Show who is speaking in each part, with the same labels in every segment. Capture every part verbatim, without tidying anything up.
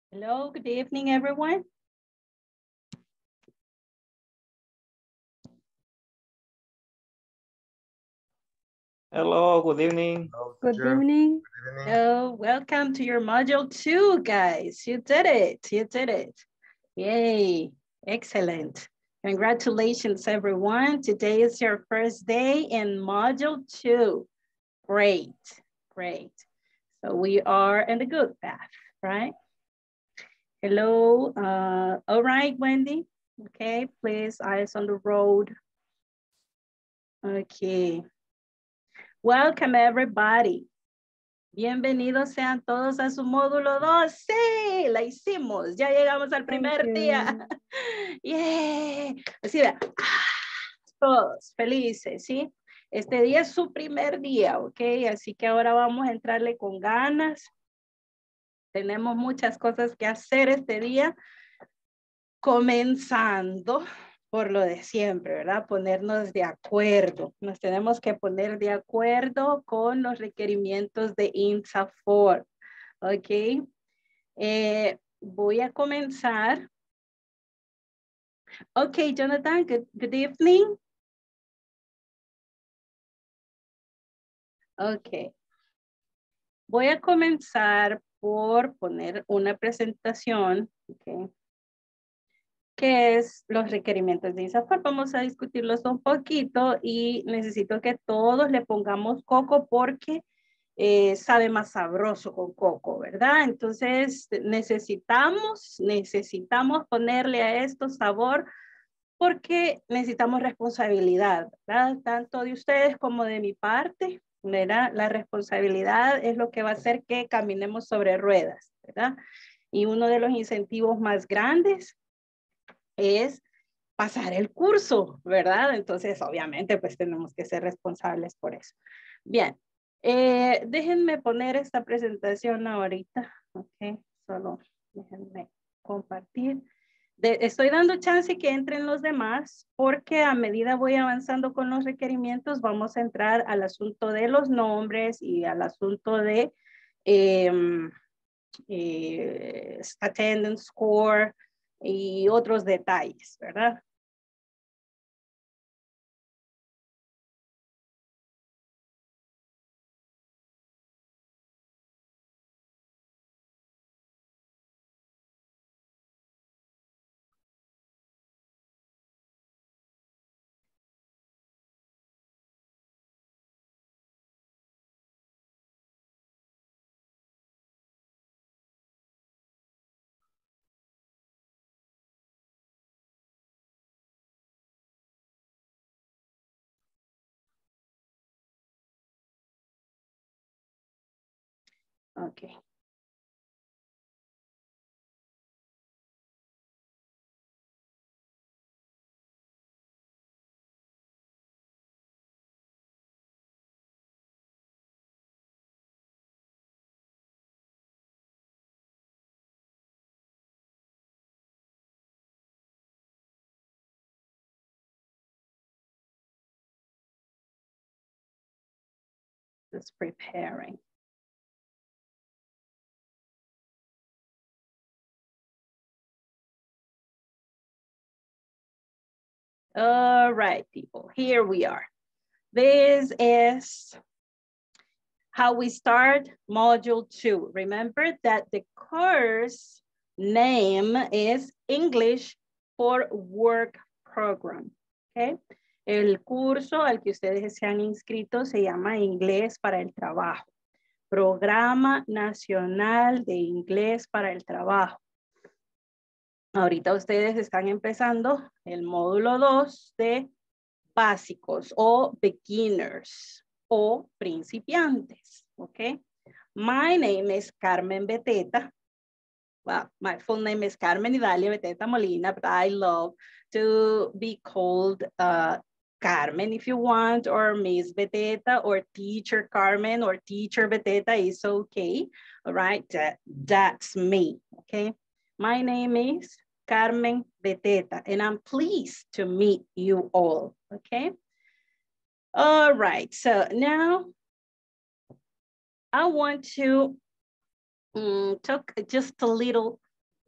Speaker 1: Hello, good evening, everyone.
Speaker 2: Hello, good evening.
Speaker 3: Good evening.
Speaker 1: Hello, welcome to your module two, guys. You did it, you did it. Yay, excellent. Congratulations, everyone. Today is your first day in module two. Great, great. So we are in the good path, right? Hello, uh, all right, Wendy. Okay, please, eyes on the road. Okay. Welcome, everybody. Bienvenidos sean todos a su módulo dos. Sí, la hicimos. Ya llegamos al primer día. Yeah. Así de, todos felices, ¿sí? Este día es su primer día, ¿ok? Así que ahora vamos a entrarle con ganas. Tenemos muchas cosas que hacer este día. Comenzando por lo de siempre, ¿verdad? Ponernos de acuerdo. Nos tenemos que poner de acuerdo con los requerimientos de INSAFORP. Ok. Eh, voy a comenzar. Ok, Jonathan, good, good evening. Ok. Voy a comenzar por poner una presentación, okay, que es los requerimientos de INSAFORP. Vamos a discutirlos un poquito y necesito que todos le pongamos coco porque eh, sabe más sabroso con coco, ¿verdad? Entonces necesitamos, necesitamos ponerle a esto sabor porque necesitamos responsabilidad, ¿verdad? Tanto de ustedes como de mi parte, ¿verdad? La responsabilidad es lo que va a hacer que caminemos sobre ruedas, ¿verdad? Y uno de los incentivos más grandes es pasar el curso, ¿verdad? Entonces, obviamente, pues tenemos que ser responsables por eso. Bien, eh, déjenme poner esta presentación ahorita, ¿ok? Solo déjenme compartir. De, estoy dando chance que entren los demás porque a medida voy avanzando con los requerimientos vamos a entrar al asunto de los nombres y al asunto de eh, eh, attendance score y otros detalles, ¿verdad? Okay. Just preparing. All right, people, here we are. This is how we start module two. Remember that the course name is English for Work Program, okay? El curso al que ustedes se han inscrito se llama Inglés para el Trabajo. Programa Nacional de Inglés para el Trabajo. Ahorita ustedes están empezando el módulo dos de básicos o beginners o principiantes, ¿ok? My name is Carmen Beteta. Well, my full name is Carmen Idalia Beteta Molina, but I love to be called uh, Carmen if you want, or Miss Beteta, or Teacher Carmen, or Teacher Beteta is okay. All right, that, that's me, okay? My name is Carmen Beteta, and I'm pleased to meet you all, okay? All right, so now I want to um, talk just a little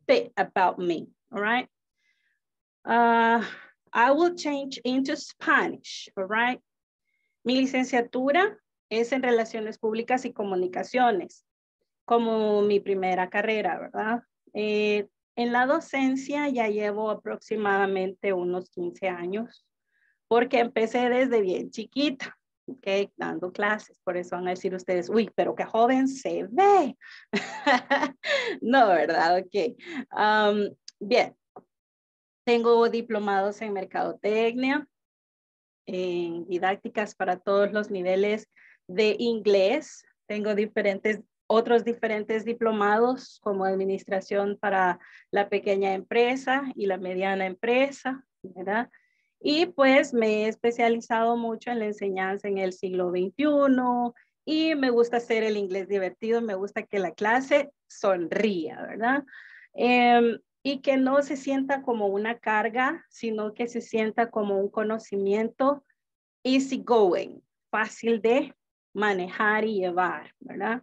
Speaker 1: bit about me, all right? Uh, I will change into Spanish, all right? Mi licenciatura es en Relaciones Públicas y Comunicaciones, como mi primera carrera, ¿verdad? Eh, en la docencia ya llevo aproximadamente unos quince años, porque empecé desde bien chiquita, ¿ok? Dando clases. Por eso van a decir ustedes, uy, pero qué joven se ve. No, ¿verdad? Ok. Um, bien. Tengo diplomados en mercadotecnia, en didácticas para todos los niveles de inglés. Tengo diferentes, otros diferentes diplomados como administración para la pequeña empresa y la mediana empresa, ¿verdad? Y pues me he especializado mucho en la enseñanza en el siglo veintiuno y me gusta hacer el inglés divertido, me gusta que la clase sonría, ¿verdad? Eh, y que no se sienta como una carga, sino que se sienta como un conocimiento easy going, fácil de manejar y llevar, ¿verdad?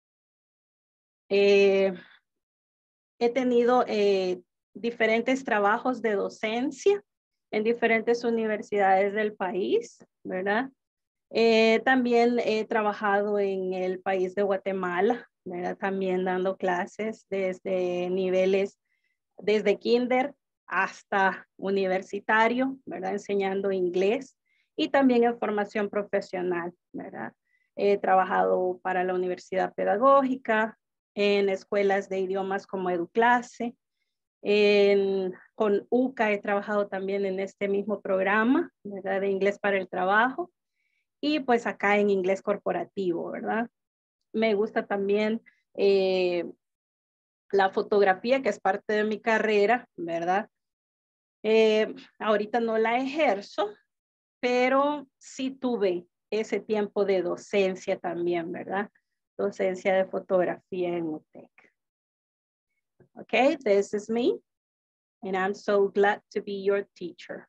Speaker 1: Eh, he tenido eh, diferentes trabajos de docencia en diferentes universidades del país, ¿verdad? Eh, también he trabajado en el país de Guatemala, ¿verdad? También dando clases desde niveles, desde kinder hasta universitario, ¿verdad? Enseñando inglés y también en formación profesional, ¿verdad? He trabajado para la Universidad Pedagógica, en escuelas de idiomas como EduClase, en, con U C A he trabajado también en este mismo programa, ¿verdad? De inglés para el trabajo y pues acá en inglés corporativo, ¿verdad? Me gusta también eh, la fotografía, que es parte de mi carrera, ¿verdad? Eh, ahorita no la ejerzo, pero sí tuve ese tiempo de docencia también, ¿verdad? Docencia de fotografía en U T E C. Okay, this is me, and I'm so glad to be your teacher.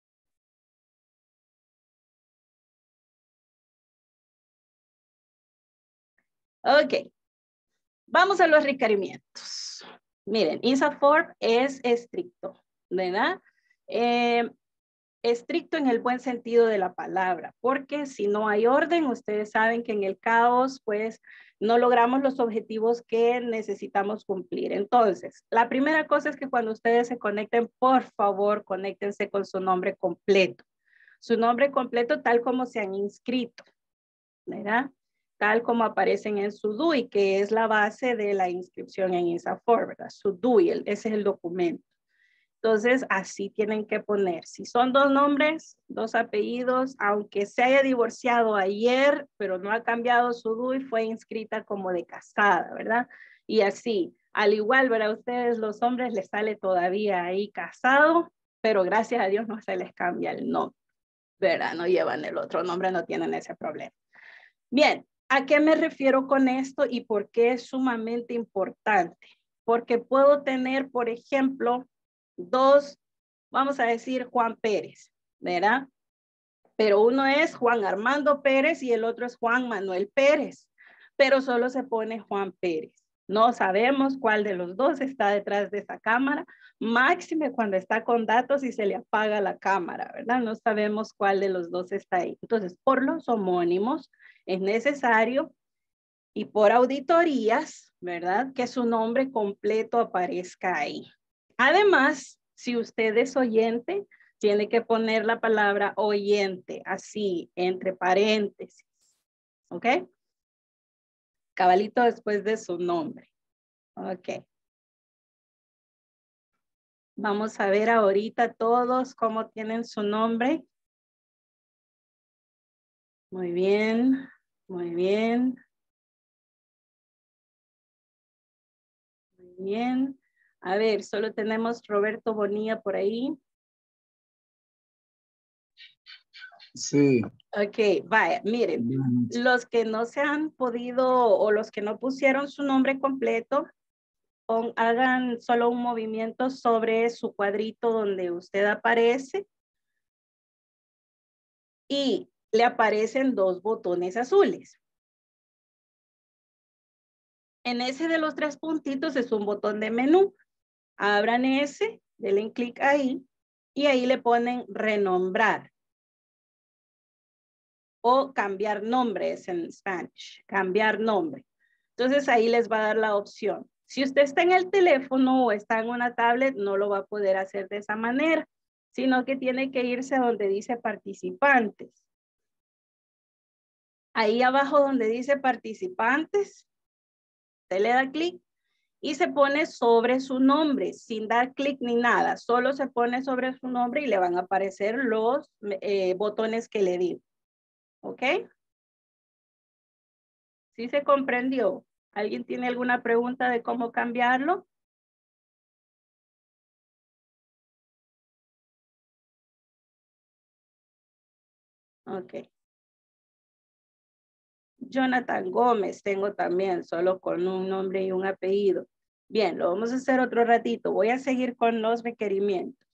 Speaker 1: Ok, vamos a los requerimientos. Miren, INSAFORP es estricto, ¿verdad? Eh, estricto en el buen sentido de la palabra, porque si no hay orden, ustedes saben que en el caos, pues, no logramos los objetivos que necesitamos cumplir. Entonces, la primera cosa es que cuando ustedes se conecten, por favor, conéctense con su nombre completo. Su nombre completo tal como se han inscrito, ¿verdad? Tal como aparecen en su D U I, que es la base de la inscripción en INSAFORP, ¿verdad? Su D U I, ese es el documento. Entonces, así tienen que poner. Si son dos nombres, dos apellidos, aunque se haya divorciado ayer, pero no ha cambiado su D U I, fue inscrita como de casada, ¿verdad? Y así, al igual, ¿verdad? A ustedes los hombres les sale todavía ahí casado, pero gracias a Dios no se les cambia el nombre, ¿verdad? No llevan el otro nombre, no tienen ese problema. Bien, ¿a qué me refiero con esto y por qué es sumamente importante? Porque puedo tener, por ejemplo, dos, vamos a decir Juan Pérez, ¿verdad? Pero uno es Juan Armando Pérez y el otro es Juan Manuel Pérez, pero solo se pone Juan Pérez. No sabemos cuál de los dos está detrás de esa cámara, máxime cuando está con datos y se le apaga la cámara, ¿verdad? No sabemos cuál de los dos está ahí. Entonces, por los homónimos es necesario y por auditorías, ¿verdad? Que su nombre completo aparezca ahí. Además, si usted es oyente, tiene que poner la palabra oyente, así, entre paréntesis, ¿ok? Cabalito después de su nombre, ok. Vamos a ver ahorita todos cómo tienen su nombre. Muy bien, muy bien. Muy bien. A ver, solo tenemos Roberto Bonilla por ahí.
Speaker 3: Sí.
Speaker 1: Ok, vaya, miren, los que no se han podido o los que no pusieron su nombre completo, pon, hagan solo un movimiento sobre su cuadrito donde usted aparece y le aparecen dos botones azules. En ese de los tres puntitos es un botón de menú. Abran ese, denle clic ahí y ahí le ponen renombrar o cambiar nombres en Spanish, cambiar nombre. Entonces ahí les va a dar la opción. Si usted está en el teléfono o está en una tablet, no lo va a poder hacer de esa manera, sino que tiene que irse a donde dice participantes. Ahí abajo donde dice participantes, usted le da clic y se pone sobre su nombre, sin dar clic ni nada. Solo se pone sobre su nombre y le van a aparecer los eh, botones que le di. ¿Ok? ¿Sí se comprendió? ¿Alguien tiene alguna pregunta de cómo cambiarlo? Ok. Jonathan Gómez tengo también, solo con un nombre y un apellido. Bien, lo vamos a hacer otro ratito. Voy a seguir con los requerimientos.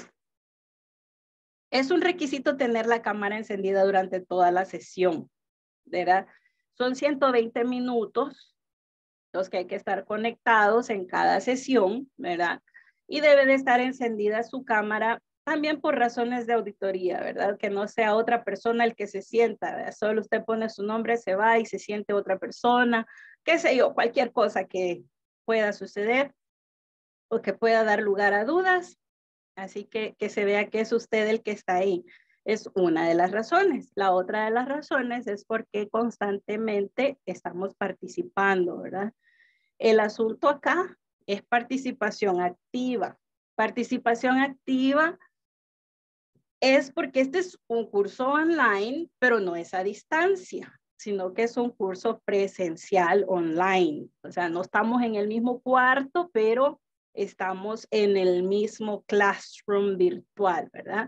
Speaker 1: Es un requisito tener la cámara encendida durante toda la sesión, ¿verdad? Son ciento veinte minutos los que hay que estar conectados en cada sesión, ¿verdad? Y debe de estar encendida su cámara también por razones de auditoría, ¿verdad? Que no sea otra persona el que se sienta, ¿verdad? Solo usted pone su nombre, se va y se siente otra persona, qué sé yo, cualquier cosa que pueda suceder o que pueda dar lugar a dudas. Así que que se vea que es usted el que está ahí. Es una de las razones. La otra de las razones es porque constantemente estamos participando, ¿verdad? El asunto acá es participación activa. Participación activa es porque este es un curso online, pero no es a distancia, sino que es un curso presencial online. O sea, no estamos en el mismo cuarto, pero estamos en el mismo classroom virtual, ¿verdad?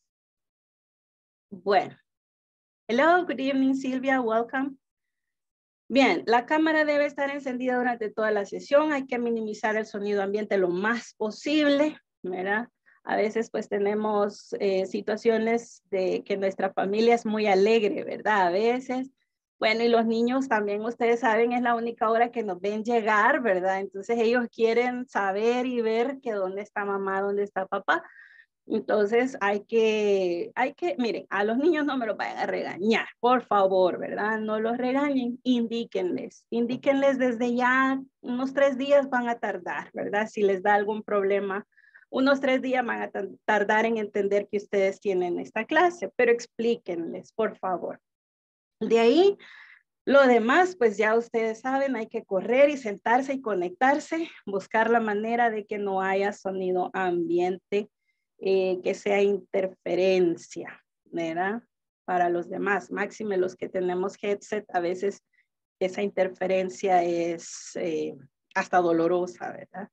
Speaker 1: Bueno. Hello, good evening, Silvia, welcome. Bien, la cámara debe estar encendida durante toda la sesión. Hay que minimizar el sonido ambiente lo más posible, ¿verdad? A veces pues tenemos eh, situaciones de que nuestra familia es muy alegre, ¿verdad? A veces, bueno, y los niños también, ustedes saben, es la única hora que nos ven llegar, ¿verdad? Entonces ellos quieren saber y ver que dónde está mamá, dónde está papá. Entonces hay que, hay que, miren, a los niños no me los vayan a regañar, por favor, ¿verdad? No los regañen, indíquenles, indíquenles desde ya unos tres días van a tardar, ¿verdad? Si les da algún problema, unos tres días van a tardar en entender que ustedes tienen esta clase, pero explíquenles, por favor. De ahí, lo demás, pues ya ustedes saben, hay que correr y sentarse y conectarse, buscar la manera de que no haya sonido ambiente, Eh, que sea interferencia, ¿verdad? Para los demás, máxime los que tenemos headset, a veces esa interferencia es eh, hasta dolorosa, ¿verdad?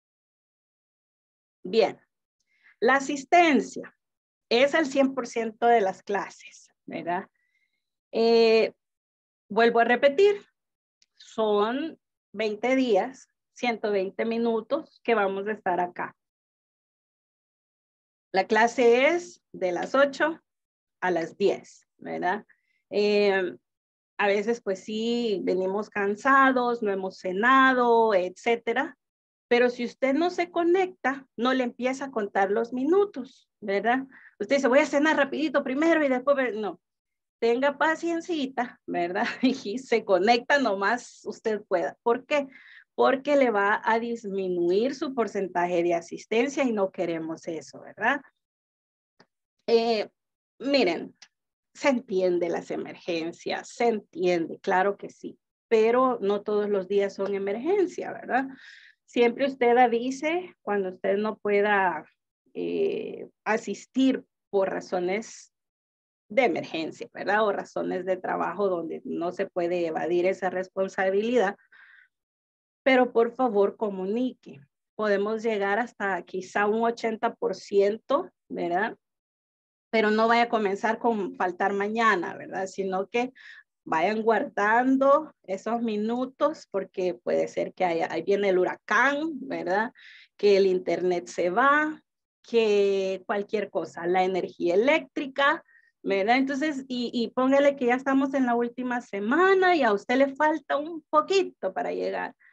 Speaker 1: Bien, la asistencia es al cien por ciento de las clases, ¿verdad? Eh, vuelvo a repetir, son veinte días, ciento veinte minutos que vamos a estar acá. La clase es de las ocho a las diez, ¿verdad? Eh, a veces pues sí, venimos cansados, no hemos cenado, etcétera. Pero si usted no se conecta, no le empieza a contar los minutos, ¿verdad? Usted dice, voy a cenar rapidito primero y después, no. Tenga paciencita, ¿verdad? Y se conecta nomás usted pueda. ¿Por qué? Porque le va a disminuir su porcentaje de asistencia y no queremos eso, ¿verdad? Eh, miren, se entiende las emergencias, se entiende, claro que sí, pero no todos los días son emergencia, ¿verdad? Siempre usted avise cuando usted no pueda eh, asistir por razones de emergencia, ¿verdad? O razones de trabajo donde no se puede evadir esa responsabilidad, pero por favor comunique. Podemos llegar hasta quizá un ochenta por ciento, ¿verdad? Pero no vaya a comenzar con faltar mañana, ¿verdad? Sino que vayan guardando esos minutos porque puede ser que haya, ahí viene el huracán, ¿verdad? Que el internet se va, que cualquier cosa, la energía eléctrica, ¿verdad? Entonces, y, y póngale que ya estamos en la última semana y a usted le falta un poquito para llegar.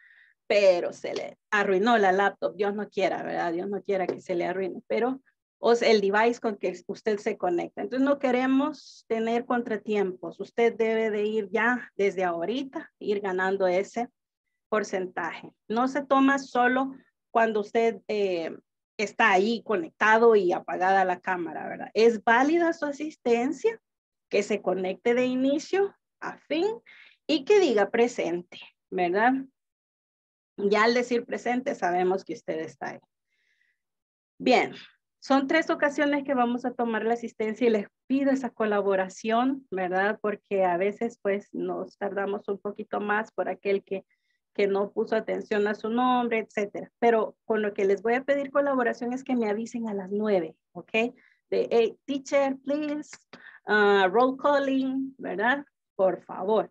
Speaker 1: pero se le arruinó la laptop. Dios no quiera, ¿verdad? Dios no quiera que se le arruine, pero o sea, el device con que usted se conecta. Entonces no queremos tener contratiempos. Usted debe de ir ya desde ahorita, ir ganando ese porcentaje. No se toma solo cuando usted eh, está ahí conectado y apagada la cámara, ¿verdad? Es válida su asistencia, que se conecte de inicio a fin y que diga presente, ¿verdad? Ya al decir presente sabemos que usted está ahí. Bien, son tres ocasiones que vamos a tomar la asistencia y les pido esa colaboración, ¿verdad? Porque a veces pues nos tardamos un poquito más por aquel que, que no puso atención a su nombre, etcétera. Pero con lo que les voy a pedir colaboración es que me avisen a las nueve, ¿ok? De, hey, teacher, please, uh, roll calling, ¿verdad? Por favor.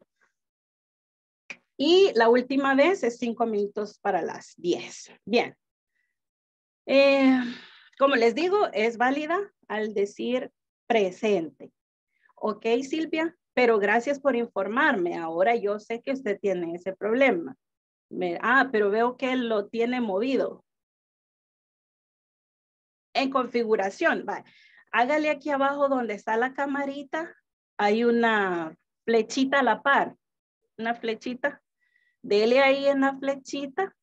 Speaker 1: Y la última vez es cinco minutos para las diez. Bien. Eh, como les digo, es válida al decir presente. Ok, Silvia, pero gracias por informarme. Ahora yo sé que usted tiene ese problema. Me, ah, pero veo que lo tiene movido. En configuración, va. Hágale aquí abajo donde está la camarita. Hay una flechita a la par. Una flechita. Dele ahí en la flechita.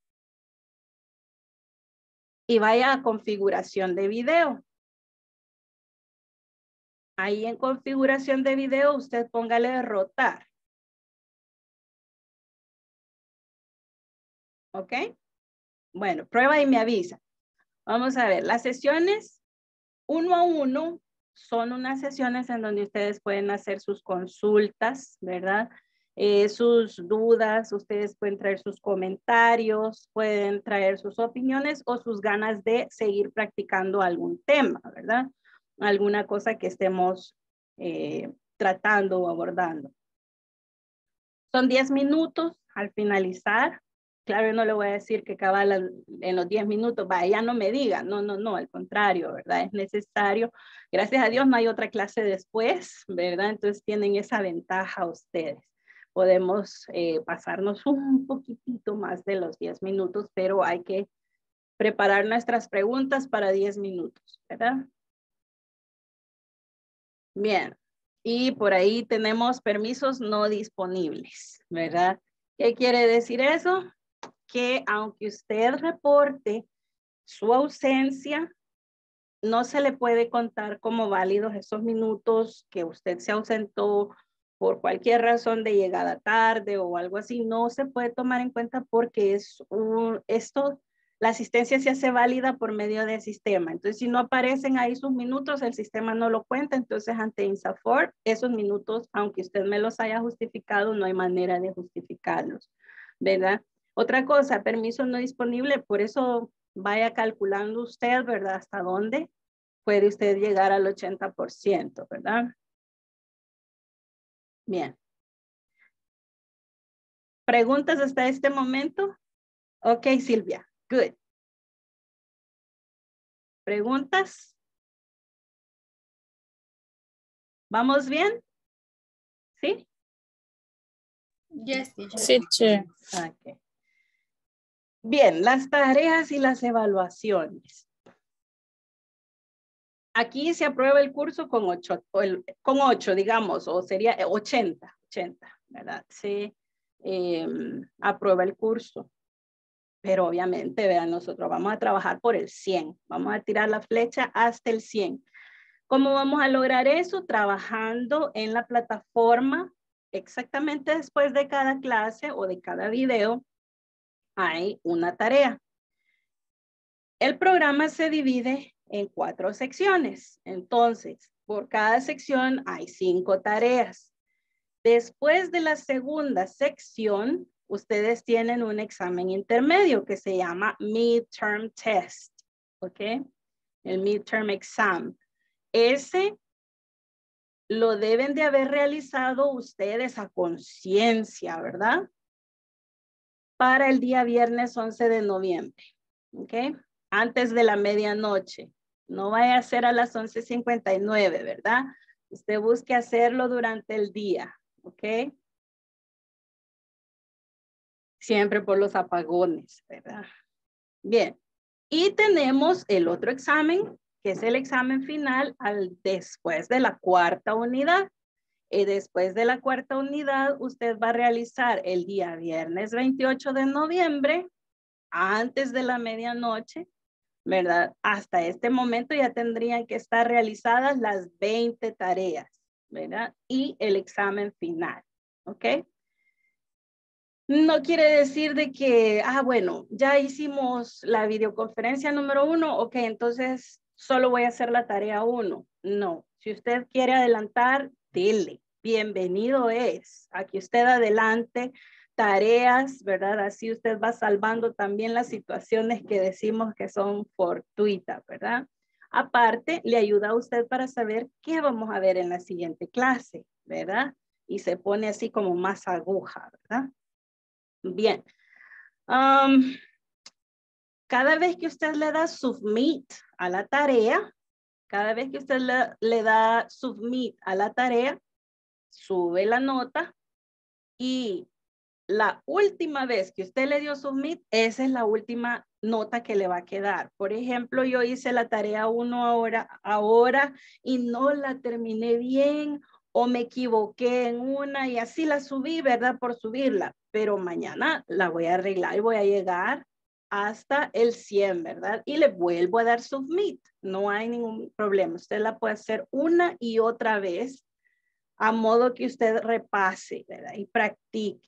Speaker 1: Y vaya a configuración de video. Ahí en configuración de video, usted póngale rotar. ¿Ok? Bueno, prueba y me avisa. Vamos a ver, las sesiones uno a uno son unas sesiones en donde ustedes pueden hacer sus consultas, ¿verdad? Eh, sus dudas, ustedes pueden traer sus comentarios, pueden traer sus opiniones o sus ganas de seguir practicando algún tema, ¿verdad? Alguna cosa que estemos eh, tratando o abordando. Son diez minutos al finalizar. Claro, yo no le voy a decir que cabal en los diez minutos, vaya, ya no me diga. No, no, no, al contrario, ¿verdad? Es necesario. Gracias a Dios no hay otra clase después, ¿verdad? Entonces tienen esa ventaja ustedes. Podemos eh, pasarnos un poquitito más de los diez minutos, pero hay que preparar nuestras preguntas para diez minutos, ¿verdad? Bien. Y por ahí tenemos permisos no disponibles, ¿verdad? ¿Qué quiere decir eso? Que aunque usted reporte su ausencia, no se le puede contar como válidos esos minutos que usted se ausentó por cualquier razón de llegada tarde o algo así. No se puede tomar en cuenta porque es un, esto, la asistencia se hace válida por medio del sistema. Entonces, si no aparecen ahí sus minutos, el sistema no lo cuenta. Entonces, ante INSAFORP, esos minutos, aunque usted me los haya justificado, no hay manera de justificarlos, ¿verdad? Otra cosa, permiso no disponible, por eso vaya calculando usted, ¿verdad? Hasta dónde puede usted llegar al ochenta por ciento, ¿verdad? Bien. ¿Preguntas hasta este momento? Ok, Silvia, good. ¿Preguntas? ¿Vamos bien? ¿Sí?
Speaker 4: Yes, teacher.
Speaker 5: Sí, teacher.
Speaker 1: Okay. Bien, las tareas y las evaluaciones. Aquí se aprueba el curso con ocho, con ocho, digamos, o sería ochenta, ochenta, ¿verdad? Se eh, aprueba el curso. Pero obviamente, vean, nosotros vamos a trabajar por el cien. Vamos a tirar la flecha hasta el cien. ¿Cómo vamos a lograr eso? Trabajando en la plataforma. Exactamente después de cada clase o de cada video hay una tarea. El programa se divide en cuatro secciones. Entonces, por cada sección hay cinco tareas. Después de la segunda sección, ustedes tienen un examen intermedio que se llama Midterm Test. ¿Ok? El Midterm Exam. Ese lo deben de haber realizado ustedes a conciencia, ¿verdad? Para el día viernes once de noviembre. ¿Ok? Antes de la medianoche. No vaya a ser a las once cincuenta y nueve, ¿verdad? Usted busque hacerlo durante el día. ¿Ok? siempre por los apagones, ¿verdad? Bien, y tenemos el otro examen, que es el examen final al, después de la cuarta unidad. Y después de la cuarta unidad, usted va a realizar el día viernes veintiocho de noviembre, antes de la medianoche, ¿verdad? Hasta este momento ya tendrían que estar realizadas las veinte tareas, ¿verdad? Y el examen final, ¿ok? No quiere decir de que, ah, bueno, ya hicimos la videoconferencia número uno, ok, entonces solo voy a hacer la tarea uno. No, si usted quiere adelantar, dele. Bienvenido es a que usted adelante tareas, ¿verdad? Así usted va salvando también las situaciones que decimos que son fortuitas, ¿verdad? Aparte, le ayuda a usted para saber qué vamos a ver en la siguiente clase, ¿verdad? Y se pone así como más aguja, ¿verdad? Bien. Um, cada vez que usted le da submit a la tarea, cada vez que usted le, le da submit a la tarea, sube la nota y la última vez que usted le dio submit, esa es la última nota que le va a quedar. Por ejemplo, yo hice la tarea uno ahora, ahora y no la terminé bien o me equivoqué en una y así la subí, ¿verdad? Por subirla, pero mañana la voy a arreglar y voy a llegar hasta el cien, ¿verdad? Y le vuelvo a dar submit. No hay ningún problema. Usted la puede hacer una y otra vez a modo que usted repase, ¿verdad? Y practique.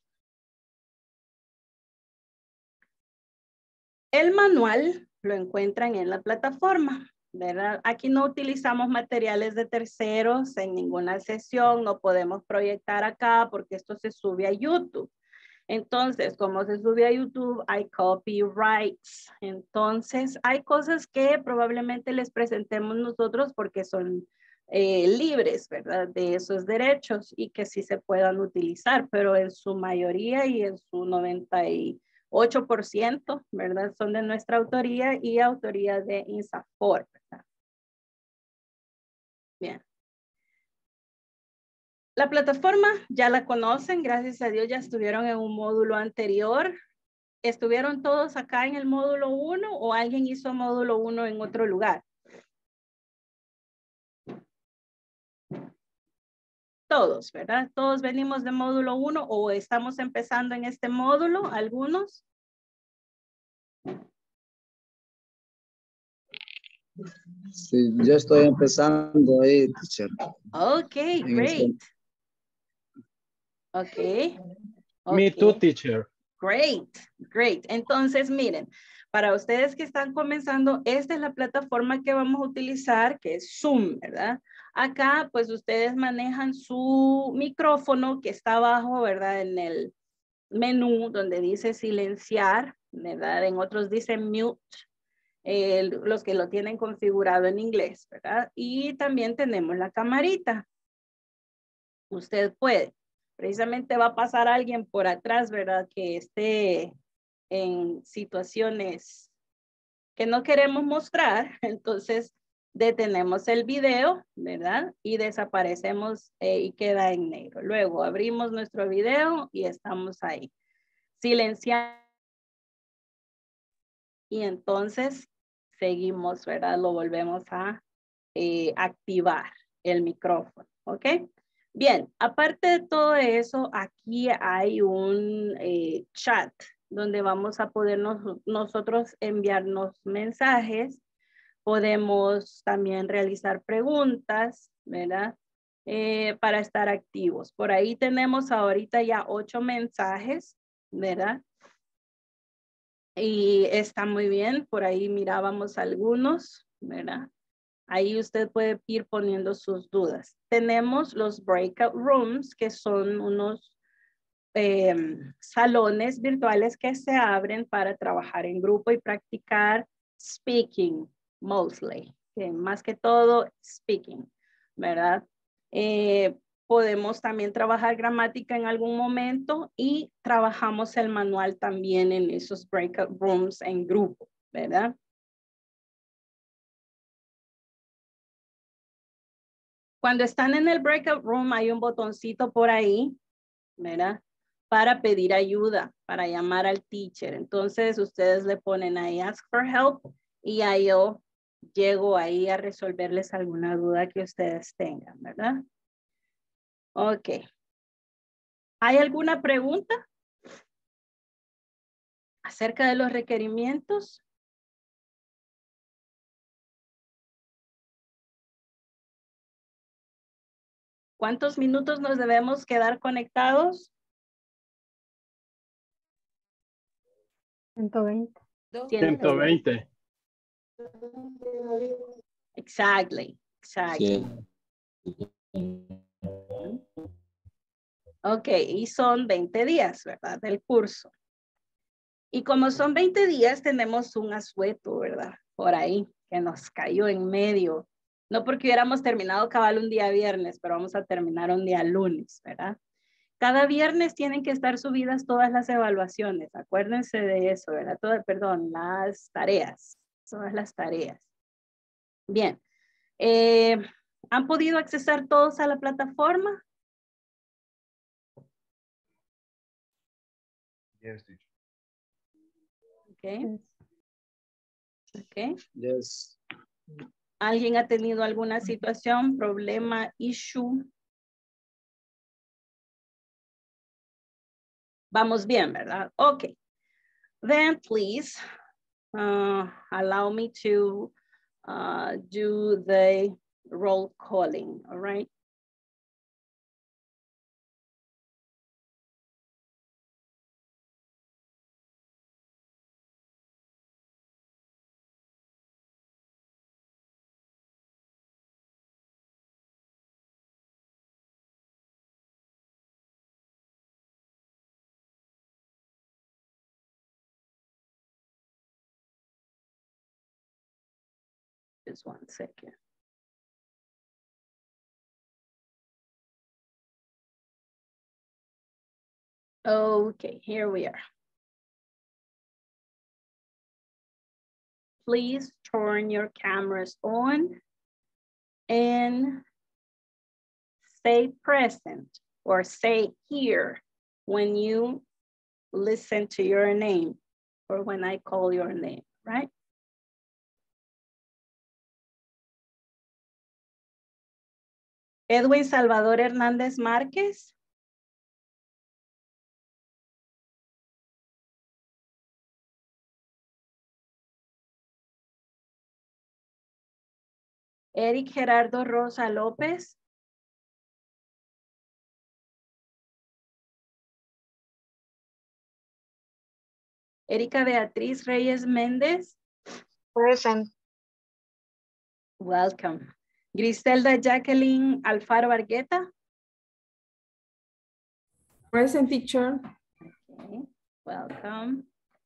Speaker 1: El manual lo encuentran en la plataforma, ¿verdad? Aquí no utilizamos materiales de terceros en ninguna sesión, no podemos proyectar acá porque esto se sube a YouTube. Entonces, como se sube a YouTube, hay copyrights. Entonces, hay cosas que probablemente les presentemos nosotros porque son eh, libres, ¿verdad? De esos derechos y que sí se puedan utilizar, pero en su mayoría y en su noventa y ocho por ciento, ¿verdad? Son de nuestra autoría y autoría de INSAFORP, ¿verdad? Bien. La plataforma ya la conocen, gracias a Dios ya estuvieron en un módulo anterior. ¿Estuvieron todos acá en el módulo uno o alguien hizo módulo uno en otro lugar? Todos, ¿verdad? Todos venimos de módulo uno o estamos empezando en este módulo, algunos.
Speaker 3: Sí, yo estoy empezando ahí, teacher.
Speaker 1: Ok,
Speaker 3: En
Speaker 1: great.
Speaker 3: este-
Speaker 1: Ok.
Speaker 2: Me too,
Speaker 1: Ok.
Speaker 2: teacher.
Speaker 1: Great, great. Entonces, miren, para ustedes que están comenzando, esta es la plataforma que vamos a utilizar, que es Zoom, ¿verdad? Acá, pues ustedes manejan su micrófono que está abajo, ¿verdad? En el menú donde dice silenciar, ¿verdad? En otros dice mute, eh, los que lo tienen configurado en inglés, ¿verdad? Y también tenemos la camarita. Usted puede. Precisamente va a pasar alguien por atrás, ¿verdad? Que esté en situaciones que no queremos mostrar. Entonces, detenemos el video, ¿verdad? Y desaparecemos eh, y queda en negro. Luego abrimos nuestro video y estamos ahí. Silenciar. Y entonces seguimos, ¿verdad? Lo volvemos a eh, activar el micrófono, ¿ok? Bien, aparte de todo eso, aquí hay un eh, chat donde vamos a poder nos, nosotros enviarnos mensajes. Podemos también realizar preguntas, ¿verdad? Eh, para estar activos. Por ahí tenemos ahorita ya ocho mensajes, ¿verdad? Y está muy bien. Por ahí mirábamos algunos, ¿verdad? Ahí usted puede ir poniendo sus dudas. Tenemos los breakout rooms, que son unos eh, salones virtuales que se abren para trabajar en grupo y practicar speaking, mostly. Que más que todo, speaking, ¿verdad? Eh, podemos también trabajar gramática en algún momento y trabajamos el manual también en esos breakout rooms en grupo, ¿verdad? Cuando están en el breakout room hay un botoncito por ahí, ¿verdad? para pedir ayuda, para llamar al teacher. Entonces ustedes le ponen ahí ask for help y ahí yo llego ahí a resolverles alguna duda que ustedes tengan, ¿verdad? Ok. ¿Hay alguna pregunta acerca de los requerimientos? ¿Cuántos minutos nos debemos quedar conectados?
Speaker 4: ciento veinte.
Speaker 5: ciento veinte.
Speaker 1: Exactly, exactly.
Speaker 3: Sí.
Speaker 1: Ok, y son veinte días, ¿verdad? Del curso. Y como son veinte días, tenemos un asueto, ¿verdad? Por ahí, que nos cayó en medio. No porque hubiéramos terminado cabal un día viernes, pero vamos a terminar un día lunes, ¿verdad? Cada viernes tienen que estar subidas todas las evaluaciones. Acuérdense de eso, ¿verdad? Todo, perdón, las tareas. Todas las tareas. Bien. Eh, ¿Han podido accesar todos a la plataforma?
Speaker 5: Yes, teacher.
Speaker 1: Ok. Ok.
Speaker 3: Yes.
Speaker 1: ¿Alguien ha tenido alguna situación, problema, issue? Vamos bien, ¿verdad? Okay. Then please uh, allow me to uh, do the roll calling, all right? Just one second. Okay, here we are. Please turn your cameras on and say present or say here when you listen to your name or when I call your name, right? Edwin Salvador Hernández Márquez. Eric Gerardo Rosa López. Erika Beatriz Reyes Méndez.
Speaker 4: Present.
Speaker 1: Welcome. Griselda Jacqueline Alfaro Argueta.
Speaker 6: Present, teacher.
Speaker 1: Okay, welcome.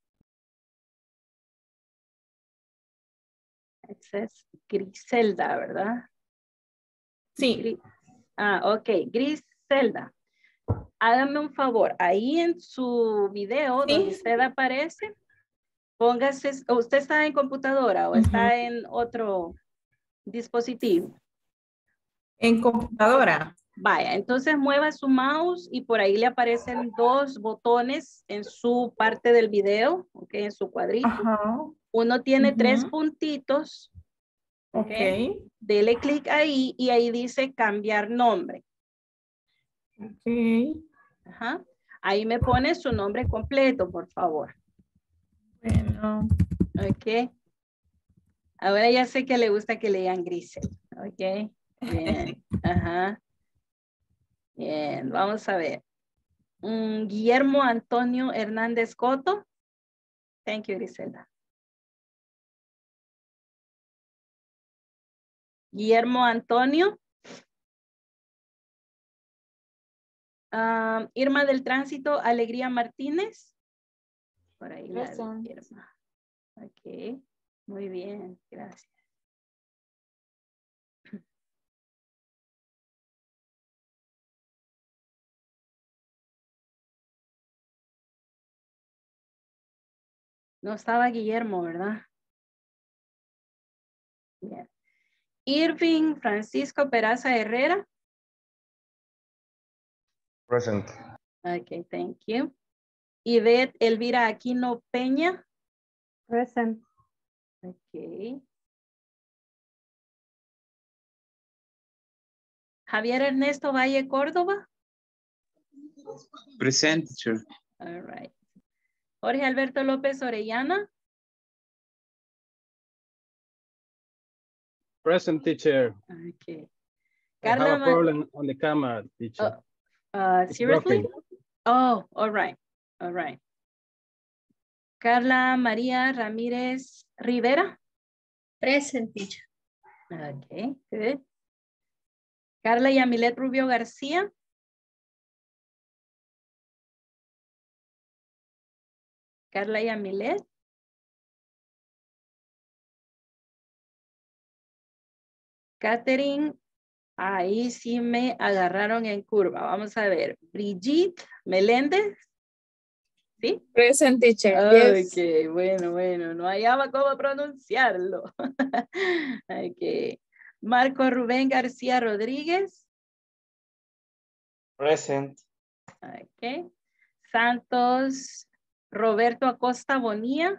Speaker 1: It says Griselda, ¿verdad?
Speaker 6: Sí.
Speaker 1: Gris- ah, ok. Griselda, hágame un favor. Ahí en su video
Speaker 6: Sí.
Speaker 1: donde usted aparece, póngase, ¿usted está en computadora o
Speaker 6: Ujú.
Speaker 1: está en otro dispositivo?
Speaker 6: En computadora.
Speaker 1: Vaya, entonces mueva su mouse y por ahí le aparecen dos botones en su parte del video, ok, en su cuadrito.
Speaker 6: Ajá.
Speaker 1: Uno tiene
Speaker 6: Ujú.
Speaker 1: tres puntitos.
Speaker 6: Ok.
Speaker 1: Ok. Dele clic ahí y ahí dice cambiar nombre.
Speaker 6: Ok.
Speaker 1: Ajá. Ahí me pone su nombre completo, por favor.
Speaker 6: Bueno.
Speaker 1: Ok. Ahora ya sé que le gusta que le digan Grisel. Ok. Bien. Ajá. Bien. Vamos a ver. Mm, Guillermo Antonio Hernández Coto. Thank you, Griselda. Guillermo Antonio. Um, Irma del Tránsito, Alegría Martínez. Por ahí la vi, Irma. Ok, muy bien, gracias. No estaba Guillermo, ¿verdad? Bien. Irving Francisco Peraza Herrera.
Speaker 5: Present.
Speaker 1: Okay, thank you. Ivette Elvira Aquino Peña.
Speaker 4: Present.
Speaker 1: Okay. Javier Ernesto Valle Córdoba.
Speaker 3: Present, teacher.
Speaker 1: All right. Jorge Alberto López Orellana.
Speaker 5: Present, teacher.
Speaker 1: Okay.
Speaker 5: I have
Speaker 1: Carla
Speaker 5: a
Speaker 1: Ma-
Speaker 5: problem on the camera, teacher.
Speaker 1: Uh, uh,
Speaker 5: It's
Speaker 1: seriously?
Speaker 5: broken.
Speaker 1: Oh, all right. All right. Carla María Ramírez Rivera.
Speaker 4: Present, teacher.
Speaker 1: Okay, good. Carla Yamilet Rubio García. Carla Yamilet. Catherine, ahí sí me agarraron en curva. Vamos a ver. Brigitte Meléndez. ¿Sí?
Speaker 4: Present, teacher.
Speaker 1: Ok, bueno, bueno. No hallaba cómo pronunciarlo. Ok. Marco Rubén García Rodríguez.
Speaker 2: Present.
Speaker 1: Ok. Santos Roberto Acosta Bonilla.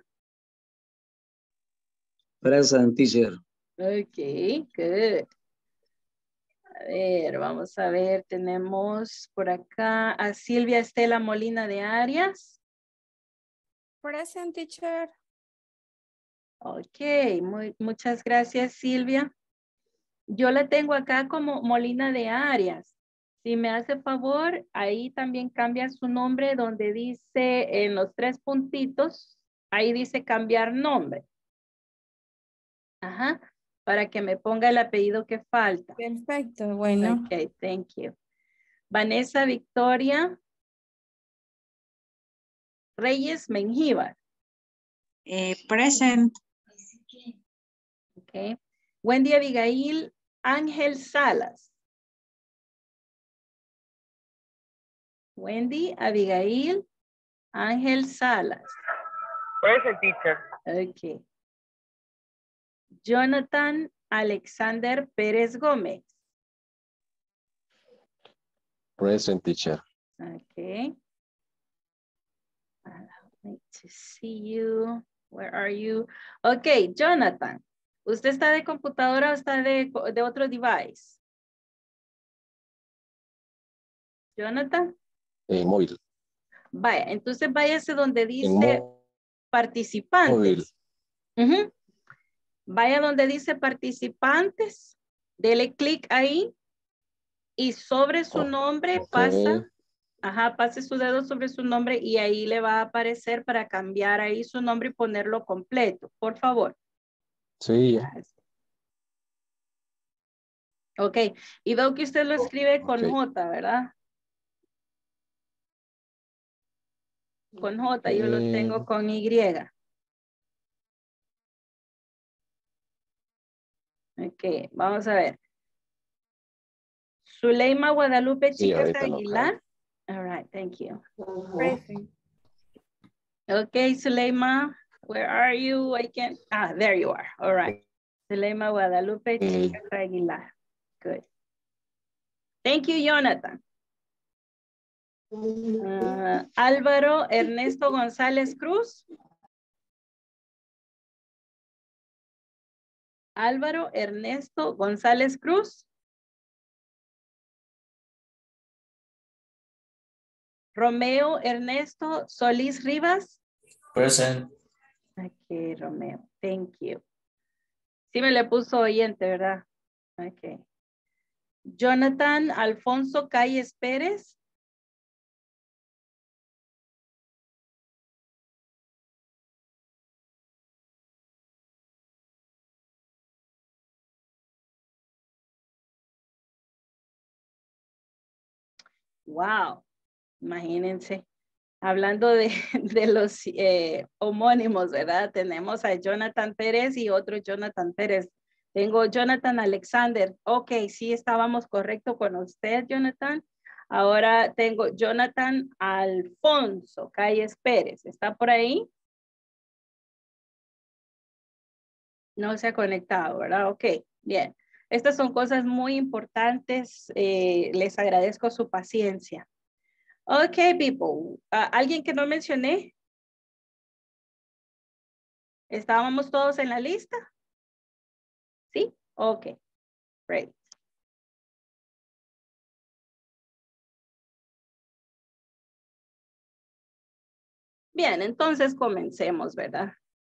Speaker 3: Present, teacher.
Speaker 1: Ok, good. A ver, vamos a ver, tenemos por acá a Silvia Estela Molina de Arias.
Speaker 4: Present, teacher.
Speaker 1: Ok, muy, muchas gracias Silvia. Yo la tengo acá como Molina de Arias. Si me hace favor, ahí también cambia su nombre donde dice en los tres puntitos, ahí dice cambiar nombre. Ajá, para que me ponga el apellido que falta.
Speaker 4: Perfecto, bueno.
Speaker 1: Ok, thank you. Vanessa Victoria Reyes Mengíbar.
Speaker 7: Eh, present.
Speaker 1: Ok. Wendy Abigail Ángel Salas. Wendy Abigail Ángel Salas.
Speaker 8: Present, teacher.
Speaker 1: Ok. Jonathan Alexander Pérez Gómez.
Speaker 9: Present, teacher.
Speaker 1: Okay. Uh, wait to see you. Where are you? Okay, Jonathan. ¿Usted está de computadora o está de, de otro device? Jonathan.
Speaker 9: Eh, móvil.
Speaker 1: Vaya, entonces váyase donde
Speaker 9: En
Speaker 1: dice
Speaker 9: móvil.
Speaker 1: participantes. Ujú. Vaya donde dice participantes. Dele clic ahí. Y sobre su nombre
Speaker 9: Ok.
Speaker 1: pasa. Ajá, pase su dedo sobre su nombre y ahí le va a aparecer para cambiar ahí su nombre y ponerlo completo. Por favor.
Speaker 9: Sí.
Speaker 1: Ok. Y veo que usted lo escribe con
Speaker 9: Ok.
Speaker 1: J, ¿verdad? Con J, yo lo
Speaker 9: Eh,
Speaker 1: tengo con Y. Ok, vamos a ver. Zuleima Guadalupe
Speaker 9: sí,
Speaker 1: Chicas
Speaker 9: ahorita lo acabo.
Speaker 1: Aguilar. All right, thank you.
Speaker 4: Present.
Speaker 1: Okay, Zuleima, where are you? I can't, ah, there you are. All right. Zuleima Guadalupe
Speaker 9: Okay.
Speaker 1: Chicas Aguilar. Good. Thank you, Jonathan. Uh, Álvaro Ernesto González Cruz. Álvaro Ernesto González Cruz. Romeo Ernesto Solís Rivas.
Speaker 10: Present.
Speaker 1: Ok, Romeo. Thank you. Sí me le puso oyente, ¿verdad? Ok. Jonathan Alfonso Calles Pérez. Wow. Imagínense. Hablando de, de los eh, homónimos, ¿verdad? Tenemos a Jonathan Pérez y otro Jonathan Pérez. Tengo Jonathan Alexander. Ok, sí estábamos correcto con usted, Jonathan. Ahora tengo Jonathan Alfonso Calles Pérez. ¿Está por ahí? No se ha conectado, ¿verdad? Ok, bien. Estas son cosas muy importantes. Eh, les agradezco su paciencia. Okay, people. Uh, ¿Alguien que no mencioné? ¿Estábamos todos en la lista? ¿Sí? Ok, great. Bien, entonces comencemos, ¿verdad?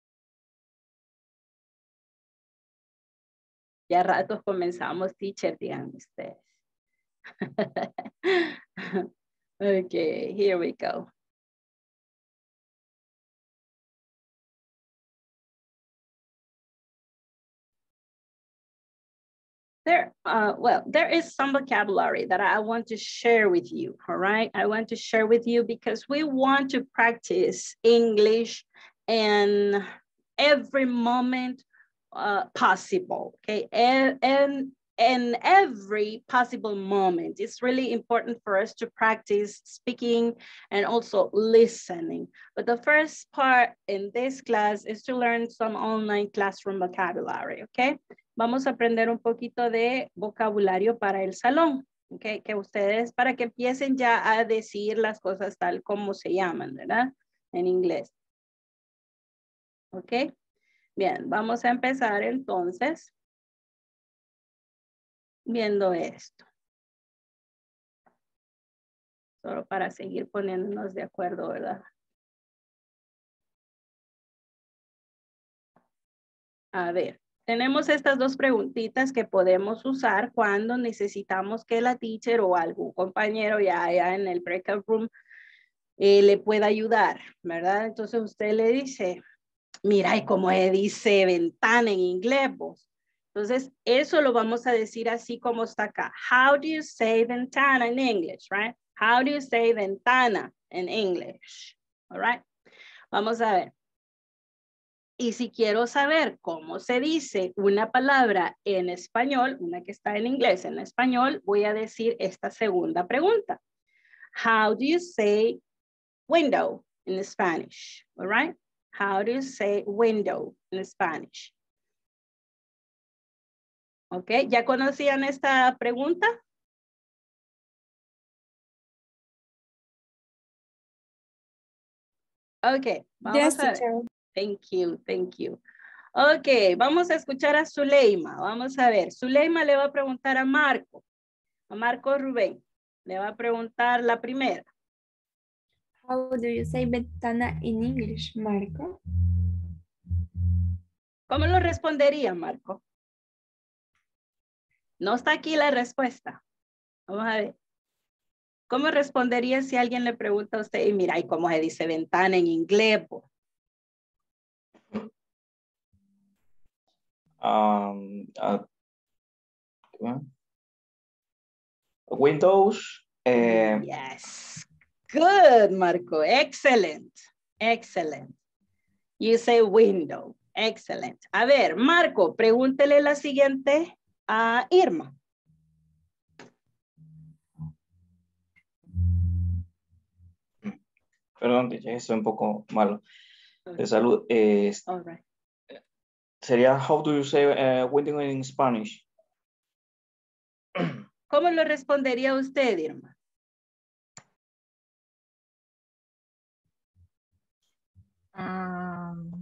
Speaker 1: Ya ratos comenzamos, teacher, digan ustedes. Okay, here we go. There, uh, well, there is some vocabulary that I want to share with you, all right? I want to share with you because we want to practice English in every moment uh, possible, okay? And, and in every possible moment, it's really important for us to practice speaking and also listening. But the first part in this class is to learn some online classroom vocabulary, okay? Vamos a aprender un poquito de vocabulario para el salón, ¿ok? Que ustedes, para que empiecen ya a decir las cosas tal como se llaman, ¿verdad? En inglés. ¿Ok? Bien, vamos a empezar entonces viendo esto. Solo para seguir poniéndonos de acuerdo, ¿verdad? A ver. Tenemos estas dos preguntitas que podemos usar cuando necesitamos que la teacher o algún compañero ya, ya en el breakout room eh, le pueda ayudar, ¿verdad? Entonces usted le dice, mira, y como dice ventana en inglés, vos. Entonces eso lo vamos a decir así como está acá. How do you say ventana in English, right? How do you say ventana in English? All right. Vamos a ver. Y si quiero saber cómo se dice una palabra en español, una que está en inglés en español, voy a decir esta segunda pregunta. How do you say window in Spanish? All right. How do you say window in Spanish? Ok, ¿ya conocían esta pregunta? Ok, vamos
Speaker 4: Yes,
Speaker 1: a ver.
Speaker 4: teacher.
Speaker 1: Thank you, thank you. Ok, vamos a escuchar a Zuleima. Vamos a ver, Zuleima le va a preguntar a Marco, a Marco Rubén. Le va a preguntar la primera.
Speaker 4: How do you say ventana in English, Marco?
Speaker 1: ¿Cómo lo respondería, Marco? No está aquí la respuesta. Vamos a ver. ¿Cómo respondería si alguien le pregunta a usted, y mira, ¿y cómo se dice ventana en inglés?
Speaker 2: Um, uh, Windows. Uh,
Speaker 1: Yes. Good, Marco. Excellent. Excellent. You say window. Excellent. A ver, Marco, pregúntele la siguiente a Irma.
Speaker 2: Perdón, estoy un poco malo de salud. Eh,
Speaker 1: All right.
Speaker 2: Sería, how do you say uh, window in Spanish?
Speaker 1: ¿Cómo lo respondería usted, Irma?
Speaker 6: Um,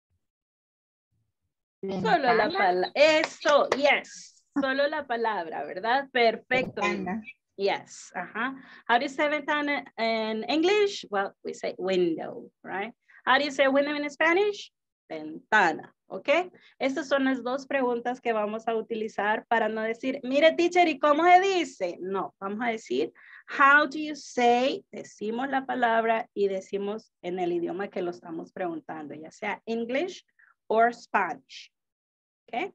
Speaker 1: Solo la palabra. Eso, yes. Solo la palabra, ¿verdad? Perfecto.
Speaker 6: Ventana.
Speaker 1: Yes. Uh-huh. How do you say ventana in English? Well, we say window, right? How do you say window in Spanish? Ventana, ¿ok? Estas son las dos preguntas que vamos a utilizar para no decir, mire, teacher, ¿y cómo se dice? No, vamos a decir, how do you say? Decimos la palabra y decimos en el idioma que lo estamos preguntando, ya sea English o Spanish, ¿ok?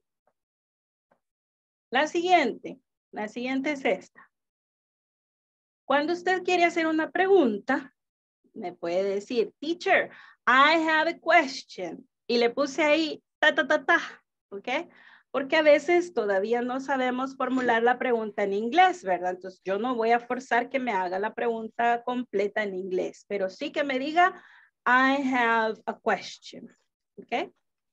Speaker 1: La siguiente, la siguiente es esta. Cuando usted quiere hacer una pregunta, me puede decir, teacher, I have a question. Y le puse ahí, ta, ta, ta, ta, ¿ok? Porque a veces todavía no sabemos formular la pregunta en inglés, ¿verdad? Entonces yo no voy a forzar que me haga la pregunta completa en inglés, pero sí que me diga, I have a question, ¿ok?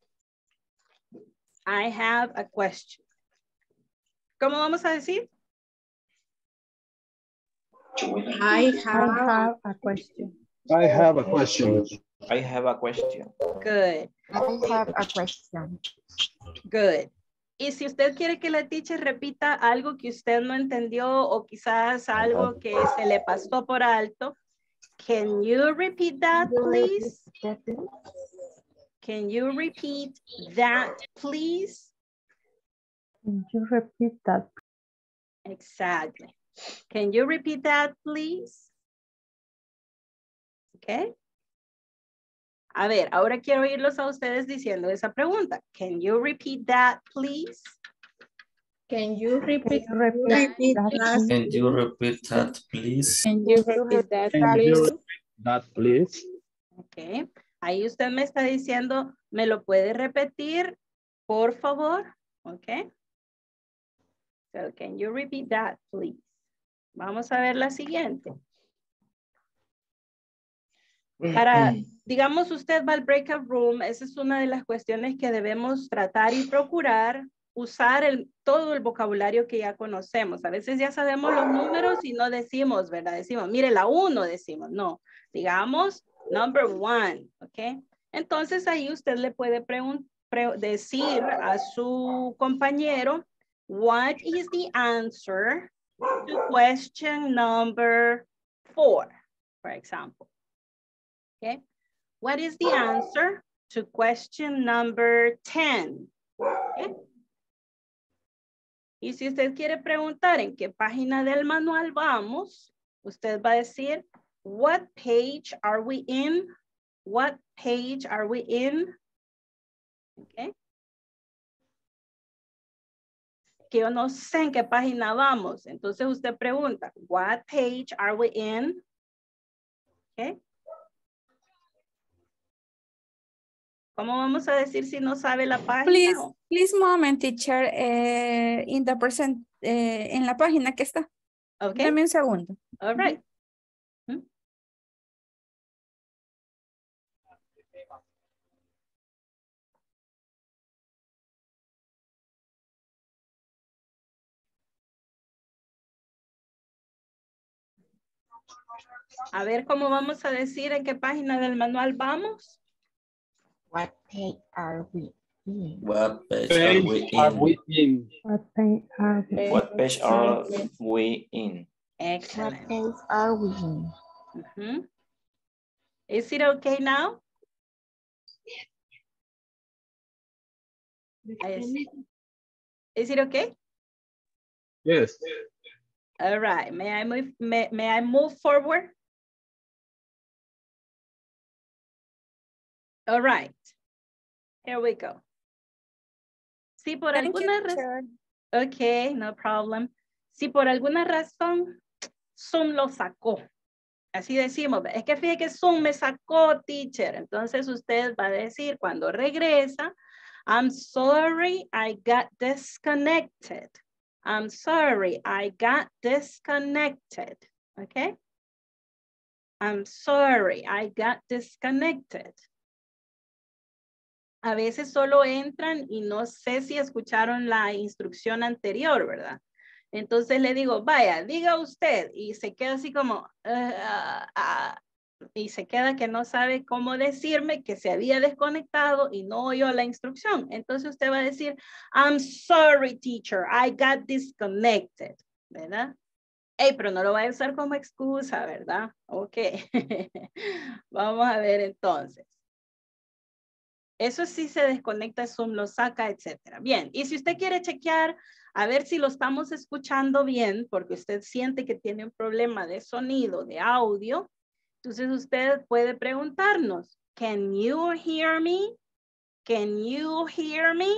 Speaker 1: I have a question. ¿Cómo vamos a decir?
Speaker 7: I
Speaker 4: I
Speaker 7: have,
Speaker 4: have a question.
Speaker 5: I have a question.
Speaker 2: I have a question.
Speaker 1: Good,
Speaker 4: I have a question.
Speaker 1: good. Y si usted quiere que la teacher repita algo que usted no entendió o quizás algo que se le pasó por alto, can you repeat that, please? Can you repeat that, please?
Speaker 4: Can you repeat that?
Speaker 1: Exactly. Can you repeat that, please? Okay. A ver, ahora quiero oírlos a ustedes diciendo esa pregunta. Can you repeat that, please?
Speaker 6: Can you repeat,
Speaker 4: Can you repeat
Speaker 7: repeat
Speaker 4: that,
Speaker 7: that,
Speaker 4: please?
Speaker 10: Can you repeat that, please?
Speaker 6: can you repeat that,
Speaker 5: Can you
Speaker 6: please?
Speaker 5: repeat that, please?
Speaker 1: Ok. Ahí usted me está diciendo, ¿me lo puede repetir, por favor? Ok. So, can you repeat that, please? Vamos a ver la siguiente. Para, digamos, usted va al breakout room, esa es una de las cuestiones que debemos tratar y procurar, usar el, todo el vocabulario que ya conocemos. A veces ya sabemos los números y no decimos, ¿verdad? Decimos, mire, la uno decimos, no. Digamos, number one, ¿ok? Entonces ahí usted le puede pregun- pre- decir a su compañero, what is the answer to question number four, for example? Okay. What is the answer to question number ten? Okay. Y si usted quiere preguntar en qué página del manual vamos, usted va a decir, what page are we in? What page are we in? Okay. Que yo no sé en qué página vamos. Entonces usted pregunta, what page are we in? Okay. ¿Cómo vamos a decir si no sabe la página?
Speaker 11: Please,
Speaker 1: o-
Speaker 11: please moment, teacher, eh, in the present, eh, en la página que está.
Speaker 1: Ok,
Speaker 11: Dame un segundo.
Speaker 1: all right. ¿Mm? A ver cómo vamos a decir en qué página del manual vamos.
Speaker 4: What page are we in?
Speaker 10: What page are
Speaker 5: Page
Speaker 10: we
Speaker 5: are
Speaker 10: in?
Speaker 5: we in?
Speaker 4: What page are we in?
Speaker 2: What page are we in?
Speaker 4: What
Speaker 1: Excellent.
Speaker 4: page are we in?
Speaker 1: Mhm. Is it okay now? Is, is it okay?
Speaker 5: Yes.
Speaker 1: All right. May I move, may, may I move forward? All right. Here we go. Si por
Speaker 11: Thank you,
Speaker 1: alguna razón,
Speaker 11: teacher.
Speaker 1: okay, no problem. Si por alguna razón Zoom lo sacó. Así decimos, es que fíjate que Zoom me sacó, teacher. Entonces usted va a decir cuando regresa, I'm sorry, I got disconnected. I'm sorry, I got disconnected. Okay? I'm sorry, I got disconnected. A veces solo entran y no sé si escucharon la instrucción anterior, ¿verdad? Entonces le digo, vaya, diga usted, y se queda así como, uh, uh, uh, y se queda que no sabe cómo decirme que se había desconectado y no oyó la instrucción. Entonces usted va a decir, I'm sorry, teacher, I got disconnected, ¿verdad? Hey, pero no lo va a usar como excusa, ¿verdad? Ok. Vamos a ver entonces. Eso sí se desconecta, Zoom lo saca, etcétera. Bien, y si usted quiere chequear a ver si lo estamos escuchando bien, porque usted siente que tiene un problema de sonido, de audio, entonces usted puede preguntarnos, can you hear me? Can you hear me?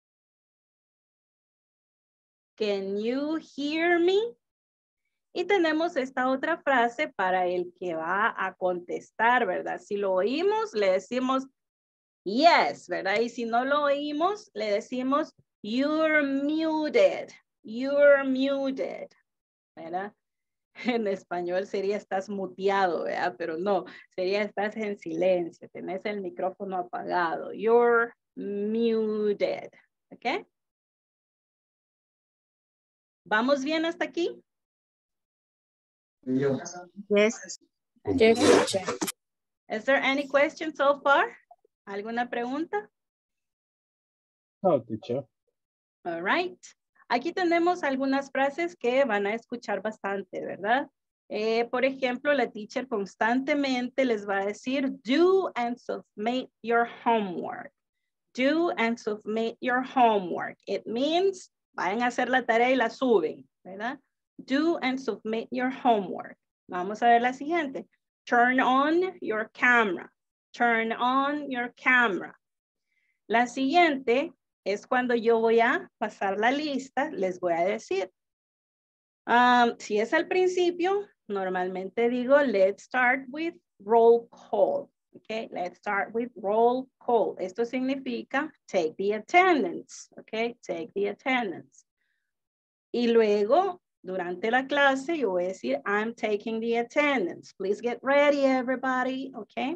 Speaker 1: Can you hear me? Y tenemos esta otra frase para el que va a contestar, ¿verdad? Si lo oímos, le decimos yes, ¿verdad? Y si no lo oímos, le decimos you're muted, you're muted, ¿verdad? En español sería estás muteado, ¿verdad? Pero no, sería estás en silencio, tenés el micrófono apagado. You're muted, ¿ok? ¿Vamos bien hasta aquí?
Speaker 7: Yes.
Speaker 6: Yes, teacher.
Speaker 1: Is there any question so far? ¿Alguna pregunta?
Speaker 5: No, teacher.
Speaker 1: All right. Aquí tenemos algunas frases que van a escuchar bastante, ¿verdad? Eh, por ejemplo, la teacher constantemente les va a decir, do and submit your homework. Do and submit your homework. It means, vayan a hacer la tarea y la suben, ¿verdad? Do and submit your homework. Vamos a ver la siguiente. Turn on your camera. Turn on your camera. La siguiente es cuando yo voy a pasar la lista, les voy a decir. Um, si es al principio, normalmente digo, let's start with roll call. Okay, let's start with roll call. Esto significa take the attendance. Okay, take the attendance. Y luego, durante la clase, yo voy a decir, I'm taking the attendance. Please get ready, everybody. Okay.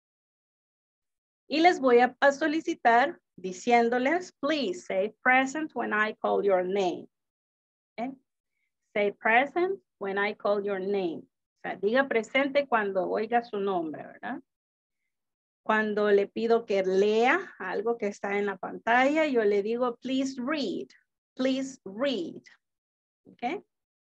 Speaker 1: Y les voy a, a solicitar diciéndoles, please say present when I call your name. Okay. Say present when I call your name. O sea, diga presente cuando oiga su nombre, ¿verdad? Cuando le pido que lea algo que está en la pantalla, yo le digo, please read. Please read. ¿Ok?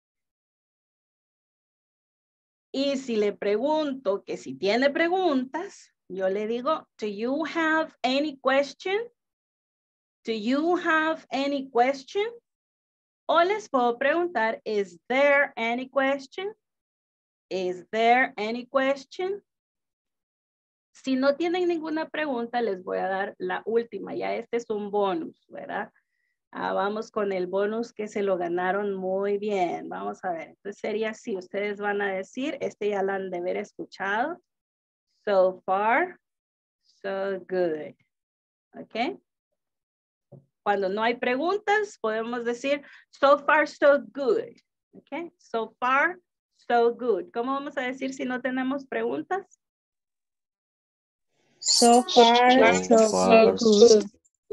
Speaker 1: Y si le pregunto que si tiene preguntas, yo le digo, do you have any question? Do you have any question? O les puedo preguntar, is there any question? Is there any question? Si no tienen ninguna pregunta, les voy a dar la última. Ya este es un bonus, ¿verdad? Ah, vamos con el bonus que se lo ganaron muy bien. Vamos a ver. Entonces sería así. Ustedes van a decir, este ya lo han de haber escuchado. So far, so good. ¿Ok? Cuando no hay preguntas, podemos decir, so far, so good. ¿Ok? So far, so good. ¿Cómo vamos a decir si no tenemos preguntas?
Speaker 6: So far, so,
Speaker 9: So far,
Speaker 6: good.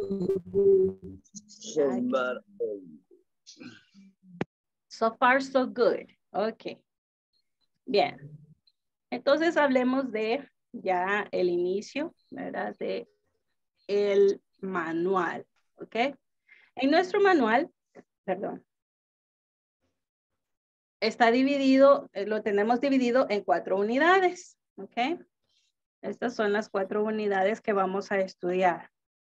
Speaker 1: So far, so good. Ok. Bien. Entonces hablemos de ya el inicio, ¿verdad? De el manual. ¿Ok? En nuestro manual, perdón, está dividido, eh, lo tenemos dividido en cuatro unidades. ¿Ok? Estas son las cuatro unidades que vamos a estudiar.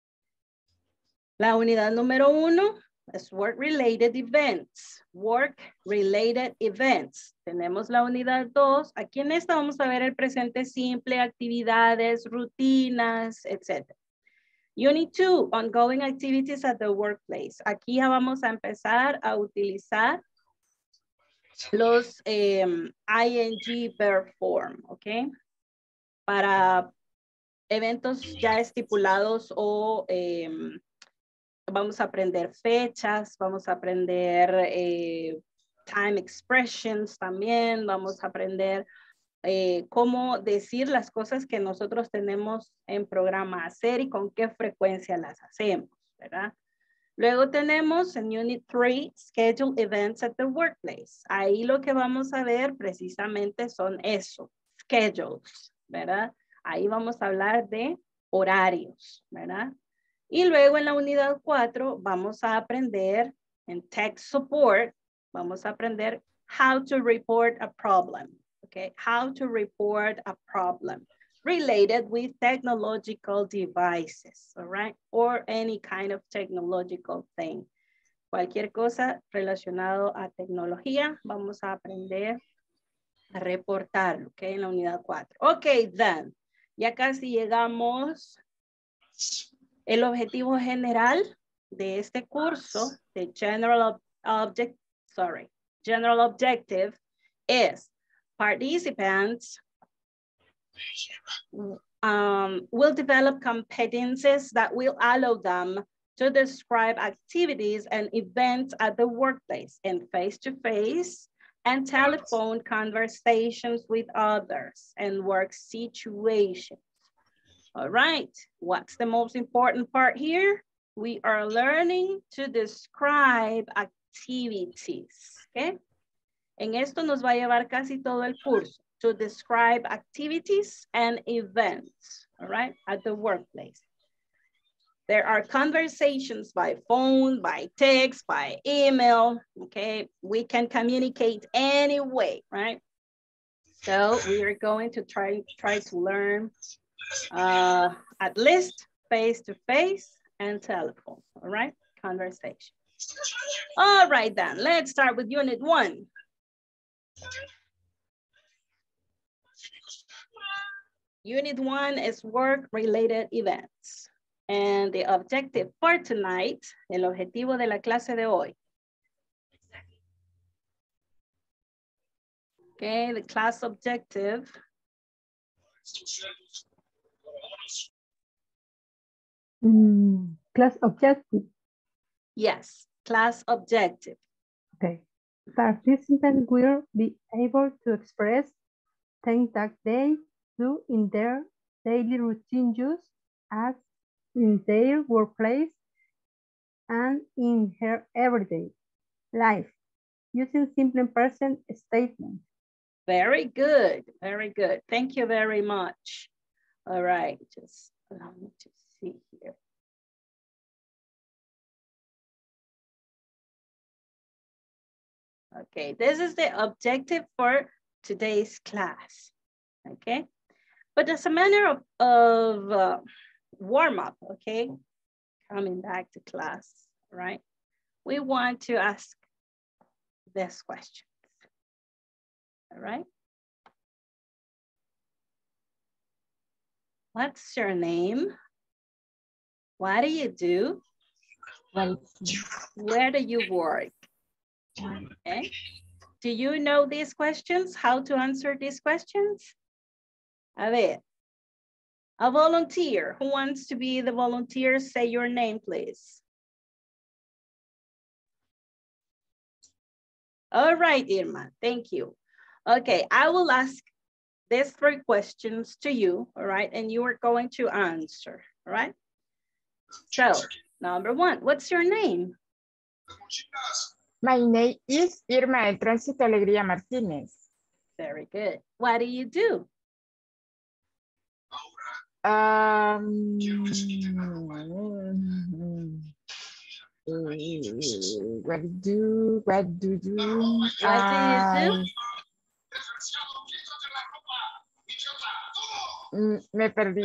Speaker 1: La unidad número uno es Work-Related Events. Work-Related Events. Tenemos la unidad dos. Aquí en esta vamos a ver el presente simple, actividades, rutinas, etcétera. Unit two, Ongoing Activities at the Workplace. Aquí ya vamos a empezar a utilizar los eh, I N G verb form, ¿ok? Para eventos ya estipulados o eh, vamos a aprender fechas, vamos a aprender eh, time expressions también, vamos a aprender eh, cómo decir las cosas que nosotros tenemos en programa hacer y con qué frecuencia las hacemos, ¿verdad? Luego tenemos en Unit three, Schedule Events at the Workplace. Ahí lo que vamos a ver precisamente son eso, schedules, ¿verdad? Ahí vamos a hablar de horarios, ¿verdad? Y luego en la unidad cuatro vamos a aprender en Tech Support, vamos a aprender how to report a problem, okay? How to report a problem related with technological devices, all right? Or any kind of technological thing. Cualquier cosa relacionado a tecnología, vamos a aprender a reportarlo, ok, en la unidad cuatro. Ok, then, ya casi llegamos. El objetivo general de este curso, de General Object, sorry, General Objective, is participants um, will develop competencies that will allow them to describe activities and events at the workplace in face-to-face and telephone conversations with others and work situations. All right, what's the most important part here? We are learning to describe activities, okay? En esto nos va a llevar casi todo el curso. To describe activities and events, all right, at the workplace. There are conversations by phone, by text, by email, okay? We can communicate any way, right? So we are going to try, try to learn uh, at least face-to-face and telephone, all right? Conversation. All right then, let's start with unit one. Unit one is work-related events. And the objective for tonight, el objetivo de la clase de hoy. Okay, the class objective.
Speaker 12: Mm, class objective.
Speaker 1: Yes, class objective.
Speaker 12: Okay. Participants will be able to express things that they do in their daily routine use as in their workplace and in her everyday life using simple present statements.
Speaker 1: Very good, very good. Thank you very much. All right, just allow me to see here. Okay, this is the objective for today's class, okay? But as a manner of, of uh, warm up, okay? Coming back to class, right? We want to ask this question, all right? What's your name? What do you do? Where do you work? Okay. Do you know these questions? How to answer these questions? A ver. A volunteer. Who wants to be the volunteer? Say your name, please. All right, Irma. Thank you. Okay, I will ask these three questions to you, all right? And you are going to answer, all right? So, number one, what's your name?
Speaker 6: My name is Irma del Tránsito Alegría Martínez.
Speaker 1: Very good. What do you do?
Speaker 6: Um, what do what do you do?
Speaker 1: What do you do?
Speaker 6: Um, me perdí.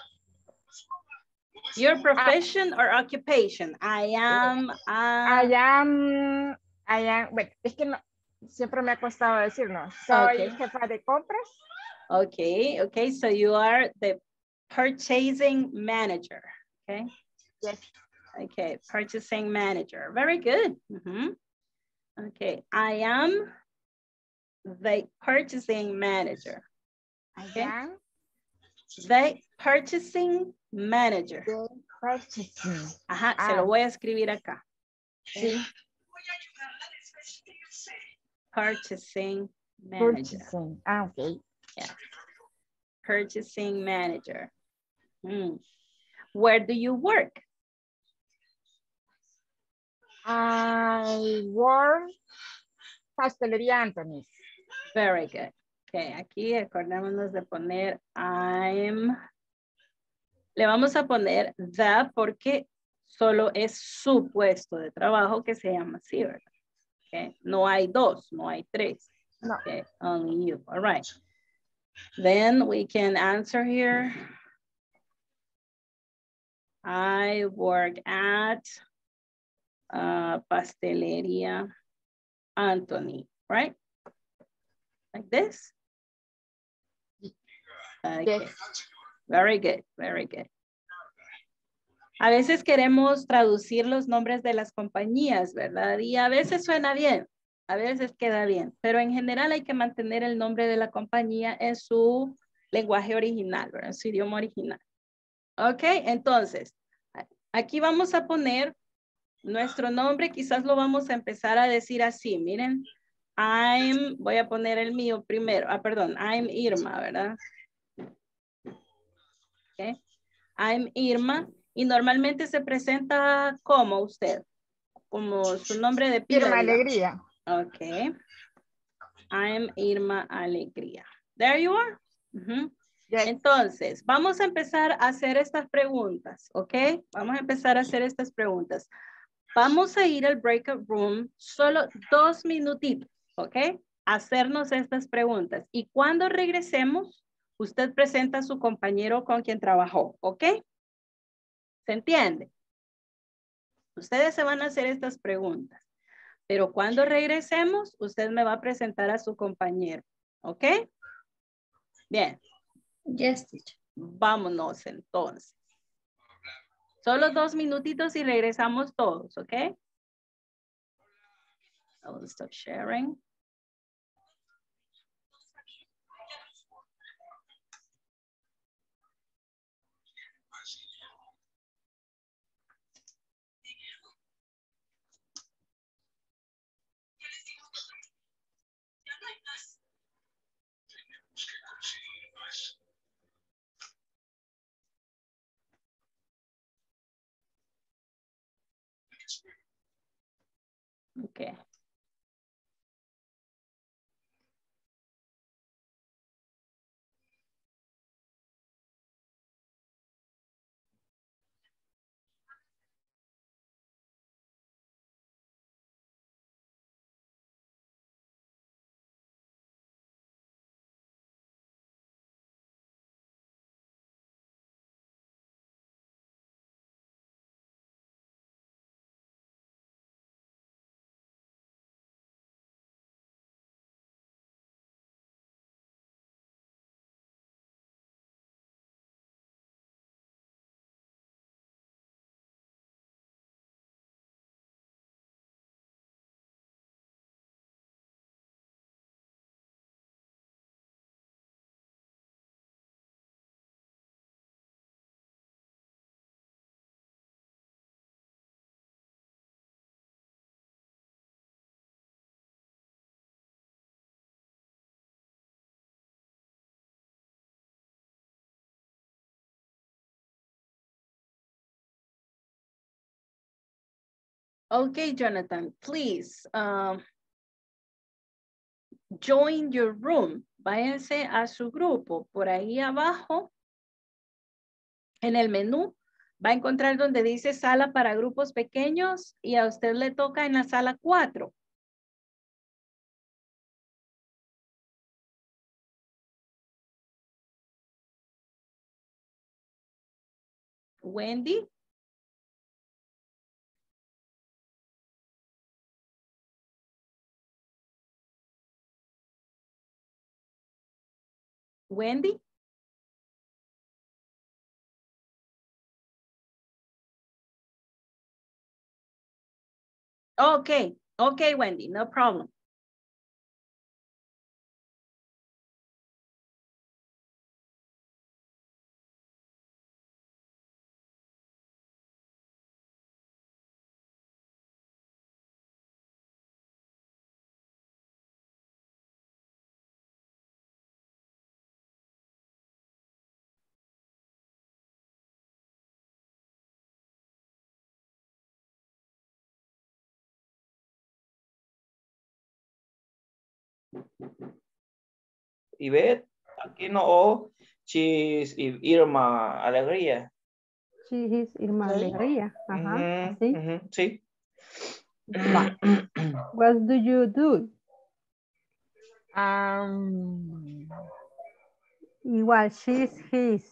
Speaker 1: Your profession or occupation? I am. Uh...
Speaker 6: I am. I am. Bueno, es que no, siempre me ha costado decirlo. Soy
Speaker 1: Okay.
Speaker 6: jefa de compras.
Speaker 1: Okay. Okay. So you are the purchasing manager. Okay.
Speaker 6: Yes.
Speaker 1: Okay. Purchasing manager. Very good. Mm-hmm. Okay. I am the purchasing manager. Okay.
Speaker 6: I am
Speaker 1: the purchasing manager.
Speaker 6: the purchasing.
Speaker 1: Ajá,
Speaker 6: Ah.
Speaker 1: se lo voy a escribir acá. Okay.
Speaker 6: Sí.
Speaker 1: Purchasing manager.
Speaker 6: Purchasing. Ah, okay.
Speaker 1: Yeah. Purchasing manager. Hmm. Where do you work?
Speaker 6: I work Pastelería Anthony.
Speaker 1: Very good. Okay, aquí acordémonos de poner I'm. Le vamos a poner the porque solo es su puesto de trabajo que se llama así, ¿verdad? Okay. No hay dos, no hay tres.
Speaker 6: No.
Speaker 1: Okay, only you. All right. Then we can answer here. I work at uh, Pastelería Anthony, right? Like this? Okay.
Speaker 6: Yes.
Speaker 1: Very good, very good. A veces queremos traducir los nombres de las compañías, ¿verdad? Y a veces suena bien, a veces queda bien, pero en general hay que mantener el nombre de la compañía en su lenguaje original, ¿verdad? En su idioma original. Ok, entonces, aquí vamos a poner nuestro nombre, quizás lo vamos a empezar a decir así, miren. I'm, voy a poner el mío primero, ah, perdón, I'm Irma, ¿verdad? Ok, I'm Irma. Y normalmente se presenta como usted, como su nombre de pila.
Speaker 6: Irma
Speaker 1: digamos.
Speaker 6: Alegría.
Speaker 1: Ok. I'm Irma Alegría. There you are. Uh-huh.
Speaker 6: Yes.
Speaker 1: Entonces, vamos a empezar a hacer estas preguntas, ¿ok? Vamos a empezar a hacer estas preguntas. Vamos a ir al breakout room solo dos minutitos, ¿ok? Hacernos estas preguntas. Y cuando regresemos, usted presenta a su compañero con quien trabajó, ¿ok? ¿Se entiende? Ustedes se van a hacer estas preguntas. Pero cuando regresemos, usted me va a presentar a su compañero, ¿ok? Bien.
Speaker 4: Yes, teacher.
Speaker 1: Vámonos entonces. Solo dos minutitos y regresamos todos, ¿ok? I will stop sharing. Okay. Okay, Jonathan, please um, join your room. Váyanse a su grupo. Por ahí abajo, en el menú, va a encontrar donde dice sala para grupos pequeños y a usted le toca en la sala cuatro. Wendy. Wendy. Okay, okay, Wendy, no problem.
Speaker 2: Ivette, aquí no. She's Irma Alegría.
Speaker 12: She is Irma
Speaker 2: Okay.
Speaker 12: Alegría. Ajá,
Speaker 2: Ujú,
Speaker 12: así.
Speaker 2: ujú, sí.
Speaker 12: Va. What do you do?
Speaker 6: Um,
Speaker 12: Igual, she's his.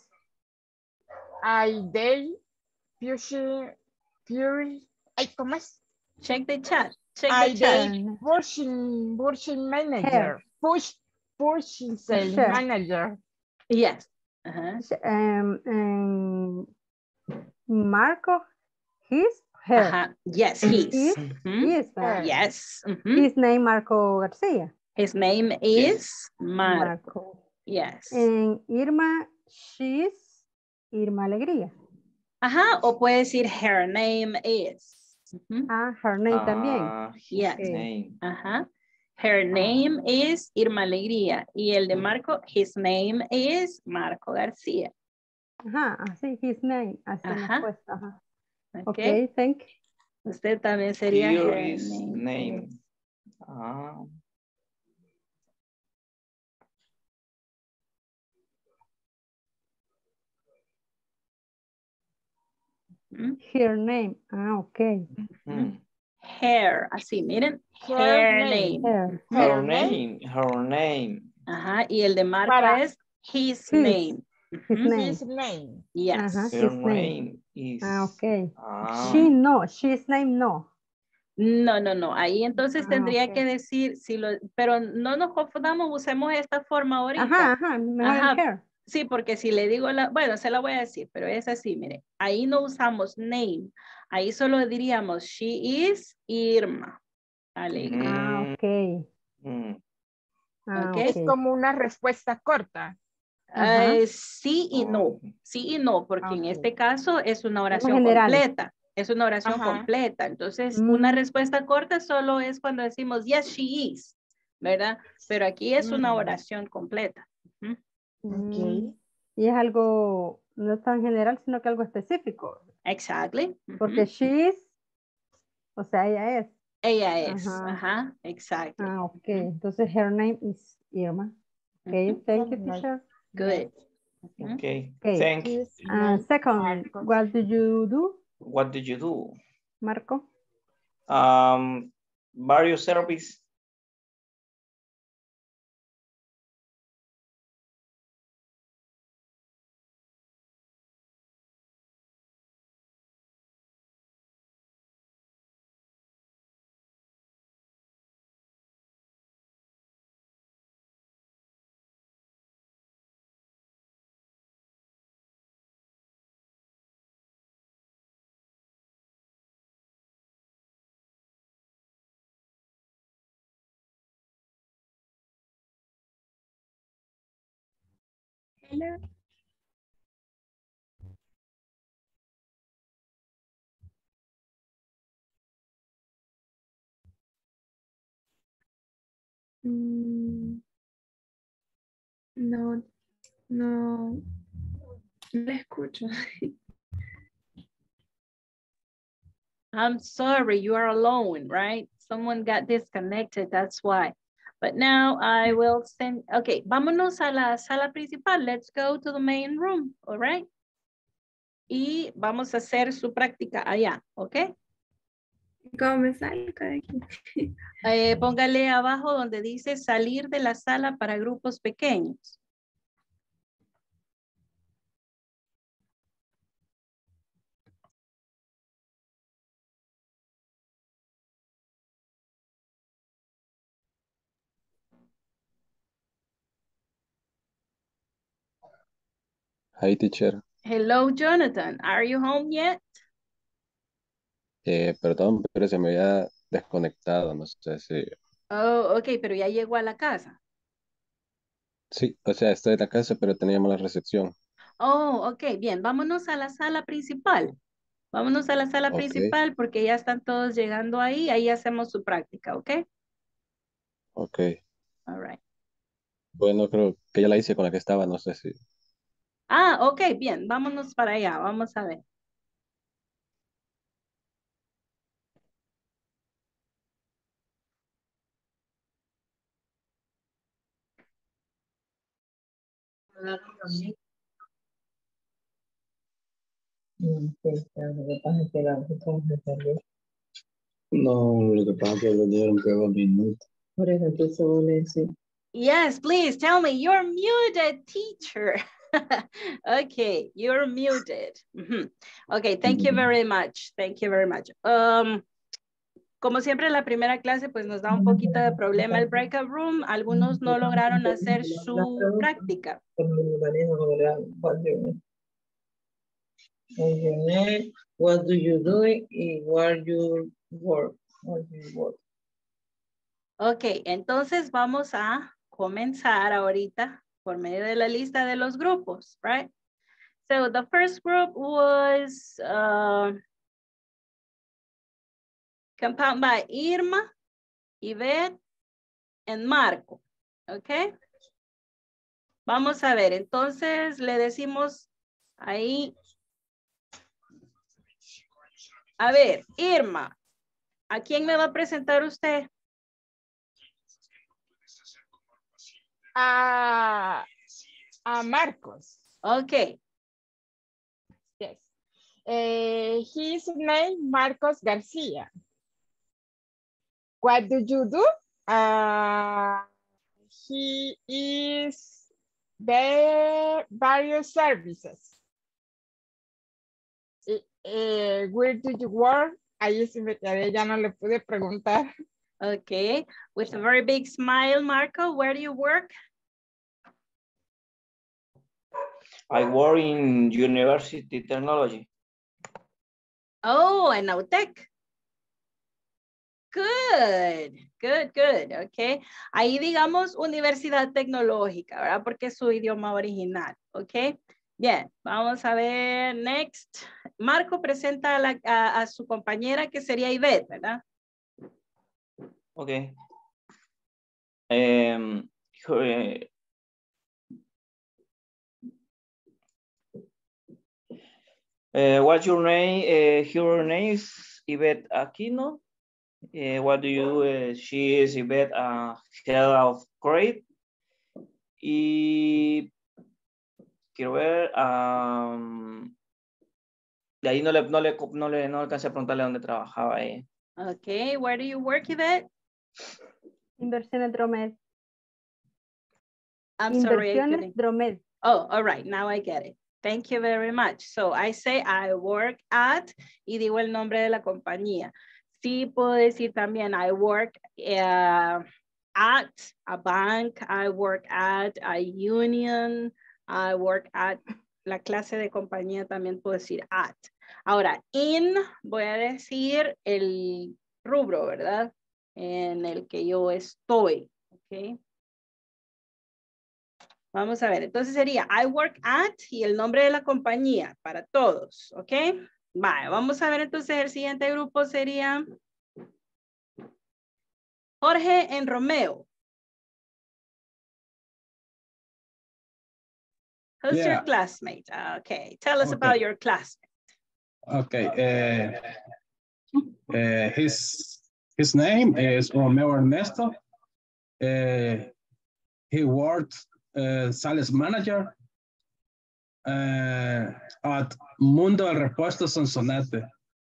Speaker 6: I they Fury Fury. Ay, ¿cómo es?
Speaker 1: Check the chat. Check
Speaker 6: I
Speaker 1: the chat.
Speaker 6: they pushing pushing manager. Push pushing sales
Speaker 12: Sure.
Speaker 6: manager.
Speaker 1: Yes. Uh-huh.
Speaker 12: Um, um, Marco, his, her.
Speaker 1: Uh-huh. Yes, he's.
Speaker 12: His,
Speaker 1: Mhm.
Speaker 12: his, uh,
Speaker 1: Yes. Mhm.
Speaker 12: his name Marco Garcia.
Speaker 1: His name is Marco.
Speaker 12: Marco.
Speaker 1: Yes.
Speaker 12: And Irma, she's Irma Alegría.
Speaker 1: Ajá, o puede decir her name is. Mhm.
Speaker 12: Ah, her name también.
Speaker 2: Ah, his
Speaker 1: Yes.
Speaker 2: name.
Speaker 1: Ajá. Her name is Irma Alegría. Y el de Marco, his name is Marco García.
Speaker 12: Ajá, así, his name. Así me
Speaker 1: Ajá.
Speaker 12: ha puesto, ajá.
Speaker 1: Okay.
Speaker 12: Ok, thank you.
Speaker 1: Usted también sería
Speaker 2: Here
Speaker 1: her
Speaker 2: is
Speaker 1: name.
Speaker 2: name.
Speaker 1: is.
Speaker 2: Ah.
Speaker 1: Uh-huh.
Speaker 12: Her name. Ah, ok.
Speaker 2: Mm.
Speaker 1: Hair, así, miren.
Speaker 6: Her
Speaker 1: Hair
Speaker 6: name.
Speaker 1: name.
Speaker 12: Her.
Speaker 2: Her
Speaker 6: Her
Speaker 2: name, her name.
Speaker 1: Ajá, y el de Marco
Speaker 6: Para-
Speaker 1: es his,
Speaker 12: His.
Speaker 1: name.
Speaker 12: His
Speaker 1: Ujú.
Speaker 12: name.
Speaker 6: His name.
Speaker 1: Yes.
Speaker 12: Ajá,
Speaker 2: Her
Speaker 12: his name.
Speaker 2: name is.
Speaker 12: Ah, ok.
Speaker 2: Ah,
Speaker 12: She no, she's name no.
Speaker 1: No, no, no. Ahí entonces
Speaker 12: Ah,
Speaker 1: tendría
Speaker 12: ok.
Speaker 1: que decir, si lo, pero no nos confundamos, usemos esta forma ahorita.
Speaker 12: Ajá, ajá, mejor
Speaker 1: Ajá.
Speaker 12: el her.
Speaker 1: Sí, porque si le digo la, bueno, se la voy a decir, pero es así, mire. Ahí no usamos name. Ahí solo diríamos, she is Irma. Alegre.
Speaker 12: Ah, ok.
Speaker 2: mm.
Speaker 12: Ah,
Speaker 1: Ok.
Speaker 6: Es
Speaker 12: ok.
Speaker 6: como una respuesta corta.
Speaker 12: Ajá.
Speaker 1: Eh, sí y no,
Speaker 2: Oh.
Speaker 1: sí y no, porque en
Speaker 6: Ok.
Speaker 1: este caso es una
Speaker 12: más
Speaker 1: oración
Speaker 12: general.
Speaker 1: completa, es una oración
Speaker 6: Ajá.
Speaker 1: completa. Entonces, una
Speaker 12: Mm.
Speaker 1: respuesta corta solo es cuando decimos, yes, she is, ¿verdad? Pero aquí es una
Speaker 6: Mm.
Speaker 1: oración completa. Ujú.
Speaker 6: Ok.
Speaker 12: Mm. Y es algo no tan general, sino que algo específico.
Speaker 1: Exactly. Ujú.
Speaker 12: Porque she is, o sea, ella es.
Speaker 1: Ella es,
Speaker 12: Ajá.
Speaker 1: ajá, exactly.
Speaker 12: Ah, ok.
Speaker 1: Ujú.
Speaker 12: Entonces, her name is Irma. Ok,
Speaker 1: Ujú.
Speaker 12: thank you,
Speaker 6: Her name.
Speaker 12: teacher.
Speaker 1: Good. Ujú.
Speaker 2: Okay,
Speaker 12: Okay.
Speaker 2: thank you.
Speaker 6: His
Speaker 12: Uh,
Speaker 6: name
Speaker 12: second,
Speaker 6: Marcos.
Speaker 12: what do you do,
Speaker 2: What did you do?
Speaker 12: Marco?
Speaker 2: Um, various service.
Speaker 4: Hello. Mm, no, no, no la escucho.
Speaker 1: I'm sorry, you are alone, right? Someone got disconnected, that's why. But now I will send, okay, vámonos a la sala principal. Let's go to the main room, all right? Y vamos a hacer su práctica allá, ¿ok?
Speaker 4: ¿Cómo me salgo de aquí?
Speaker 1: Eh, póngale abajo donde dice salir de la sala para grupos pequeños.
Speaker 9: Hi, teacher.
Speaker 1: Hello, Jonathan. Are you home yet?
Speaker 9: Eh, perdón, pero se me había desconectado. No sé si.
Speaker 1: Oh, ok, pero ya llegó a la casa.
Speaker 9: Sí, o sea, estoy en la casa, pero tenía mala recepción.
Speaker 1: Oh, ok, bien. Vámonos a la sala principal. Vámonos a la sala
Speaker 9: Ok,
Speaker 1: principal porque ya están todos llegando ahí. Ahí hacemos su práctica, ¿ok?
Speaker 9: ok.
Speaker 1: All right.
Speaker 9: Bueno, creo que ya la hice con la que estaba, no sé si.
Speaker 1: Ah, ok, bien. Vámonos para allá. Vamos a ver.
Speaker 3: No, lo que pasa es que le dieron que dos minutos. Por eso entonces vos le decís.
Speaker 1: Yes, please tell me. You're muted, teacher. Okay, you're muted. Mhm. Okay, thank you very much. Thank you very much. Um, como siempre, la primera clase pues nos da un poquito de problema el breakout room. Algunos no lograron hacer su práctica.
Speaker 13: What do you do y where you work? Where you work?
Speaker 1: Ok, entonces vamos a comenzar ahorita por medio de la lista de los grupos, right? So the first group was uh, compounded by Irma, Yvette, and Marco, ok? Vamos a ver, entonces le decimos ahí. A ver, Irma, ¿a quién me va a presentar usted?
Speaker 6: A, a Marcos.
Speaker 1: Ok.
Speaker 6: Yes. Uh, his name Marcos Garcia. What do you do? Uh, he is the various services. Uh, uh, where do you work? Ahí sí me quedé, ya no le pude preguntar.
Speaker 1: Okay, with a very big smile, Marco, where do you work?
Speaker 2: I work in university technology.
Speaker 1: Oh, en Nautec. Good, good, good, ok. Ahí digamos universidad tecnológica, ¿verdad? Porque es su idioma original, ok. Bien, vamos a ver, next. Marco presenta a, la, a, a su compañera que sería Ivette, ¿verdad?
Speaker 2: Ok. Um, uh, uh, what's your name? Uh, her name is Ivette Aquino. Uh, what do you do? Uh, she is Ivette, uh, head of grade. Y quiero ver, um, de ahí no le, no le, no le, no alcancé a preguntarle dónde trabajaba ella.
Speaker 1: Okay, where do you work, Ivette?
Speaker 12: Inversiones Dromed.
Speaker 1: I'm sorry, I
Speaker 12: Inversiones
Speaker 1: couldn't.
Speaker 12: Dromed.
Speaker 1: Oh, all right, now I get it. Thank you very much. So I say I work at, y digo el nombre de la compañía. Sí puedo decir también I work uh, at a bank, I work at a union, I work at, la clase de compañía también puedo decir at. Ahora, in, voy a decir el rubro, ¿verdad? En el que yo estoy, ¿ok? Vamos a ver, entonces sería I work at y el nombre de la compañía para todos, ¿ok? Vale, vamos a ver entonces el siguiente grupo sería Jorge en Romeo. Who's
Speaker 5: Yeah.
Speaker 1: your classmate? Okay, tell us
Speaker 5: Okay.
Speaker 1: about your classmate.
Speaker 5: Okay. Uh, uh, his his name is Romeo Ernesto. Uh, he worked uh, sales manager uh, at Mundo del Repuesto Sonsonate.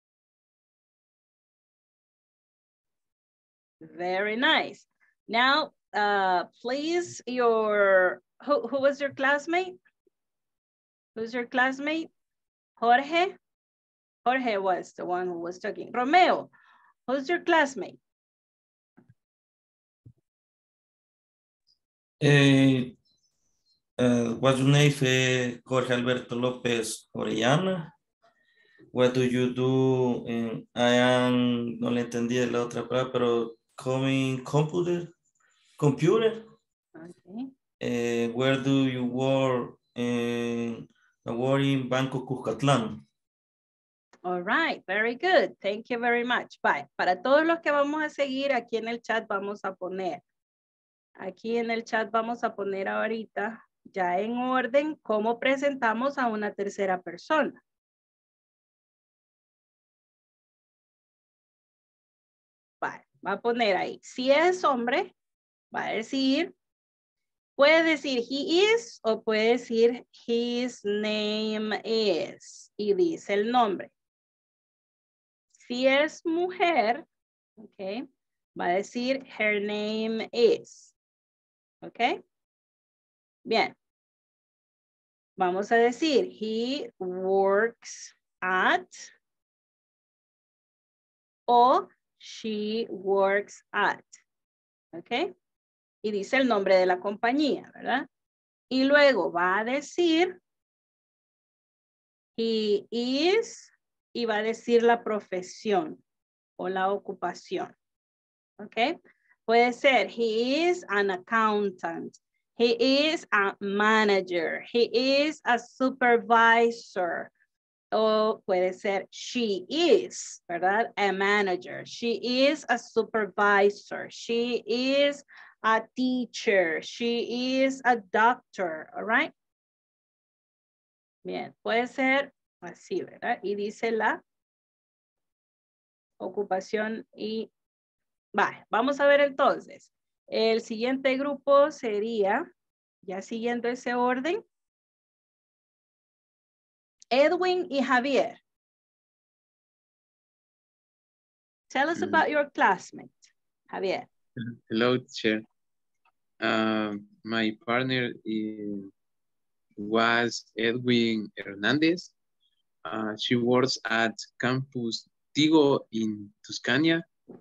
Speaker 1: Very nice. Now, uh, please, your who, who was your classmate? Who's your classmate? Jorge? Jorge was the one who was talking. Romeo, who's your classmate?
Speaker 10: Eh, uh, what's your name? Uh, Jorge Alberto López Orellana. What do you do? In, I am, no le entendí la otra palabra, pero coming computer, computer.
Speaker 1: Okay.
Speaker 10: Uh, where do you work? In, I work in Banco Cuscatlán.
Speaker 1: All right, very good. Thank you very much. Bye. Para todos los que vamos a seguir, aquí en el chat vamos a poner. Aquí en el chat vamos a poner ahorita, ya en orden, cómo presentamos a una tercera persona. Vale, va a poner ahí. Si es hombre, va a decir, puede decir he is o puede decir his name is. Y dice el nombre. Si es mujer, ok, va a decir her name is. Ok. Bien. Vamos a decir, he works at o she works at. Ok. Y dice el nombre de la compañía, ¿verdad? Y luego va a decir, he is, y va a decir la profesión o la ocupación. Ok. Puede ser, he is an accountant. He is a manager. He is a supervisor. O puede ser, she is, ¿verdad? A manager. She is a supervisor. She is a teacher. She is a doctor. All right. Bien, puede ser así, ¿verdad? Y dice la ocupación y... Vale, vamos a ver entonces. El siguiente grupo sería, ya siguiendo ese orden, Edwin y Javier. Tell us
Speaker 14: Mm.
Speaker 1: about your classmate, Javier.
Speaker 14: Hello, teacher. Uh, my partner is, was Edwin Hernandez. Uh, she works at Campus Tigo in Tuscania,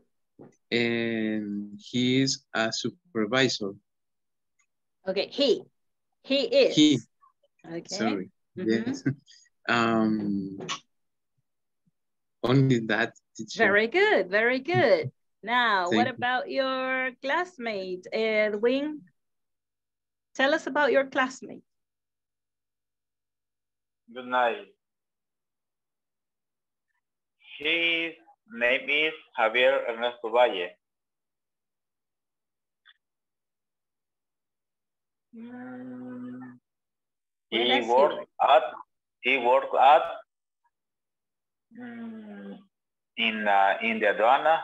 Speaker 14: and he is a supervisor.
Speaker 1: Okay, he. He is.
Speaker 14: He.
Speaker 1: Okay.
Speaker 14: Sorry.
Speaker 1: Mhm.
Speaker 14: Yes. um, only that, teacher.
Speaker 1: Very good, very good. Now,
Speaker 14: Thank
Speaker 1: what
Speaker 14: you.
Speaker 1: about your classmate, Edwin? Tell us about your classmate.
Speaker 15: Good night. His name is Javier Ernesto Valle. Mm,
Speaker 1: Where
Speaker 15: He
Speaker 1: does he
Speaker 15: works
Speaker 1: work?
Speaker 15: at he works at mm, in uh, in the aduana.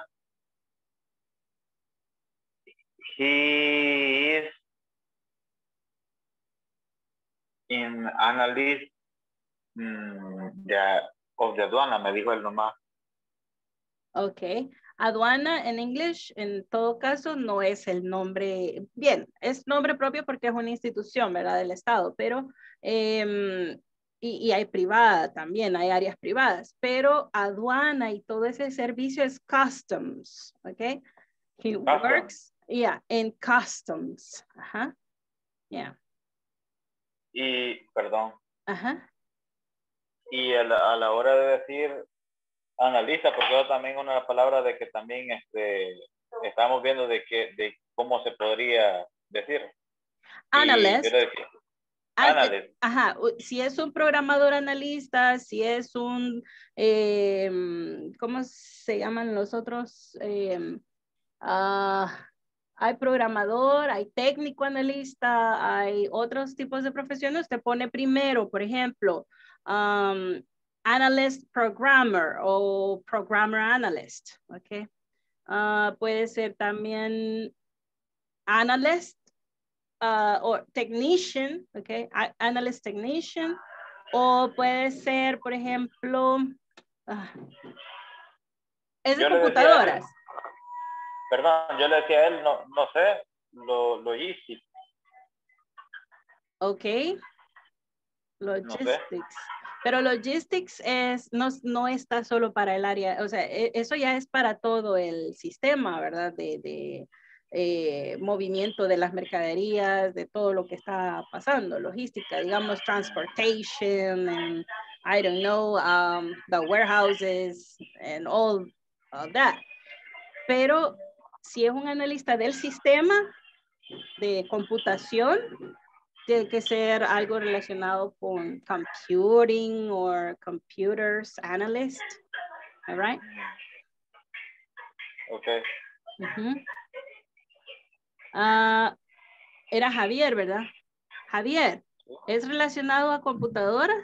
Speaker 15: He is in analyst mm, de, of the aduana, me dijo él nomás.
Speaker 1: Ok. Aduana en English, en todo caso, no es el nombre, bien, es nombre propio porque es una institución, ¿verdad? Del Estado, pero, eh, y, y hay privada también, hay áreas privadas, pero aduana y todo ese servicio es customs, ¿ok? He works, yeah, in customs, ajá, yeah.
Speaker 15: Y, perdón,
Speaker 1: Ajá.
Speaker 15: y a la, a la hora de decir analista, porque yo también una palabra de que también este, estamos viendo de, que, de cómo se podría decir.
Speaker 1: Analyst.
Speaker 15: Y yo le decía,
Speaker 1: An-
Speaker 15: analyst.
Speaker 1: Ajá, u- si es un programador analista, si es un, eh, ¿cómo se llaman los otros? Eh, ah, hay programador, hay técnico analista, hay otros tipos de profesiones. Usted pone primero, por ejemplo, um, analyst programmer o programmer analyst, ¿ok? Ah, puede ser también analyst uh, o technician, ¿ok? A- Analyst technician, o puede ser, por ejemplo, ah, es de
Speaker 15: Yo le decía a él,
Speaker 1: computadoras.
Speaker 15: perdón, yo le decía a él, no, no sé, lo, lo easy.
Speaker 1: Ok.
Speaker 15: No sé.
Speaker 1: Logistics. Pero logistics es, no, no está solo para el área, o sea, e- eso ya es para todo el sistema, ¿verdad? De, de eh, movimiento de las mercaderías, de todo lo que está pasando, logística, digamos, transportation, and I don't know, um, the warehouses, and all of that. Pero si es un analista del sistema de computación, tiene que ser algo relacionado con computing or computers analyst, all right?
Speaker 15: Okay.
Speaker 1: Ujú. Ah, era Javier, ¿verdad? Javier, ¿es relacionado a computadoras?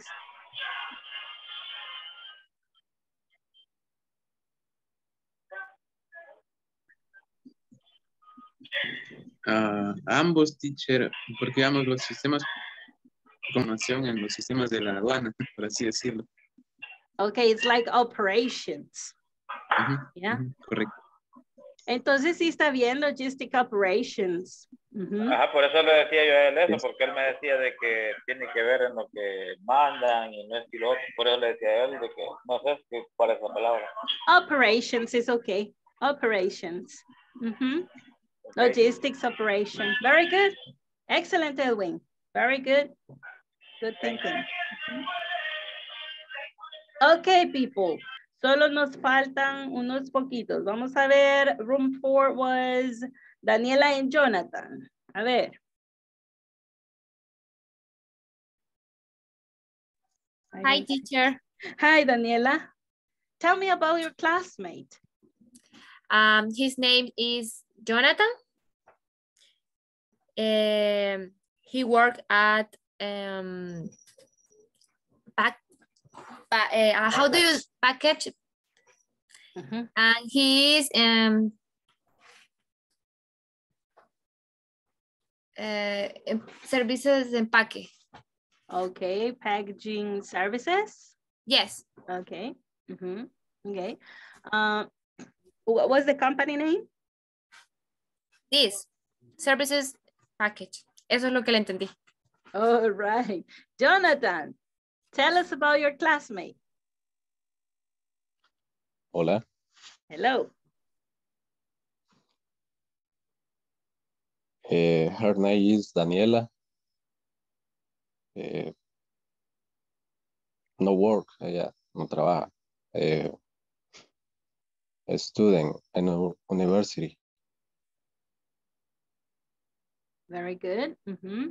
Speaker 14: Ah, ambos, teacher, porque ambos los sistemas de información en los sistemas de la aduana, por así decirlo.
Speaker 1: Okay, it's like operations.
Speaker 14: Ujú,
Speaker 1: Yeah.
Speaker 14: ujú, correcto.
Speaker 1: Entonces sí está bien, logistic operations. Ujú.
Speaker 15: Ajá, por eso le decía yo a él eso,
Speaker 14: Yes.
Speaker 15: porque él me decía de que tiene que ver en lo que mandan y no es piloto. Por eso le decía a él de que no sé qué- cuál es la palabra.
Speaker 1: Operations is okay. Operations. Ujú. Logistics operation. Very good. Excellent, Edwin. Very good. Good thinking. Okay, people. Solo nos faltan unos poquitos. Vamos a ver. Room four was Daniela and Jonathan. A ver.
Speaker 16: Hi, teacher.
Speaker 1: Hi, Daniela. Tell me about your classmate.
Speaker 16: Um, his name is Jonathan. Um, he worked at um, pack, pa, uh, how do you package?
Speaker 1: Uh-huh.
Speaker 16: And he is um, uh, services empaque.
Speaker 1: Okay, packaging services.
Speaker 16: Yes.
Speaker 1: Okay. Mm-hmm. Okay. Uh, What was the company name?
Speaker 16: This. Services package. Eso es lo que le entendí.
Speaker 1: All right. Jonathan, tell us about your classmate.
Speaker 9: Hola.
Speaker 1: Hello.
Speaker 9: Uh, her name is Daniela. Uh, no work, ella no trabaja. Uh, a student in a university.
Speaker 1: Very good. Mm-hmm.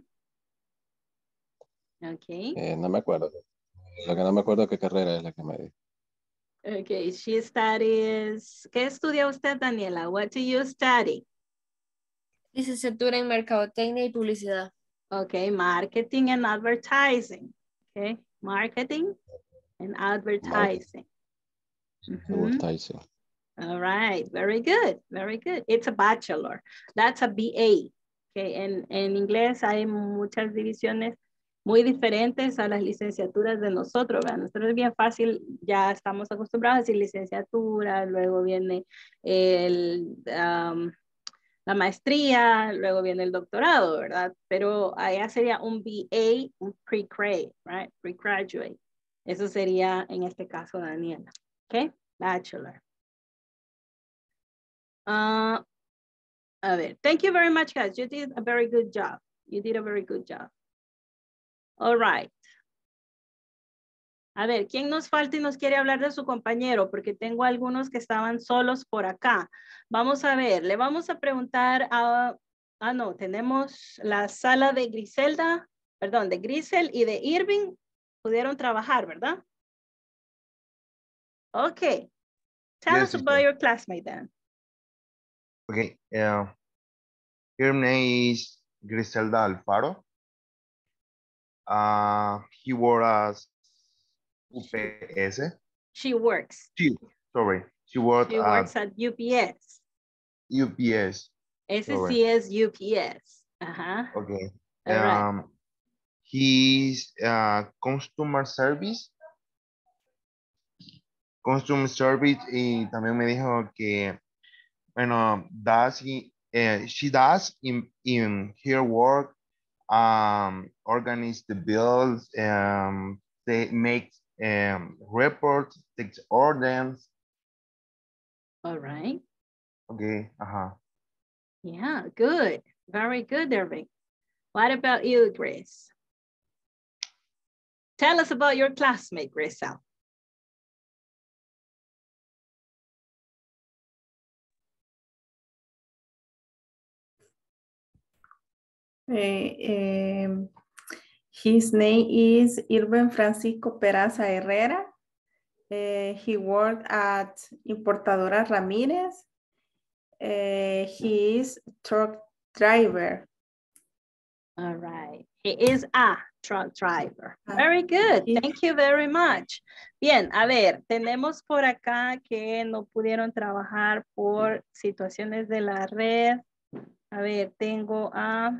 Speaker 1: Okay.
Speaker 9: Eh, no me acuerdo. Lo que no me acuerdo qué carrera es la que me dijo.
Speaker 1: Okay, she studies. ¿Qué estudia usted, Daniela? What do you study?
Speaker 16: Licenciatura en Mercadotecnia y Publicidad.
Speaker 1: Okay, marketing and advertising. Okay, marketing and advertising. Mm-hmm.
Speaker 9: Advertising.
Speaker 1: All right, very good, very good. It's a bachelor. That's a B A. Okay, en, en inglés hay muchas divisiones muy diferentes a las licenciaturas de nosotros. ¿verdad? Nosotros es bien fácil, ya estamos acostumbrados a decir licenciatura, luego viene el, um, la maestría, luego viene el doctorado, ¿verdad? Pero allá sería un B A, un pre-grade, right? Pre-graduate. Eso sería en este caso Daniela. Okay, bachelor. Uh, a ver, thank you very much, guys. You did a very good job. You did a very good job. All right. A ver, ¿quién nos falta y nos quiere hablar de su compañero? Porque tengo algunos que estaban solos por acá. Vamos a ver, le vamos a preguntar a... Ah, no, tenemos la sala de Griselda, perdón, de Grisel y de Irving. Pudieron trabajar, ¿verdad? Okay. Tell
Speaker 17: Yes,
Speaker 1: us about your classmate then.
Speaker 17: Okay. Uh, her name is Griselda Alfaro. Uh, he works as U P S.
Speaker 1: She works.
Speaker 17: She, sorry. She works
Speaker 1: She
Speaker 17: at
Speaker 1: works at U P S.
Speaker 17: U P S.
Speaker 1: Ese
Speaker 17: Sorry.
Speaker 1: sí es U P S. Ajá.
Speaker 17: Okay.
Speaker 1: All right.
Speaker 17: Um, he's uh, customer service. Customer service y también me dijo que, bueno, does he, uh, she does in, in her work, um, organize the bills, um, they make um, reports, takes orders.
Speaker 1: All right.
Speaker 17: Okay, uh-huh.
Speaker 1: Yeah, good. Very good, Irving. What about you, Grace? Tell us about your classmate, Grisel.
Speaker 18: Uh, um, his name is Irving Francisco Peraza Herrera. Uh, he worked at Importadora Ramirez. Uh, he is truck driver.
Speaker 1: All right. He is a truck driver. Very good. Thank you very much. Bien, a ver, tenemos por acá que no pudieron trabajar por situaciones de la red. A ver, tengo a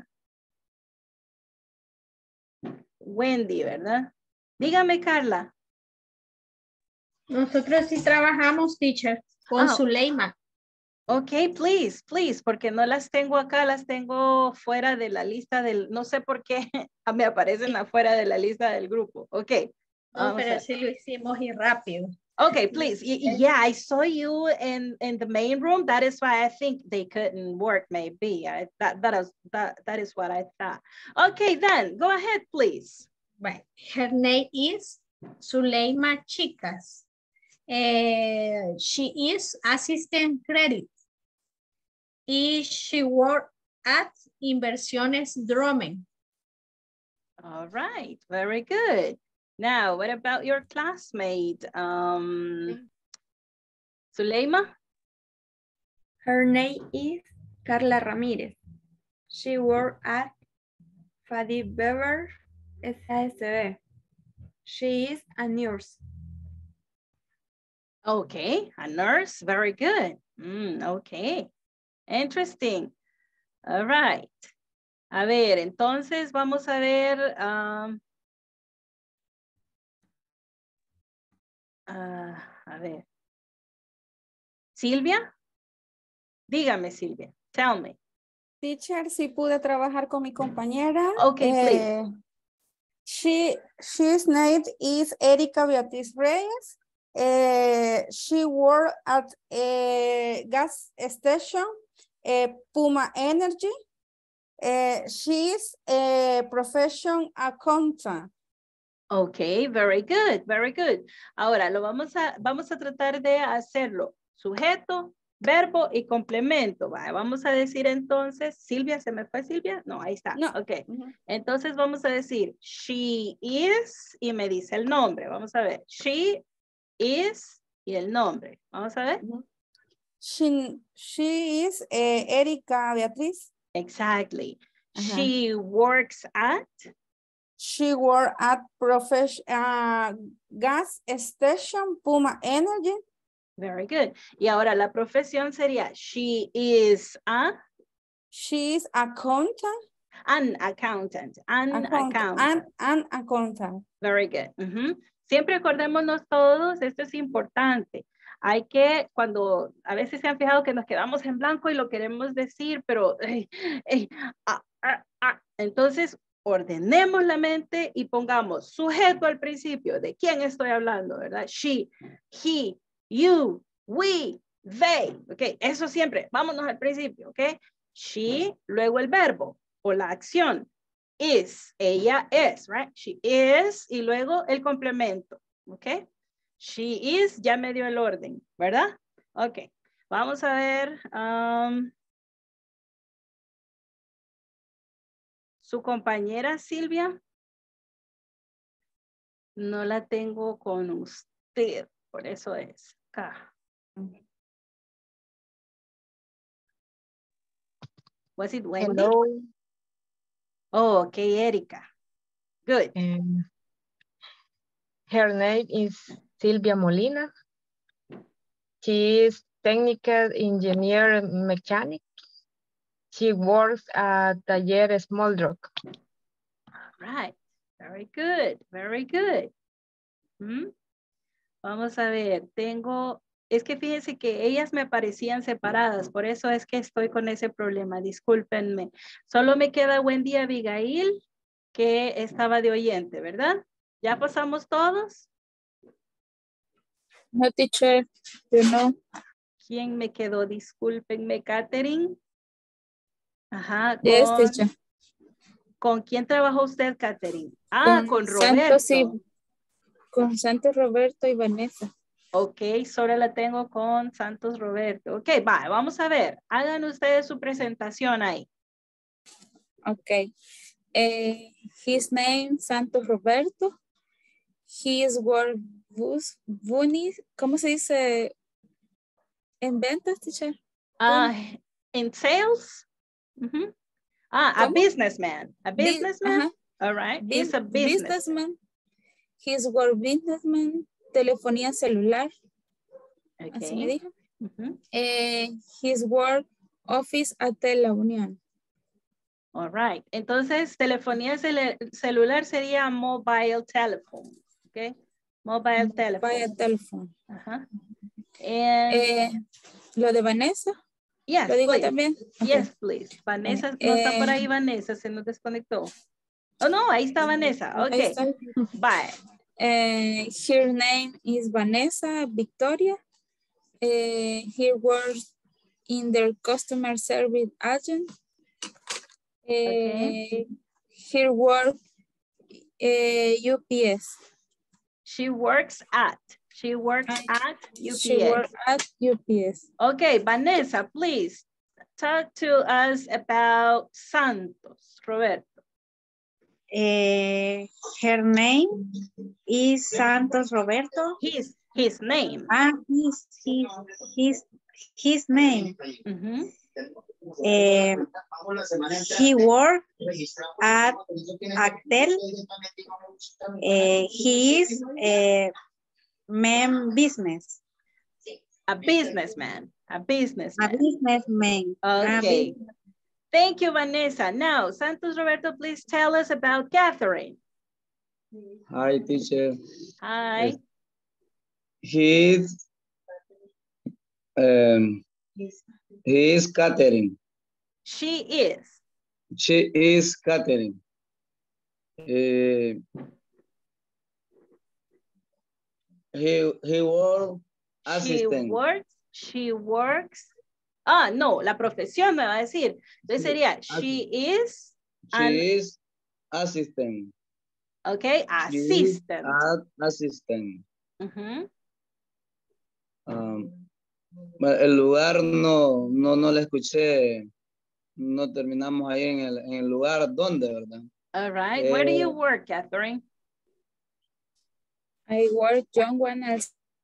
Speaker 1: Wendy, ¿verdad? Dígame, Carla.
Speaker 19: Nosotros sí trabajamos, teacher, con
Speaker 1: Ah,
Speaker 19: Zuleima.
Speaker 1: Ok, please, please, porque no las tengo acá, las tengo fuera de la lista del, no sé por qué me aparecen afuera de la lista del grupo. Ok,
Speaker 19: No,
Speaker 1: vamos
Speaker 19: pero
Speaker 1: a-
Speaker 19: sí lo hicimos y rápido.
Speaker 1: Okay, please. Y- y- Yeah, I saw you in, in the main room. That is why I think they couldn't work, maybe. I, that, that, is, that, that is what I thought. Okay, then, go ahead, please.
Speaker 19: Right. Her name is Zuleima Chicas. Eh, she is assistant credit. Y she worked at Inversiones Drummond.
Speaker 1: All right, very good. Now, what about your classmate, um, Zuleima?
Speaker 4: Her name is Carla Ramirez. She worked at Fadi Bever S A S B. She is a nurse.
Speaker 1: Okay, a nurse, very good. Mm, okay, interesting. All right. A ver, entonces vamos a ver. Um, ah, a ver. Silvia, Dígame, Silvia. Tell me.
Speaker 11: Teacher, si pude trabajar con mi compañera.
Speaker 1: Okay, please.
Speaker 11: Eh, she, she's name is Erika Beatriz Reyes. Uh, she worked at a gas station, uh, Puma Energy. Uh, she is a profession accountant.
Speaker 1: Okay, very good, very good. Ahora lo vamos a, vamos a tratar de hacerlo. Sujeto, verbo y complemento. Vale, vamos a decir entonces, Silvia, ¿se me fue Silvia? No, ahí está.
Speaker 11: No.
Speaker 1: Ok. Uh-huh. Entonces vamos a decir, she is, y me dice el nombre. Vamos a ver. She is, y el nombre. Vamos a ver.
Speaker 11: Uh-huh. She, she is uh, Erika Beatriz.
Speaker 1: Exactly. Uh-huh.
Speaker 11: She
Speaker 1: works at.
Speaker 11: She works at profession, uh, gas station, Puma Energy.
Speaker 1: Very good. Y ahora la profesión sería, she is a.
Speaker 11: She is accountant.
Speaker 1: An accountant. An
Speaker 11: accountant.
Speaker 1: accountant.
Speaker 11: An, an accountant.
Speaker 1: Very good. Uh-huh. Siempre acordémonos todos, esto es importante. Hay que, cuando a veces se han fijado que nos quedamos en blanco y lo queremos decir, pero eh, eh, ah, ah, ah. Entonces ordenemos la mente y pongamos sujeto al principio. ¿De quién estoy hablando, verdad? She, he, you, we, they. Ok, eso siempre. Vámonos al principio, ok. She, luego el verbo o la acción. Is, ella es, right? She is, y luego el complemento, ok. She is, ya me dio el orden, ¿verdad? Ok, vamos a ver. Um, su compañera Silvia. No la tengo con usted, por eso es acá. Was it Wendy?
Speaker 6: Hello.
Speaker 1: Oh, okay, Erika. Good.
Speaker 6: Um, her name is Silvia Molina. She is technical engineer mechanic. She works at Taller Small Rock.
Speaker 1: All right. Very good. Very good. ¿Mm? Vamos a ver. Tengo, es que fíjense que ellas me parecían separadas. Por eso es que estoy con ese problema. Discúlpenme. Solo me queda Wendy Abigail, que estaba de oyente, ¿verdad? ¿Ya pasamos todos?
Speaker 11: No, teacher, yo no.
Speaker 1: ¿Quién me quedó? Discúlpenme, Catherine. Ajá. Con,
Speaker 11: yes, teacher.
Speaker 1: ¿Con quién trabajó usted, Catherine? Ah, con, con Roberto.
Speaker 11: Santos y, con Santos Roberto y Vanessa.
Speaker 1: Ok, solo la tengo con Santos Roberto. Ok, va, vamos a ver. Hagan ustedes su presentación ahí.
Speaker 11: Ok. Uh, his name, Santos Roberto. He is work bunny. ¿Cómo se dice en ventas, teacher?
Speaker 1: Uh, in sales? Uh-huh. Ah, ¿Cómo? A businessman. A businessman? Uh-huh. All right.
Speaker 11: Be
Speaker 1: He's a businessman.
Speaker 11: businessman. He's work businessman. Telefonía celular.
Speaker 1: Okay.
Speaker 11: Así me dijo.
Speaker 1: Uh-huh.
Speaker 11: uh, his work office at La Unión.
Speaker 1: All right. Entonces, telefonía cel celular sería mobile telephone. Okay. Mobile telephone.
Speaker 11: Mobile telephone.
Speaker 1: Uh-huh. And...
Speaker 11: eh, lo de Vanessa.
Speaker 1: Yes,
Speaker 11: ¿Lo digo
Speaker 1: please.
Speaker 11: también?
Speaker 1: Yes,
Speaker 11: okay.
Speaker 1: please. Vanessa, no
Speaker 11: eh,
Speaker 1: está por ahí Vanessa, se nos desconectó. Oh, no, ahí está Vanessa. Okay.
Speaker 11: Está.
Speaker 1: Bye.
Speaker 11: Uh, her name is Vanessa Victoria. Uh, he works in their customer service agent. Uh,
Speaker 1: okay.
Speaker 11: Her work uh, U P S.
Speaker 1: She works at. She works at U P S.
Speaker 11: She works at U P S.
Speaker 1: Okay, Vanessa, please talk to us about Santos, Roberto.
Speaker 7: Uh, her name is Santos Roberto.
Speaker 1: His his name.
Speaker 7: Ah, his his his his name.
Speaker 1: Mm-hmm.
Speaker 7: Uh, he worked at Actel. Uh, he is a man business.
Speaker 1: A businessman. A businessman.
Speaker 7: A businessman.
Speaker 1: Okay.
Speaker 7: A business.
Speaker 1: Thank you, Vanessa. Now, Santos Roberto, please tell us about Catherine.
Speaker 3: Hi, teacher.
Speaker 1: Hi.
Speaker 3: He's um, He is Catherine.
Speaker 1: She is.
Speaker 3: She is Catherine. Uh, he, he works assistant.
Speaker 1: She works. She works. Ah, no, la profesión me va a decir. Entonces sería, she is.
Speaker 3: She
Speaker 1: an,
Speaker 3: is assistant.
Speaker 1: Okay, assistant.
Speaker 3: Ad assistant.
Speaker 1: Uh-huh.
Speaker 3: Um, el lugar no, no, no le escuché. No terminamos ahí en el, en el lugar donde, ¿verdad?
Speaker 1: All right.
Speaker 3: Eh,
Speaker 1: Where do you work, Catherine?
Speaker 11: I work John Juan El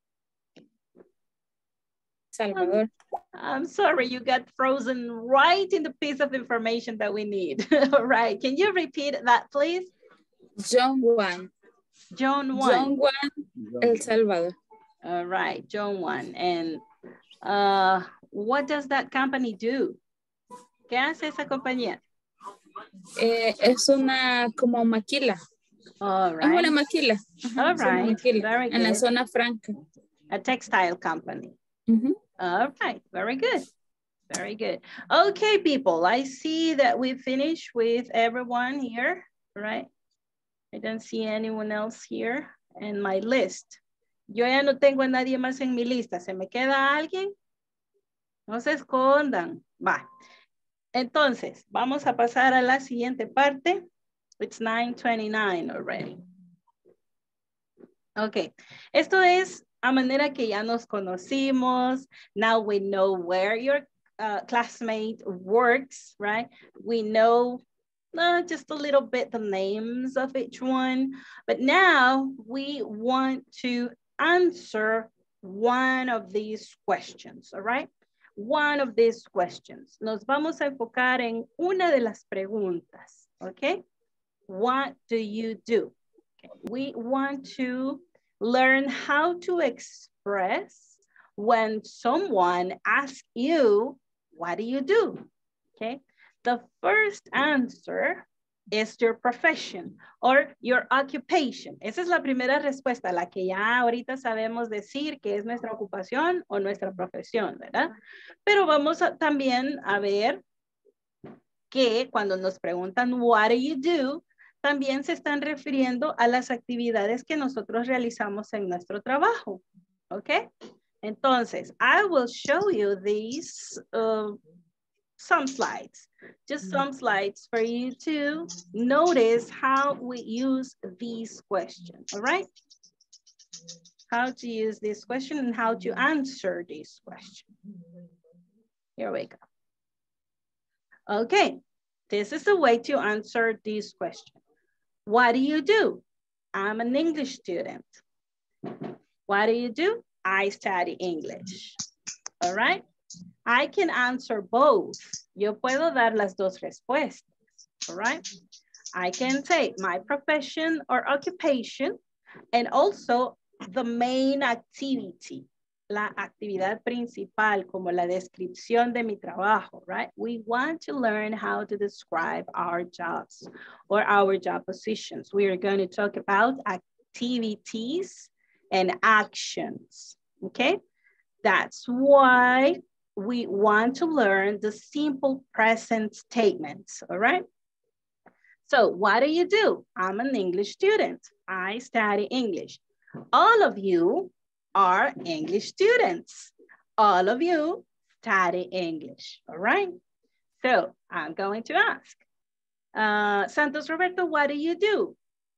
Speaker 11: Salvador.
Speaker 1: I'm sorry, you got frozen right in the piece of information that we need. All right. Can you repeat that, please?
Speaker 11: John Juan.
Speaker 1: John Juan.
Speaker 11: John Juan El Salvador.
Speaker 1: All right, John Juan. And uh, what does that company do? ¿Qué hace esa compañía?
Speaker 11: Eh, es una como maquila.
Speaker 1: All right.
Speaker 11: Es una maquila. Ajá,
Speaker 1: All
Speaker 11: es una
Speaker 1: right.
Speaker 11: maquila,
Speaker 1: Very
Speaker 11: en la
Speaker 1: good.
Speaker 11: zona franca.
Speaker 1: A textile company.
Speaker 11: Uh-huh.
Speaker 1: All right, very good. Very good. Okay, people, I see that we finished with everyone here, right? I don't see anyone else here in my list. Yo ya no tengo a nadie más en mi lista. ¿Se me queda alguien? No se escondan. Va. Entonces, vamos a pasar a la siguiente parte. It's nine twenty-nine already. Ok. Esto es a manera que ya nos conocimos. Now we know where your uh, classmate works, right? We know uh, just a little bit the names of each one. But now we want to answer one of these questions, all right? One of these questions. Nos vamos a enfocar en una de las preguntas, okay? What do you do? Okay. We want to learn how to express when someone asks you, what do you do? Okay. The first answer is your profession or your occupation. Esa es la primera respuesta, la que ya ahorita sabemos decir que es nuestra ocupación o nuestra profesión, ¿verdad? Pero vamos a, también a ver que cuando nos preguntan, what do you do? También se están refiriendo a las actividades que nosotros realizamos en nuestro trabajo. ¿Ok? Entonces, I will show you these, uh, some slides. Just some slides for you to notice how we use these questions. All right? How to use this question and how to answer this question. Here we go. Okay. This is the way to answer this question. What do you do? I'm an English student. What do you do? I study English. All right? I can answer both. Yo puedo dar las dos respuestas. All right? I can say my profession or occupation and also the main activity. La actividad principal, como la descripción de mi trabajo, right? We want to learn how to describe our jobs or our job positions. We are going to talk about activities and actions, okay? That's why we want to learn the simple present statements, all right? So what do you do? I'm an English student. I study English. All of you are English students. All of you study English, all right? So I'm going to ask, uh, Santos Roberto, what do you do?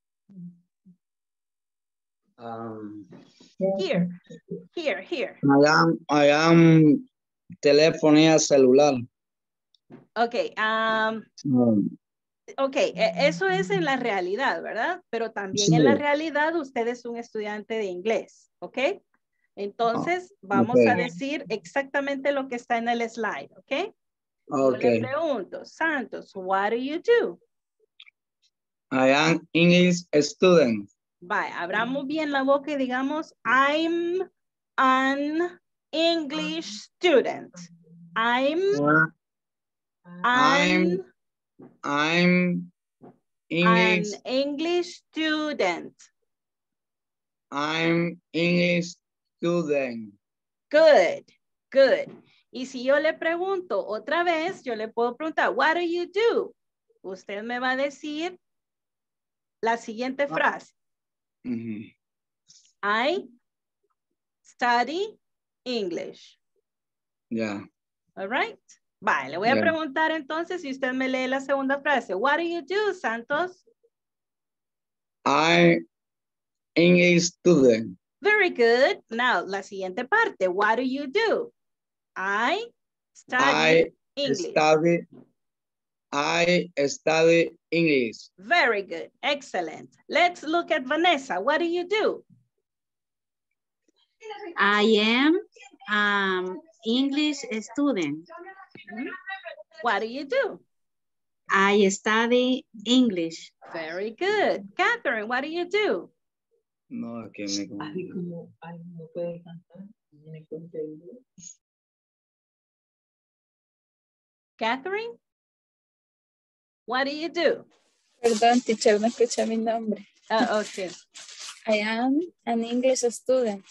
Speaker 3: Um,
Speaker 1: here, here, here.
Speaker 3: I am, I am telefonía celular.
Speaker 1: Okay, um,
Speaker 3: Um,
Speaker 1: ok, eso es en la realidad, ¿verdad? Pero también
Speaker 3: sí.
Speaker 1: en la realidad usted es un estudiante de inglés, ¿ok? Entonces, vamos
Speaker 3: okay.
Speaker 1: a decir exactamente lo que está en el slide, ¿ok?
Speaker 3: Okay.
Speaker 1: Yo le pregunto, Santos, what do you do?
Speaker 3: I am English student.
Speaker 1: Vaya, abramos bien la boca y digamos, I'm an English student. I'm,
Speaker 3: I'm,
Speaker 1: an,
Speaker 3: I'm English.
Speaker 1: an English student.
Speaker 3: I'm English student.
Speaker 1: Good, good. Y si yo le pregunto otra vez, yo le puedo preguntar, what do you do? Usted me va a decir la siguiente frase.
Speaker 3: Mm-hmm.
Speaker 1: I study English.
Speaker 3: Yeah.
Speaker 1: All right. Vale, le voy a
Speaker 3: Yeah.
Speaker 1: preguntar entonces si usted me lee la segunda frase. What do you do, Santos?
Speaker 3: I English student.
Speaker 1: Very good. Now, la siguiente parte. What do you do? I study
Speaker 3: I
Speaker 1: English.
Speaker 3: study I study English.
Speaker 1: Very good. Excellent. Let's look at Vanessa. What do you do?
Speaker 7: I am um English student.
Speaker 1: What do you do?
Speaker 7: I study English.
Speaker 1: Very good. Catherine, what do you do?
Speaker 3: No, que me...
Speaker 1: Catherine, what do you do?
Speaker 11: Perdón, teacher, no escuché mi nombre.
Speaker 1: Uh, okay.
Speaker 11: I am an English student.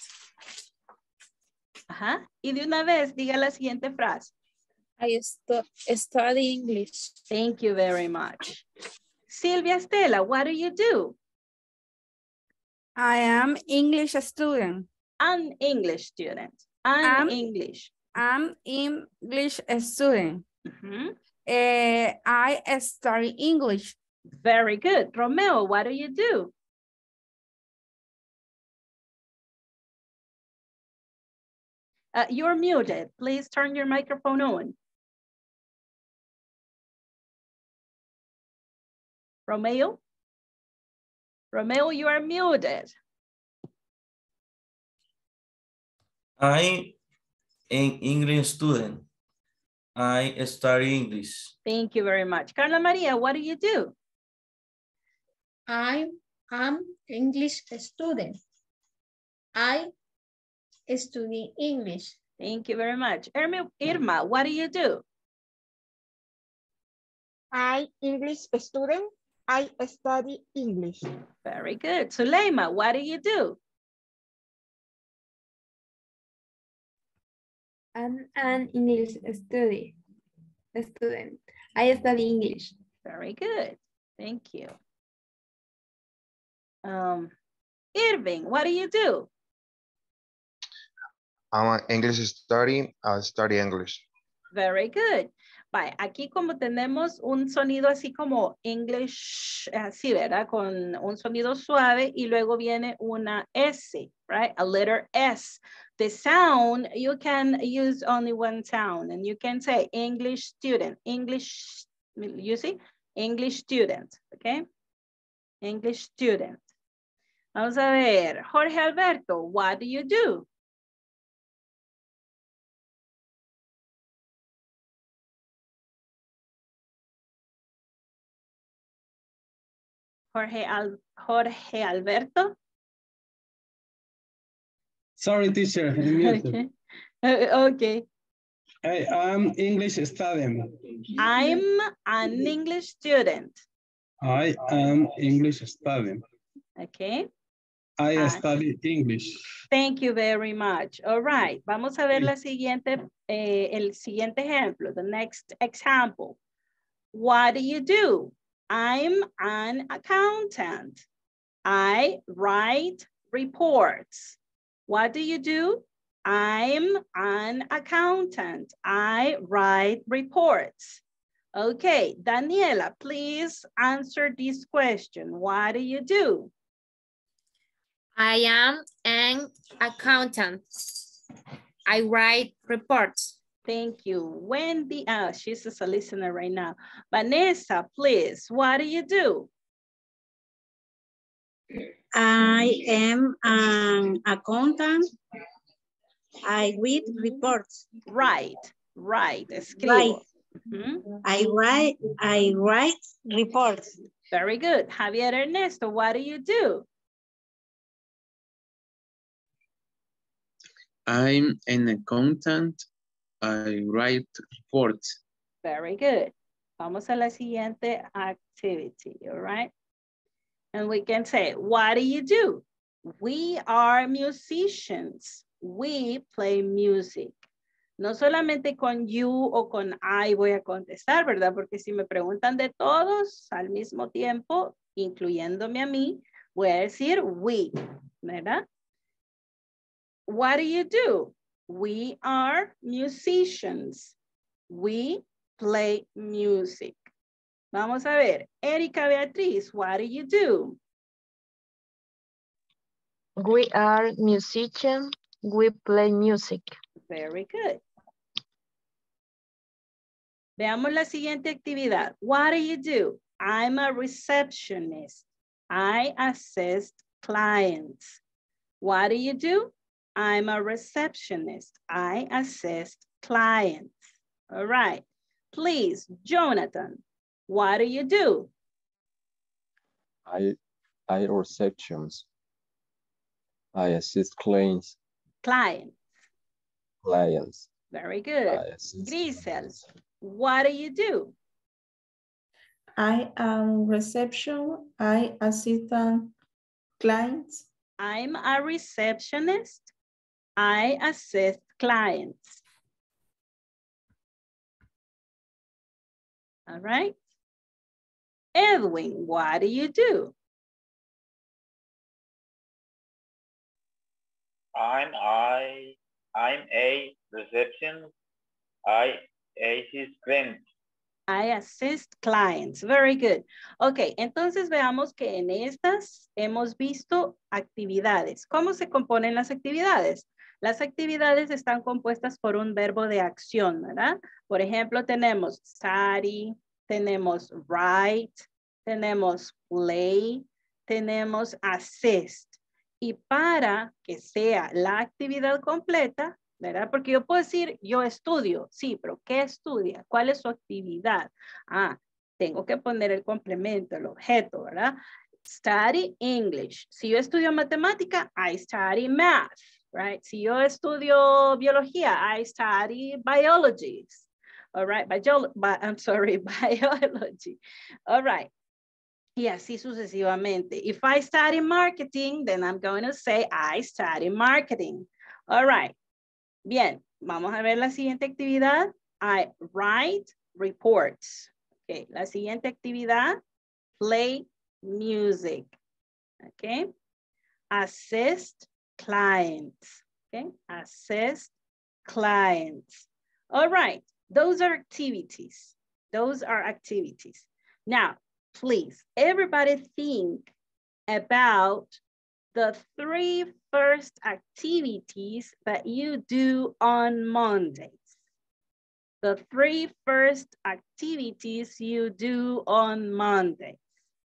Speaker 1: Ajá. Y de una vez, diga la siguiente frase.
Speaker 11: I stu study English.
Speaker 1: Thank you very much. Silvia Estela, what do you do?
Speaker 11: I am English student.
Speaker 1: An English student. An
Speaker 11: I'm,
Speaker 1: English.
Speaker 11: I'm English student.
Speaker 1: Mm-hmm.
Speaker 11: uh, I study English.
Speaker 1: Very good. Romeo, what do you do? Uh, you're muted. Please turn your microphone on. Romeo? Romeo, you are muted.
Speaker 10: I am English student. I study English.
Speaker 1: Thank you very much. Carla Maria, what do you do?
Speaker 19: I am English student. I study English.
Speaker 1: Thank you very much. Irma, Irma, what do you do?
Speaker 6: I English student. I study English.
Speaker 1: Very good. Suleima, what do you do?
Speaker 4: I'm an English study, student. I study English.
Speaker 1: Very good. Thank you. Um, Irving, what do you do?
Speaker 17: I'm an English study. I study English.
Speaker 1: Very good. Bye. Aquí como tenemos un sonido así como English, así, ¿verdad? Con un sonido suave y luego viene una S, right? A letter S. The sound, you can use only one sound and you can say English student, English, you see? English student, okay? English student. Vamos a ver, Jorge Alberto, what do you do? Jorge, Al Jorge Alberto.
Speaker 5: Sorry, teacher. I'm muted.
Speaker 1: Okay. Uh, okay.
Speaker 5: Hey, I'm English student.
Speaker 1: I'm an English student.
Speaker 5: I am English student.
Speaker 1: Okay.
Speaker 5: I
Speaker 1: Uh,
Speaker 5: study English.
Speaker 1: Thank you very much. All right. Vamos a ver la siguiente, eh, el siguiente ejemplo, the next example. What do you do? I'm an accountant. I write reports. What do you do? I'm an accountant. I write reports. Okay, Daniela, please answer this question. What do you do?
Speaker 16: I am an accountant. I write reports.
Speaker 1: Thank you. Wendy, uh, she's just a listener right now. Vanessa, please, what do you do?
Speaker 7: I am an accountant. I read reports.
Speaker 1: Right, right. Escribo.
Speaker 7: Right.
Speaker 1: Mm-hmm.
Speaker 7: I write, I write reports.
Speaker 1: Very good. Javier Ernesto, what do you do?
Speaker 14: I'm an accountant. I write reports.
Speaker 1: Very good. Vamos a la siguiente activity, all right? And we can say, what do you do? We are musicians. We play music. No solamente con you o con I voy a contestar, ¿verdad? Porque si me preguntan de todos al mismo tiempo, incluyéndome a mí, voy a decir we, ¿verdad? What do you do? We are musicians. We play music. Vamos a ver. Erika Beatriz, what do you do?
Speaker 20: We are musicians. We play music.
Speaker 1: Very good. Veamos la siguiente actividad. What do you do? I'm a receptionist. I assist clients. What do you do? I'm a receptionist. I assist clients. All right. Please, Jonathan, what do you do?
Speaker 9: I, I receptions. I assist clients.
Speaker 1: Clients.
Speaker 9: Clients.
Speaker 1: Very good. Grisel, what do you do?
Speaker 18: I am reception. I assist clients.
Speaker 1: I'm a receptionist. I assist clients. All right. Edwin, what do you do?
Speaker 15: I'm I I'm a reception. I assist clients.
Speaker 1: I assist clients. Very good. Ok, entonces veamos que en estas hemos visto actividades. ¿Cómo se componen las actividades? Las actividades están compuestas por un verbo de acción, ¿verdad? Por ejemplo, tenemos study, tenemos write, tenemos play, tenemos assist. Y para que sea la actividad completa, ¿verdad? Porque yo puedo decir, yo estudio. Sí, pero ¿qué estudia? ¿Cuál es su actividad? Ah, tengo que poner el complemento, el objeto, ¿verdad? Study English. Si yo estudio matemática, I study math, right? Si yo estudio biología, I study biology. All right, Bio bi I'm sorry, biology. All right. Y así sucesivamente. If I study marketing, then I'm going to say I study marketing. All right. Bien, vamos a ver la siguiente actividad. I write reports. Okay, la siguiente actividad, play music. Okay, assist clients. Okay, assist clients. All right, those are activities. Those are activities. Now, please, everybody think about the three first activities that you do on Mondays. The three first activities you do on Mondays.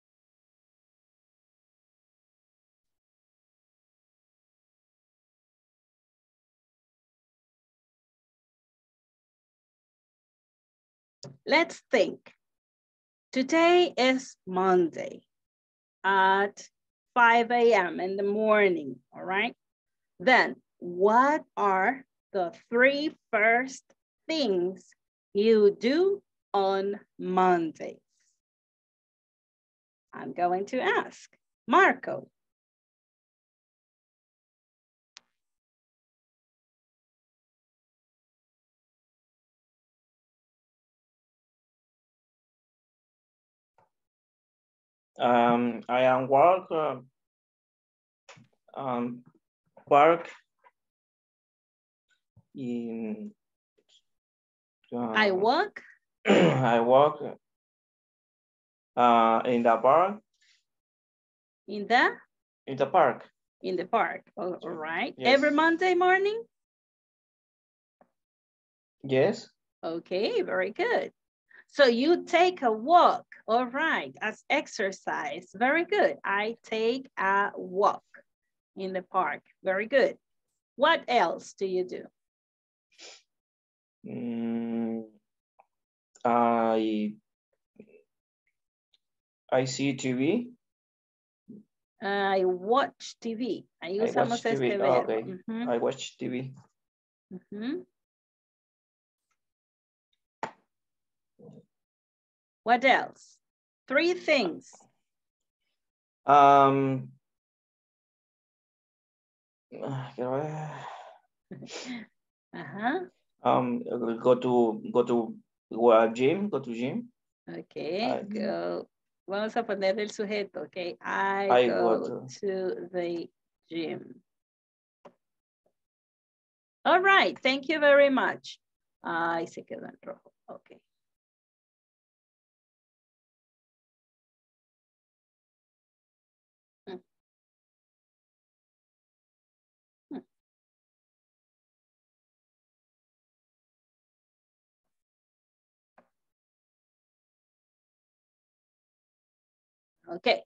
Speaker 1: Let's think. Today is Monday at five A M in the morning, all right? Then what are the three first things you do on Mondays? I'm going to ask Marco.
Speaker 2: Um, I am work, uh, um, work in. Uh,
Speaker 1: I work.
Speaker 2: I work uh, in the park.
Speaker 1: In the?
Speaker 2: In the park.
Speaker 1: In the park. Oh, all right.
Speaker 2: Yes.
Speaker 1: Every Monday morning?
Speaker 2: Yes.
Speaker 1: Okay, very good. So you take a walk, all right, as exercise. Very good. I take a walk in the park. Very good. What else do you do?
Speaker 2: Mm, I I see T V.
Speaker 1: I watch T V. Ahí usamos
Speaker 2: I watch T V.
Speaker 1: este
Speaker 2: Oh,
Speaker 1: verbo.
Speaker 2: okay.
Speaker 1: Uh-huh.
Speaker 2: I watch T V.
Speaker 1: Uh-huh. What else? Three things.
Speaker 2: Um.
Speaker 1: Uh-huh.
Speaker 2: Um, go to, go to uh, gym, go to gym.
Speaker 1: Okay,
Speaker 2: I,
Speaker 1: go. Vamos a poner el sujeto, okay. I,
Speaker 2: I
Speaker 1: go,
Speaker 2: go to.
Speaker 1: to the gym. All right, thank you very much. Ay, se quedó en rojo, okay. Hmm. Hmm. Okay.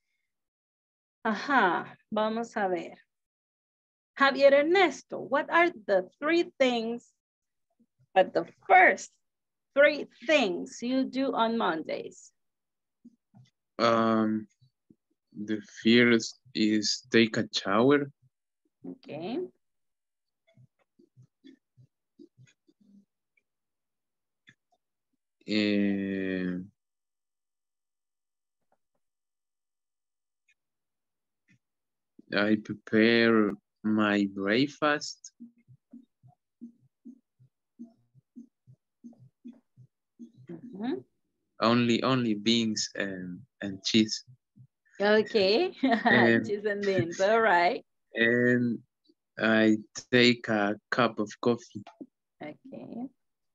Speaker 1: Ajá, vamos a ver. Javier Ernesto, what are the three things, but the first three things you do on Mondays?
Speaker 14: Um, the first is take a shower.
Speaker 1: Okay.
Speaker 14: And I prepare my breakfast.
Speaker 1: Mm-hmm.
Speaker 14: Only, only beans and, and cheese.
Speaker 1: Okay,
Speaker 14: And,
Speaker 1: cheese and beans, all right.
Speaker 14: And I take a cup of coffee.
Speaker 1: Okay.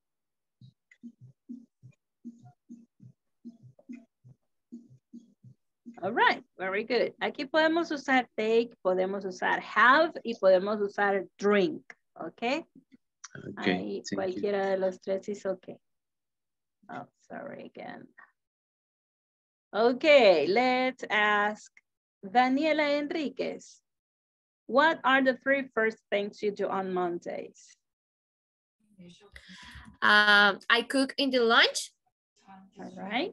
Speaker 1: All right, very good. Aquí podemos usar take, podemos usar have y podemos usar drink, ¿ok?
Speaker 14: Okay,
Speaker 1: Ahí
Speaker 14: thank
Speaker 1: cualquiera
Speaker 14: you.
Speaker 1: de los tres es ok. Oh, sorry again. Okay, let's ask Daniela Enriquez. What are the three first things you do on Mondays?
Speaker 16: Um, I cook in the lunch.
Speaker 1: All right.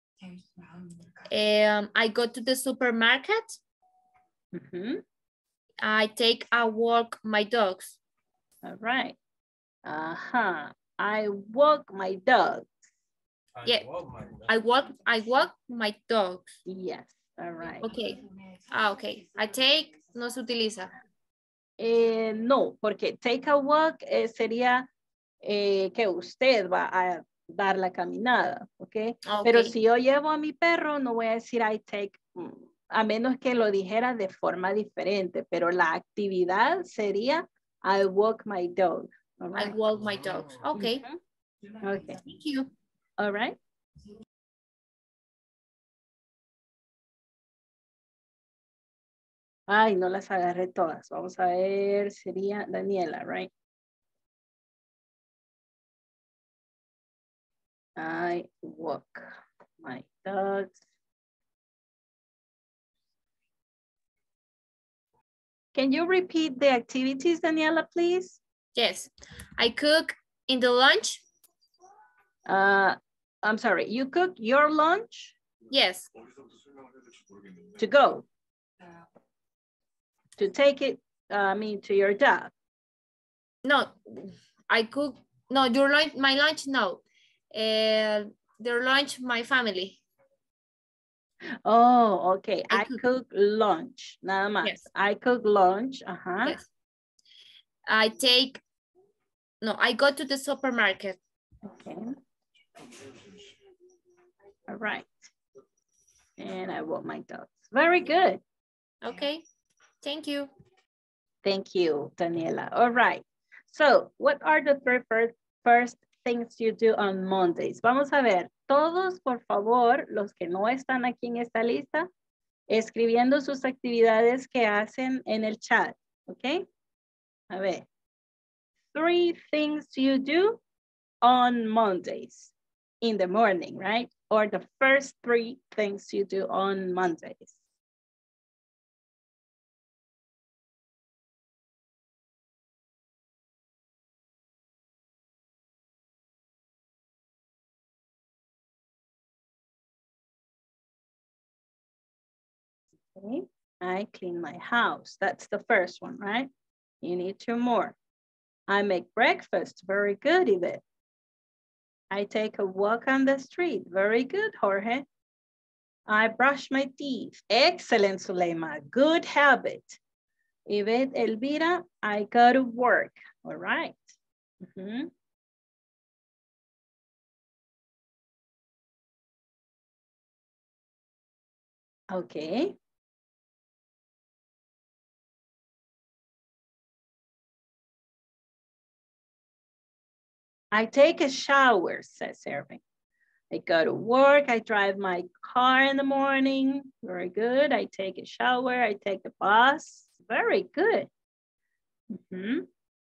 Speaker 16: Um, I go to the supermarket.
Speaker 1: Mm-hmm.
Speaker 16: I take a walk my dogs.
Speaker 1: All right. Uh-huh. I walk my dogs.
Speaker 16: Yeah, I walk, I walk my dogs.
Speaker 1: Yes, all right.
Speaker 16: Okay. Ah, okay. I take no se utiliza.
Speaker 1: Eh, no, porque take a walk eh, sería eh, que usted va a dar la caminada, ¿ok?
Speaker 16: Okay.
Speaker 1: Pero si yo llevo a mi perro, no voy a decir I take, a menos que lo dijera de forma diferente, pero la actividad sería I walk my dog. All right?
Speaker 16: I walk my dogs. Okay.
Speaker 1: Mm-hmm. Okay.
Speaker 16: Thank you.
Speaker 1: All right. Ay, no las agarré todas. Vamos a ver, sería Daniela, right? I walk my dogs. Can you repeat the activities, Daniela, please?
Speaker 16: Yes. I cook in the lunch.
Speaker 1: Uh, I'm sorry, you cook your lunch?
Speaker 16: Yes.
Speaker 1: To go? To take it, uh, I mean, to your job?
Speaker 16: No, I cook, no, your lunch, my lunch, no. Uh, their lunch, my family.
Speaker 1: Oh, okay.
Speaker 16: I
Speaker 1: I
Speaker 16: cook.
Speaker 1: cook lunch, nada más.
Speaker 16: Yes.
Speaker 1: I cook lunch, uh-huh.
Speaker 16: Yes. I take, no, I go to the supermarket.
Speaker 1: Okay. All right. And I walk my dogs. Very good.
Speaker 16: Okay. Thank you.
Speaker 1: Thank you, Daniela. All right. So, what are the three first, first things you do on Mondays? Vamos a ver. Todos, por favor, los que no están aquí en esta lista, escribiendo sus actividades que hacen en el chat. ¿Ok? A ver. Three things you do on Mondays in the morning, right? Or the first three things you do on Mondays. Okay. I clean my house. That's the first one, right? You need two more. I make breakfast. Very good, Yvette. I take a walk on the street. Very good, Jorge. I brush my teeth. Excellent, Suleima. Good habit. Yvette, Elvira, I go to work. All right. Mm-hmm. Okay. I take a shower, says Irving. I go to work, I drive my car in the morning. Very good. I take a shower, I take the bus. Very good. Mm-hmm.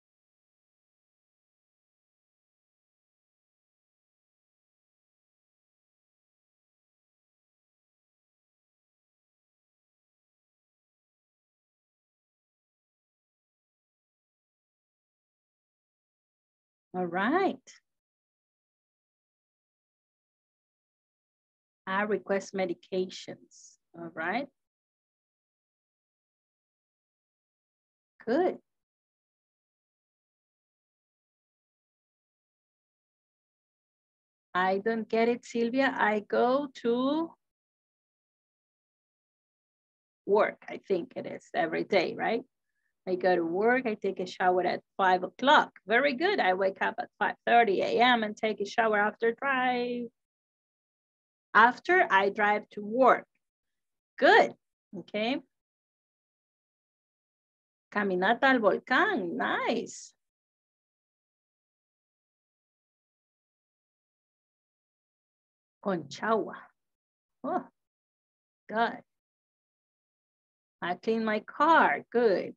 Speaker 1: All right. I request medications. All right. Good. I don't get it, Sylvia. I go to work, I think it is, every day, right? I go to work, I take a shower at five o'clock. Very good. I wake up at five thirty a m and take a shower after drive. After I drive to work. Good. Okay. Caminata al volcán. Nice. Conchagua. Oh, good. I clean my car. Good.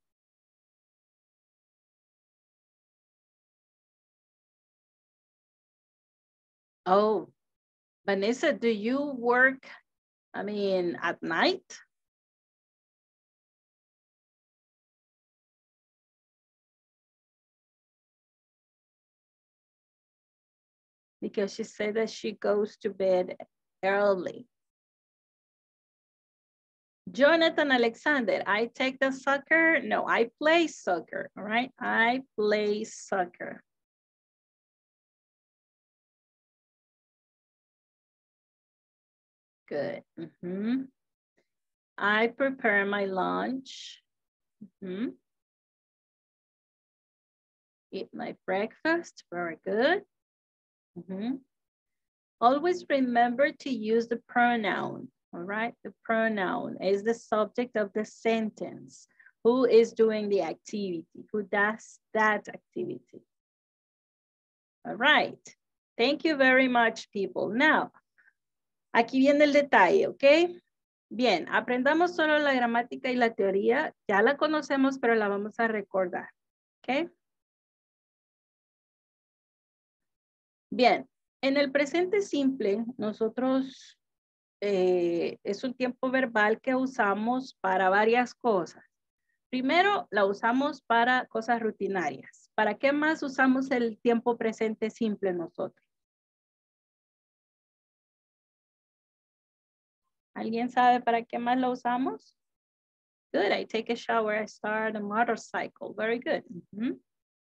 Speaker 1: Oh, Vanessa, do you work, I mean, at night? Because she said that she goes to bed early. Jonathan Alexander, I take the soccer. No, I play soccer, all right? I play soccer. Good. Mm-hmm. I prepare my lunch. Mm-hmm. Eat my breakfast. Very good. Mm-hmm. Always remember to use the pronoun. All right, the pronoun is the subject of the sentence. Who is doing the activity? Who does that activity? All right, thank you very much, people. Now, aquí viene el detalle, ¿ok? Bien, aprendamos solo la gramática y la teoría. Ya la conocemos, pero la vamos a recordar, ¿ok? Bien, en el presente simple, nosotros... Eh, es un tiempo verbal que usamos para varias cosas. Primero, la usamos para cosas rutinarias. ¿Para qué más usamos el tiempo presente simple nosotros? ¿Alguien sabe para qué más lo usamos? Good, I take a shower, I start a motorcycle. Very good. Uh-huh.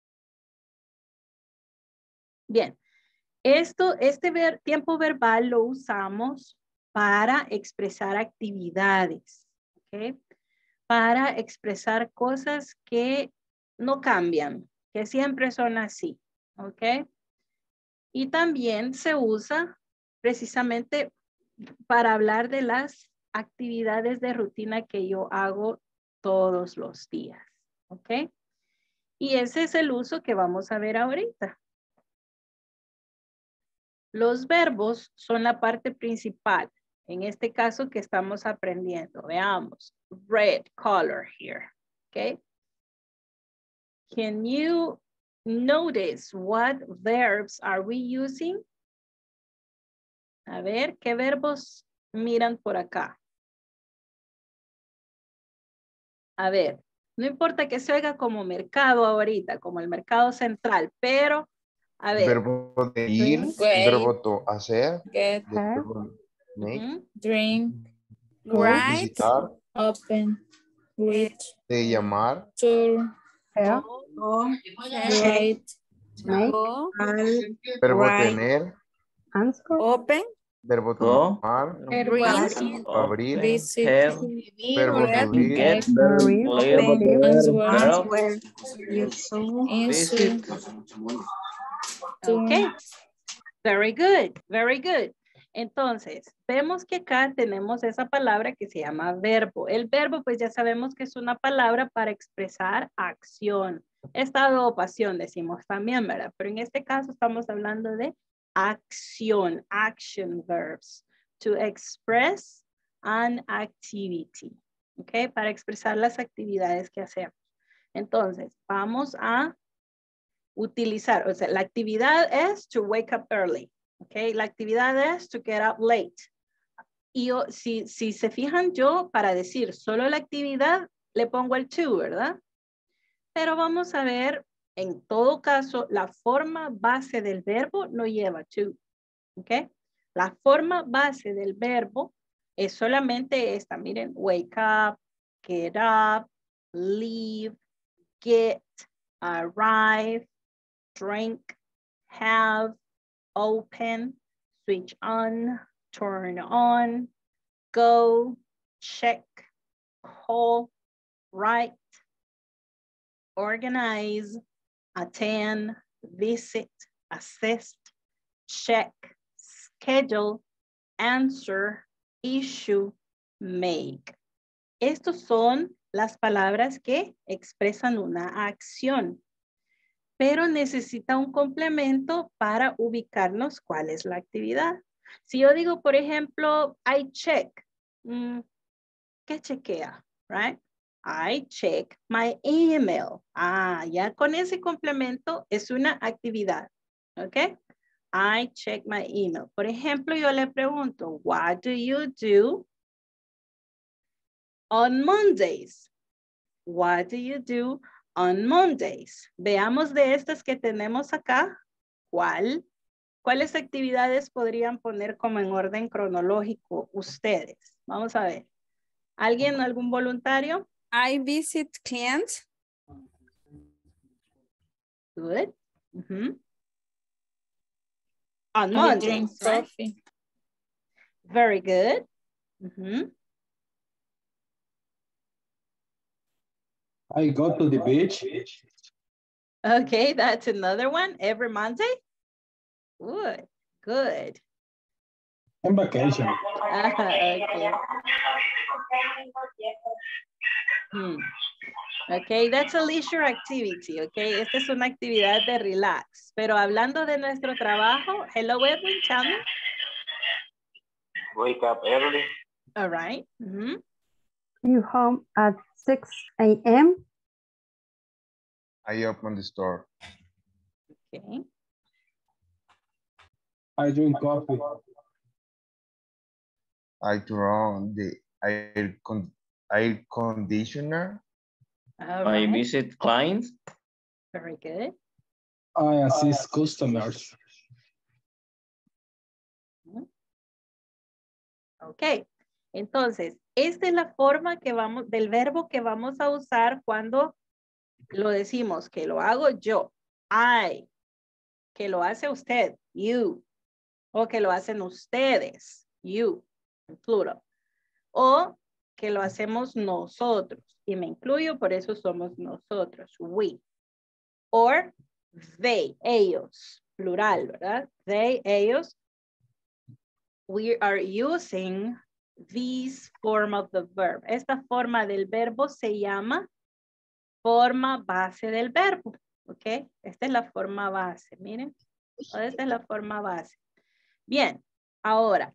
Speaker 1: Bien, esto, este ver, tiempo verbal lo usamos para expresar actividades, ¿ok? Para expresar cosas que no cambian, que siempre son así, ¿ok? Y también se usa precisamente para hablar de las actividades de rutina que yo hago todos los días, ¿ok? Y ese es el uso que vamos a ver ahorita. Los verbos son la parte principal. En este caso que estamos aprendiendo, veamos, red color here, okay? Can you notice what verbs are we using? A ver, ¿qué verbos miran por acá? A ver, no importa que se oiga como mercado ahorita, como el mercado central, pero, a ver.
Speaker 17: Verbo de ir,
Speaker 11: Wait.
Speaker 17: verbo to hacer,
Speaker 11: Get,
Speaker 17: verbo make,
Speaker 1: Uh-huh.
Speaker 11: drink,
Speaker 17: de
Speaker 11: write,
Speaker 17: visitar,
Speaker 11: open, read,
Speaker 17: de llamar,
Speaker 11: tour,
Speaker 12: Help.
Speaker 11: go, write,
Speaker 12: Make.
Speaker 11: go,
Speaker 17: verbo
Speaker 11: write,
Speaker 17: tener,
Speaker 12: Answer.
Speaker 11: open,
Speaker 17: verbo
Speaker 2: Go,
Speaker 17: tomar,
Speaker 11: read,
Speaker 17: abrir,
Speaker 11: visit,
Speaker 2: have,
Speaker 17: verbo
Speaker 11: read,
Speaker 17: subir,
Speaker 11: get,
Speaker 12: Read.
Speaker 2: live,
Speaker 11: answer,
Speaker 2: verb,
Speaker 11: answer,
Speaker 2: visit.
Speaker 1: Okay, very good, very good. Entonces, vemos que acá tenemos esa palabra que se llama verbo. El verbo, pues ya sabemos que es una palabra para expresar acción. Estado o pasión, decimos también, ¿verdad? Pero en este caso estamos hablando de acción, action verbs. To express an activity, ¿ok? Para expresar las actividades que hacemos. Entonces, vamos a utilizar, o sea, la actividad es to wake up early. Okay, la actividad es to get up late. Y yo, si, si se fijan, yo para decir solo la actividad le pongo el to, ¿verdad? Pero vamos a ver, en todo caso, la forma base del verbo no lleva to. ¿Ok? La forma base del verbo es solamente esta. Miren, wake up, get up, leave, get, arrive, drink, have, open, switch on, turn on, go, check, call, write, organize, attend, visit, assist, check, schedule, answer, issue, make. Estos son las palabras que expresan una acción, pero necesita un complemento para ubicarnos cuál es la actividad. Si yo digo, por ejemplo, I check, mm, ¿qué chequea? Right? I check my email. Ah, ya con ese complemento es una actividad. ¿Ok? I check my email. Por ejemplo, yo le pregunto, what do you do on Mondays? What do you do on Mondays? Veamos de estas que tenemos acá, ¿cuál? ¿Cuáles actividades podrían poner como en orden cronológico ustedes? Vamos a ver. ¿Alguien, algún voluntario?
Speaker 11: I visit clients.
Speaker 1: Good. Mm-hmm. On
Speaker 7: I
Speaker 1: Mondays,
Speaker 7: drink
Speaker 1: right?
Speaker 7: coffee.
Speaker 1: Very good. Mm-hmm.
Speaker 5: I go to the beach.
Speaker 1: Okay, that's another one. Every Monday? Good, good.
Speaker 5: On vacation.
Speaker 1: Uh, okay. Hmm. Okay, that's a leisure activity, okay? Esta es una actividad de relax. Pero hablando de nuestro trabajo, hello Edwin, tell me.
Speaker 15: Wake up early.
Speaker 1: All right. Mm-hmm.
Speaker 12: You home at six A M
Speaker 17: I open the store.
Speaker 1: Okay.
Speaker 5: I drink coffee.
Speaker 17: I turn on the air, con air conditioner.
Speaker 1: All
Speaker 2: I
Speaker 1: right.
Speaker 2: visit clients.
Speaker 1: Very good.
Speaker 5: I assist customers.
Speaker 1: Ok, entonces, esta es la forma que vamos, del verbo que vamos a usar cuando lo decimos, que lo hago yo, I, que lo hace usted, you, o que lo hacen ustedes, you, en plural, o que lo hacemos nosotros, y me incluyo, por eso somos nosotros, we, or they, ellos, plural, ¿verdad? They, ellos. We are using this form of the verb. Esta forma del verbo se llama forma base del verbo. ¿Ok? Esta es la forma base. Miren. Esta es la forma base. Bien. Ahora.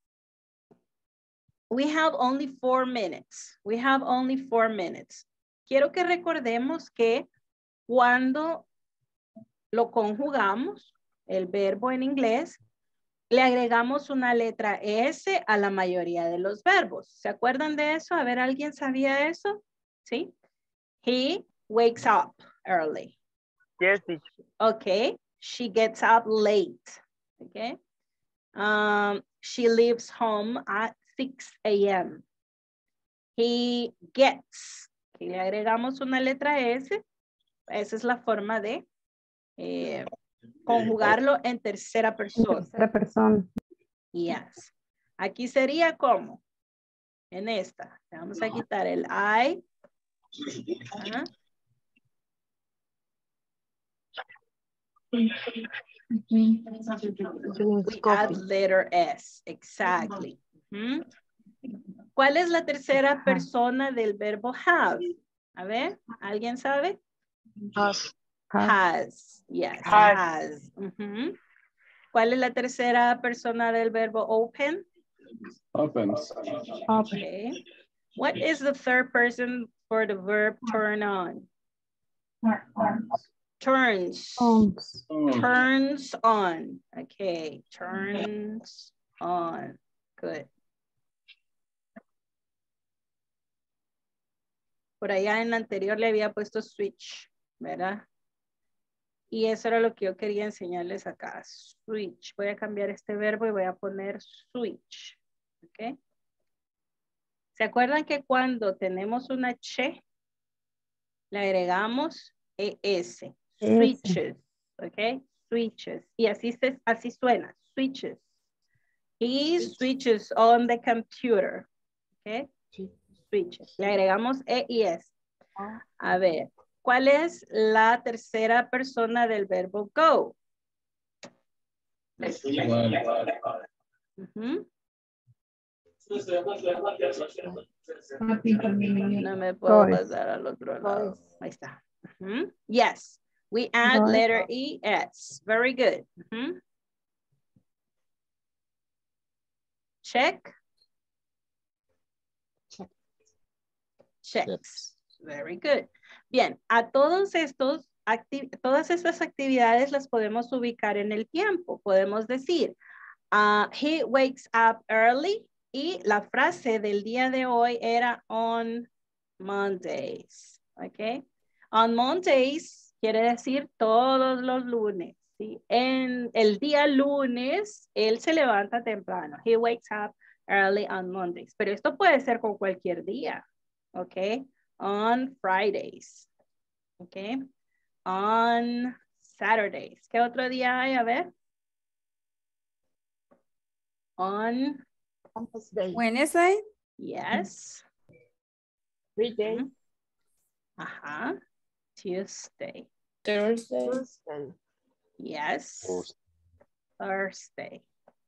Speaker 1: We have only four minutes. We have only four minutes. Quiero que recordemos que cuando lo conjugamos, el verbo en inglés, le agregamos una letra S a la mayoría de los verbos. ¿Se acuerdan de eso? A ver, ¿alguien sabía eso? ¿Sí? He wakes up early.
Speaker 8: Yes, teacher.
Speaker 1: Okay. She gets up late. Okay. Um, she leaves home at six A M He gets. Okay, le agregamos una letra S. Esa es la forma de eh, conjugarlo en tercera persona.
Speaker 12: tercera persona.
Speaker 1: Yes. Aquí sería como en esta. Vamos a quitar el I. Uh-huh.
Speaker 20: Drinks
Speaker 1: We
Speaker 20: coffee.
Speaker 1: add letter S, exactly. Ujú. ¿Cuál es la tercera persona del verbo have? A ver, ¿alguien sabe?
Speaker 20: Has.
Speaker 1: Has, yes,
Speaker 8: Has.
Speaker 1: has. Ujú. ¿Cuál es la tercera persona del verbo open?
Speaker 5: Opens.
Speaker 1: Okay. What is the third person for the verb turn on? Turns.
Speaker 12: Owns.
Speaker 1: Turns on. Okay, turns on. Good. Por allá en la anterior le había puesto switch, ¿verdad? Y eso era lo que yo quería enseñarles acá. Switch. Voy a cambiar este verbo y voy a poner switch. ¿Ok? ¿Se acuerdan que cuando tenemos una che, le agregamos es? Switches. ¿Ok? Switches. Y así, se, así suena. Switches. He switches on the computer. ¿Ok? Switches. Le agregamos e y es. A ver. ¿Cuál es la tercera persona del verbo go? Uh-huh. No me puedo
Speaker 12: Goes.
Speaker 1: pasar al otro lado. Ahí está. Uh-huh. Yes. We add
Speaker 12: Goes.
Speaker 1: letter E S. Very good. Uh-huh. Check. Checks. Very good. Bien, a todos estos, todas estas actividades las podemos ubicar en el tiempo. Podemos decir, uh, he wakes up early y la frase del día de hoy era on Mondays. ¿Ok? On Mondays quiere decir todos los lunes. ¿Sí? En el día lunes, él se levanta temprano. He wakes up early on Mondays. Pero esto puede ser con cualquier día. ¿Ok? On Fridays. Okay. On Saturdays. ¿Qué otro día hay? A ver. On
Speaker 11: Wednesday.
Speaker 1: Yes.
Speaker 6: Weekday.
Speaker 1: Mm-hmm. Ajá. Tuesday.
Speaker 6: Thursday. Thursday.
Speaker 1: Yes.
Speaker 9: Thursday.
Speaker 1: Thursday.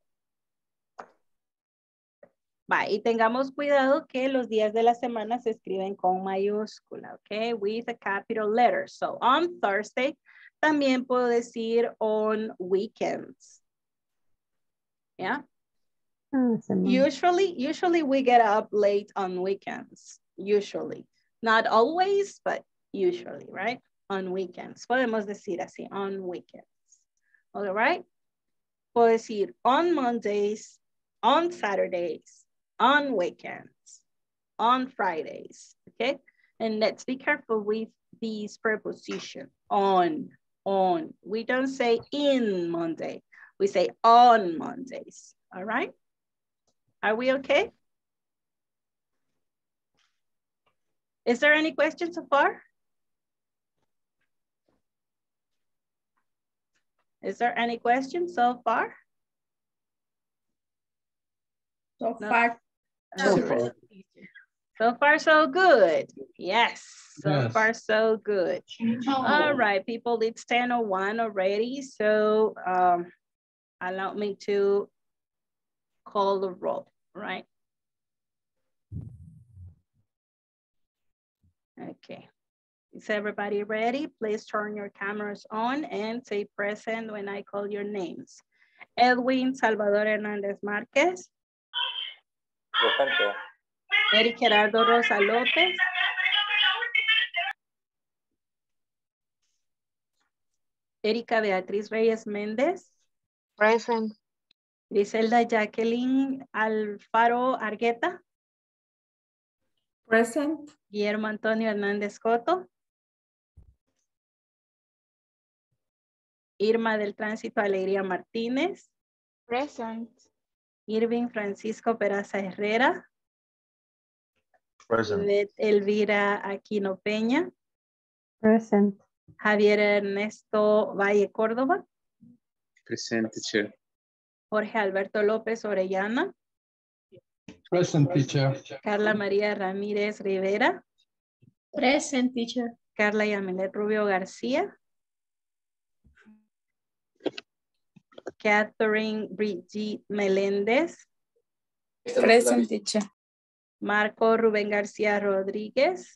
Speaker 1: Va, y tengamos cuidado que los días de la semana se escriben con mayúscula, ¿ok? With a capital letter. So, on Thursday, también puedo decir on weekends. Yeah? Usually, usually we get up late on weekends. Usually. Not always, but usually, right? On weekends. Podemos decir así, on weekends. All right? Puedo decir on Mondays, on Saturdays, on weekends, on Fridays, okay? And let's be careful with these prepositions, on, on. We don't say in Monday, we say on Mondays, all right? Are we okay? Is there any questions so far? Is there any questions so far?
Speaker 19: So
Speaker 1: No.
Speaker 19: far.
Speaker 1: So far. So far, so good. Yes, so
Speaker 5: Yes.
Speaker 1: far, so good. All right, people, it's ten oh one already. So um, allow me to call the roll, right? Okay. Is everybody ready? Please turn your cameras on and say present when I call your names. Edwin Salvador Hernández Márquez.
Speaker 15: Presente.
Speaker 1: Eric Gerardo Rosa López. Erika Beatriz Reyes Méndez.
Speaker 20: Present.
Speaker 1: Griselda Jacqueline Alfaro Argueta.
Speaker 18: Present.
Speaker 1: Guillermo Antonio Hernández Coto. Irma del Tránsito Alegría Martínez.
Speaker 6: Present.
Speaker 1: Irving Francisco Peraza Herrera.
Speaker 17: Present.
Speaker 1: Ivette Elvira Aquino Peña.
Speaker 12: Present.
Speaker 1: Javier Ernesto Valle Córdoba.
Speaker 14: Present, teacher.
Speaker 1: Jorge Alberto López Orellana.
Speaker 5: Present, teacher.
Speaker 1: Carla María Ramírez Rivera.
Speaker 19: Present, teacher.
Speaker 1: Carla Yamilet Rubio García. Catherine Brigitte Meléndez.
Speaker 11: Present, teacher.
Speaker 1: Marco Rubén García Rodríguez.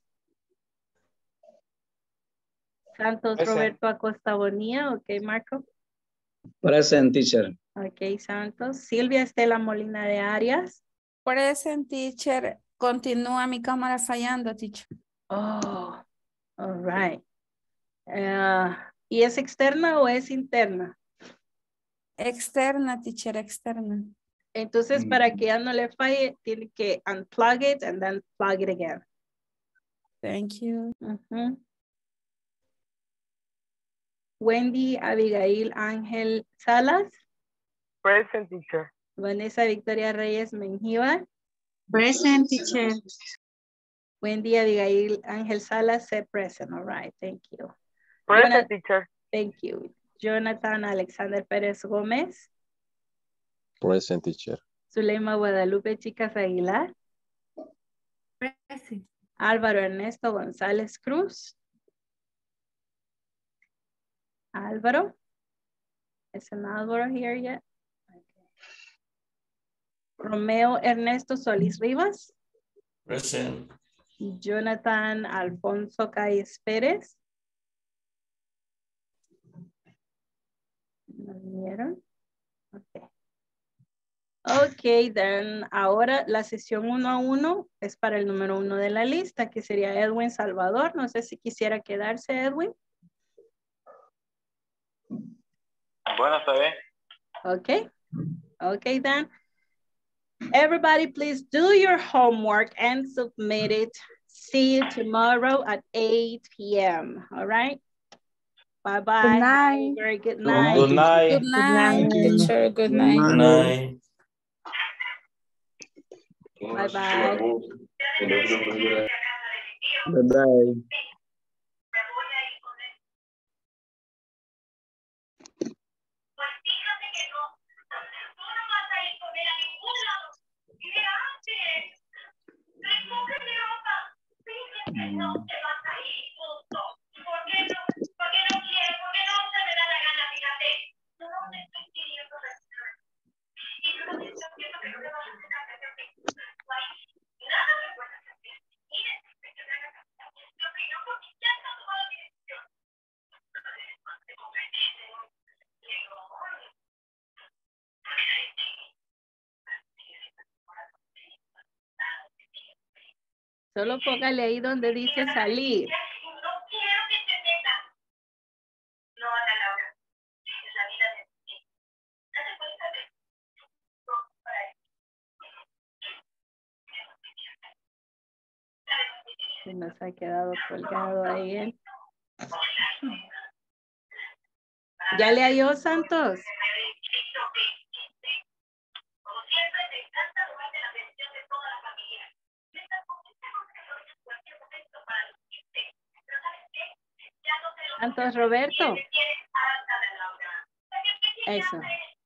Speaker 1: Santos
Speaker 2: Present.
Speaker 1: Roberto Acosta Bonilla. Ok, Marco.
Speaker 3: Present, teacher.
Speaker 1: Ok, Santos. Silvia Estela Molina de Arias.
Speaker 11: Present, teacher. Continúa mi cámara fallando, teacher.
Speaker 1: Oh, all right. Uh, ¿Y es externa o es interna?
Speaker 11: Externa, teacher, externa.
Speaker 1: Entonces, para que ya no le falle, tiene que unplug it and then plug it again.
Speaker 11: Thank you.
Speaker 1: Uh-huh. Wendy Abigail Ángel Salas.
Speaker 8: Present, teacher.
Speaker 1: Vanessa Victoria Reyes Mengíbar.
Speaker 7: Present, teacher.
Speaker 1: Wendy Abigail Ángel Salas, say present. All right, thank you.
Speaker 8: Present,
Speaker 1: Jonathan,
Speaker 8: teacher.
Speaker 1: thank you. Jonathan Alexander Pérez Gómez.
Speaker 9: Present, teacher.
Speaker 1: Zulema Guadalupe Chicas Aguilar.
Speaker 4: Present.
Speaker 1: Álvaro Ernesto González Cruz. Álvaro. Is an Álvaro here yet? Okay. Romeo Ernesto Solís Rivas.
Speaker 10: Present.
Speaker 1: Jonathan Alfonso Calles Pérez. ¿No vinieron? Ok. Ok, then ahora la sesión uno a uno es para el número uno de la lista, que sería Edwin Salvador. No sé si quisiera quedarse, Edwin.
Speaker 15: Bueno, está bien.
Speaker 1: Okay. Okay, then. Everybody, please do your homework and submit it. See you tomorrow at eight p m All right? Bye-bye.
Speaker 11: Good night.
Speaker 1: Very good
Speaker 2: Good
Speaker 1: night.
Speaker 2: Good night.
Speaker 11: Good night, teacher. Good night.
Speaker 10: Good night.
Speaker 1: Bye-bye.
Speaker 3: Bye-bye.
Speaker 1: Solo póngale ahí donde dice salir. Se nos ha quedado colgado ahí él. ¿Ya le halló, Santos? Santos Roberto. Eso.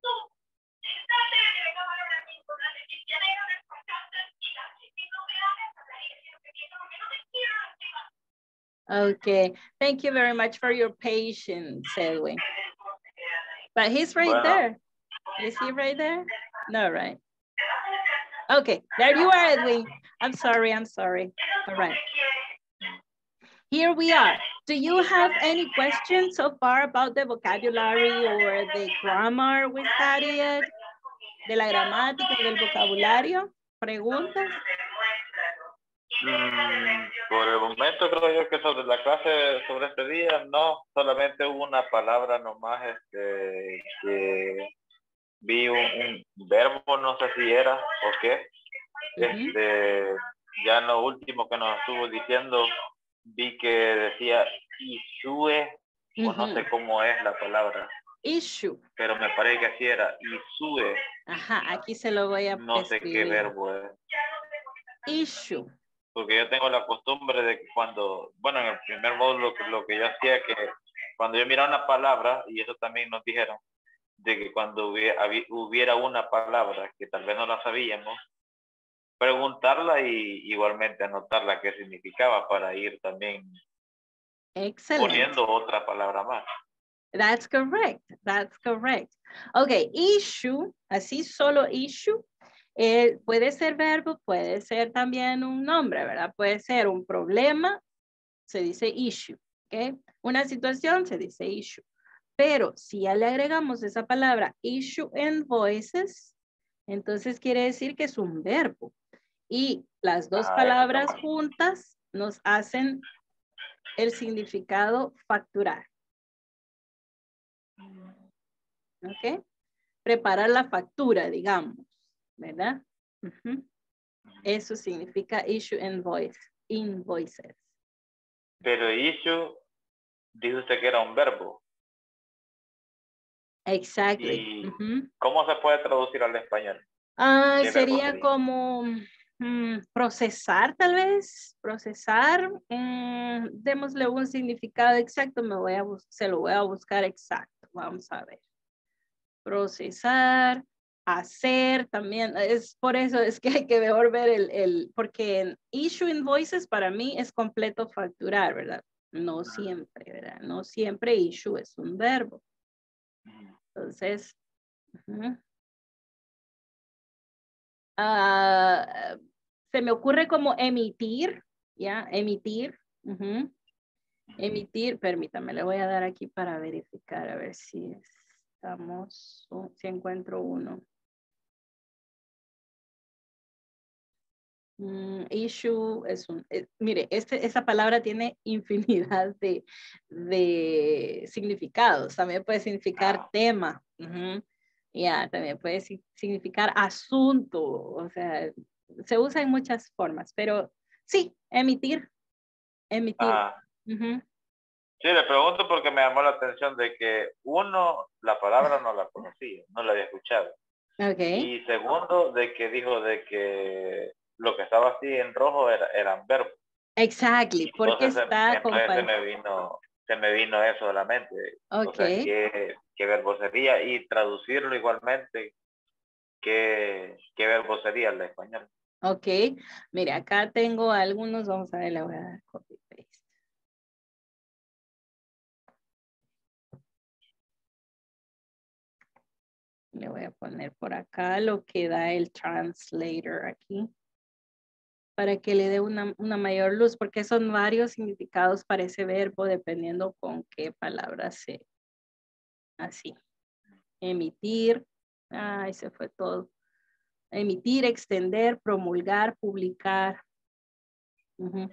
Speaker 1: Okay, thank you very much for your patience, Edwin. But he's right
Speaker 15: Bueno.
Speaker 1: there. Is he right there? No, right. Okay, there you are, Edwin. I'm sorry, I'm sorry. All right. Here we are. Do you have any questions so far about the vocabulary or the grammar we studied? De la gramática, del vocabulario? ¿Preguntas?
Speaker 15: Mm, por el momento creo yo que sobre la clase sobre este día no, solamente hubo una palabra nomás este, que vi un, un verbo, no sé si era o qué. Este, ya en lo último que nos estuvo diciendo vi que decía issue, o no sé cómo es la palabra.
Speaker 1: Issue.
Speaker 15: Pero me parece que así era, issue.
Speaker 1: Ajá, aquí se lo voy a
Speaker 15: No sé
Speaker 1: escribir.
Speaker 15: qué verbo es.
Speaker 1: Issue.
Speaker 15: Porque yo tengo la costumbre de que cuando, bueno, en el primer módulo lo, lo que yo hacía que cuando yo miraba una palabra, y eso también nos dijeron, de que cuando hubiera, hubiera una palabra que tal vez no la sabíamos, preguntarla y igualmente anotarla qué significaba para ir también
Speaker 1: Excelente.
Speaker 15: poniendo otra palabra más.
Speaker 1: That's correct. That's correct. Okay, issue, así solo issue, eh, puede ser verbo, puede ser también un nombre, ¿verdad? Puede ser un problema, se dice issue, ¿ok? Una situación se dice issue. Pero si ya le agregamos esa palabra issue invoices, entonces quiere decir que es un verbo. Y las dos
Speaker 15: Ah,
Speaker 1: palabras
Speaker 15: eso.
Speaker 1: juntas nos hacen el significado facturar. ¿Ok? Preparar la factura, digamos, ¿verdad? Uh-huh. Eso significa issue invoice, invoices.
Speaker 15: Pero issue, dijo usted que era un verbo.
Speaker 1: Exactly.
Speaker 15: ¿Y
Speaker 1: uh-huh.
Speaker 15: cómo se puede traducir al español?
Speaker 1: Ah,
Speaker 15: ¿Qué verbo
Speaker 1: sería como mm, procesar, tal vez. Procesar. Mm, démosle un significado exacto. Me voy a bus- se lo voy a buscar exacto. Vamos a ver. Procesar, hacer también. Es por eso es que hay que mejor ver el, el porque en issue invoices para mí es completo facturar, ¿verdad? No siempre, ¿verdad? No siempre issue es un verbo. Entonces, uh-huh. uh, se me ocurre como emitir, ¿ya? Emitir. Uh-huh. Emitir, permítame, le voy a dar aquí para verificar, a ver si estamos, oh, si encuentro uno. Mm, issue es un, eh, mire, este, esa palabra tiene infinidad de, de significados. También puede significar tema. Uh-huh. Ya, también puede si, significar asunto. O sea, se usa en muchas formas, pero sí, emitir. Emitir.
Speaker 15: Ajá.
Speaker 1: Uh-huh.
Speaker 15: Sí, le pregunto porque me llamó la atención de que uno, la palabra no la conocía, no la había escuchado.
Speaker 1: Okay.
Speaker 15: Y segundo, de que dijo de que lo que estaba así en rojo era, eran verbos.
Speaker 1: Exactly, porque
Speaker 15: Entonces,
Speaker 1: está
Speaker 15: entonces se
Speaker 1: acompañado.
Speaker 15: me vino, se me vino eso a la mente.
Speaker 1: Okay.
Speaker 15: O sea, ¿qué, qué verbo sería? Y traducirlo igualmente, ¿qué, qué verbo sería el español?
Speaker 1: Ok, mire, acá tengo algunos, vamos a ver, le voy a dar copy paste. Le voy a poner por acá lo que da el translator aquí, para que le dé una, una mayor luz, porque son varios significados para ese verbo, dependiendo con qué palabra se, así. Emitir, ay, se fue todo. Emitir, extender, promulgar, publicar. Uh-huh.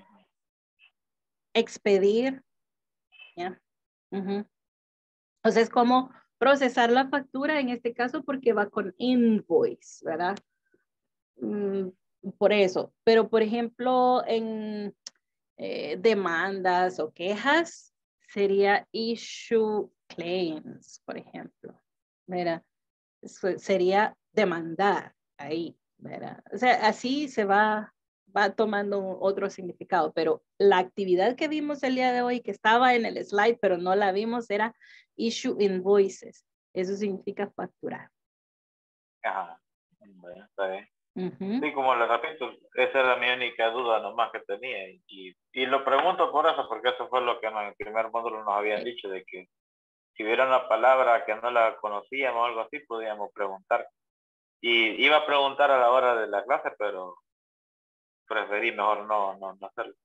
Speaker 1: Expedir, ¿ya? Uh-huh. O sea, es como procesar la factura en este caso porque va con invoice, ¿verdad? Mm, por eso. Pero, por ejemplo, en eh, demandas o quejas, sería issue claims, por ejemplo. ¿Verdad? Eso sería demandar ahí, ¿verdad? O sea, así se va, va tomando otro significado, pero la actividad que vimos el día de hoy, que estaba en el slide, pero no la vimos, era issue invoices. Eso significa facturar.
Speaker 15: Ajá, bueno, está bien.
Speaker 1: Uh-huh.
Speaker 15: Sí, como les repito, esa era mi única duda nomás que tenía. Y, y lo pregunto por eso, porque eso fue lo que en el primer módulo nos habían dicho, de que si hubiera una palabra que no la conocíamos o algo así, podíamos preguntar. Y iba a preguntar a la hora de la clase, pero preferí mejor no, no, no hacerlo.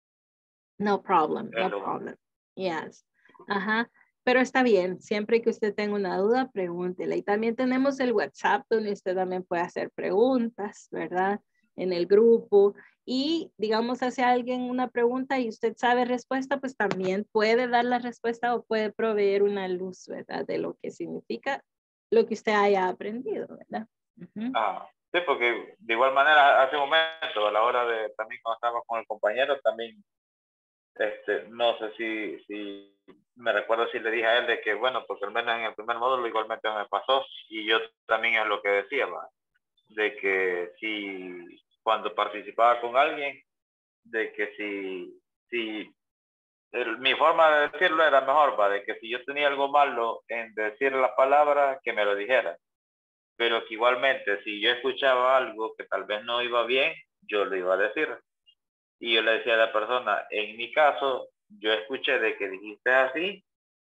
Speaker 1: No problem, no
Speaker 15: Hello.
Speaker 1: problem. Yes. Ajá. Pero está bien, siempre que usted tenga una duda, pregúntela. Y también tenemos el WhatsApp donde usted también puede hacer preguntas, ¿verdad? En el grupo. Y digamos, hace alguien una pregunta y usted sabe respuesta, pues también puede dar la respuesta o puede proveer una luz, ¿verdad? De lo que significa lo que usted haya aprendido, ¿verdad? Uh-huh.
Speaker 15: Ah, sí, porque de igual manera hace un momento, a la hora de también cuando estábamos con el compañero, también, este, no sé si, si me recuerdo si le dije a él de que, bueno, porque al menos en el primer módulo igualmente me pasó, y yo también es lo que decía, ¿va? De que si cuando participaba con alguien, de que si, si el, mi forma de decirlo era mejor, ¿va? De que si yo tenía algo malo en decir la palabra, que me lo dijera. Pero que igualmente, si yo escuchaba algo que tal vez no iba bien, yo lo iba a decir. Y yo le decía a la persona, en mi caso, yo escuché de que dijiste así,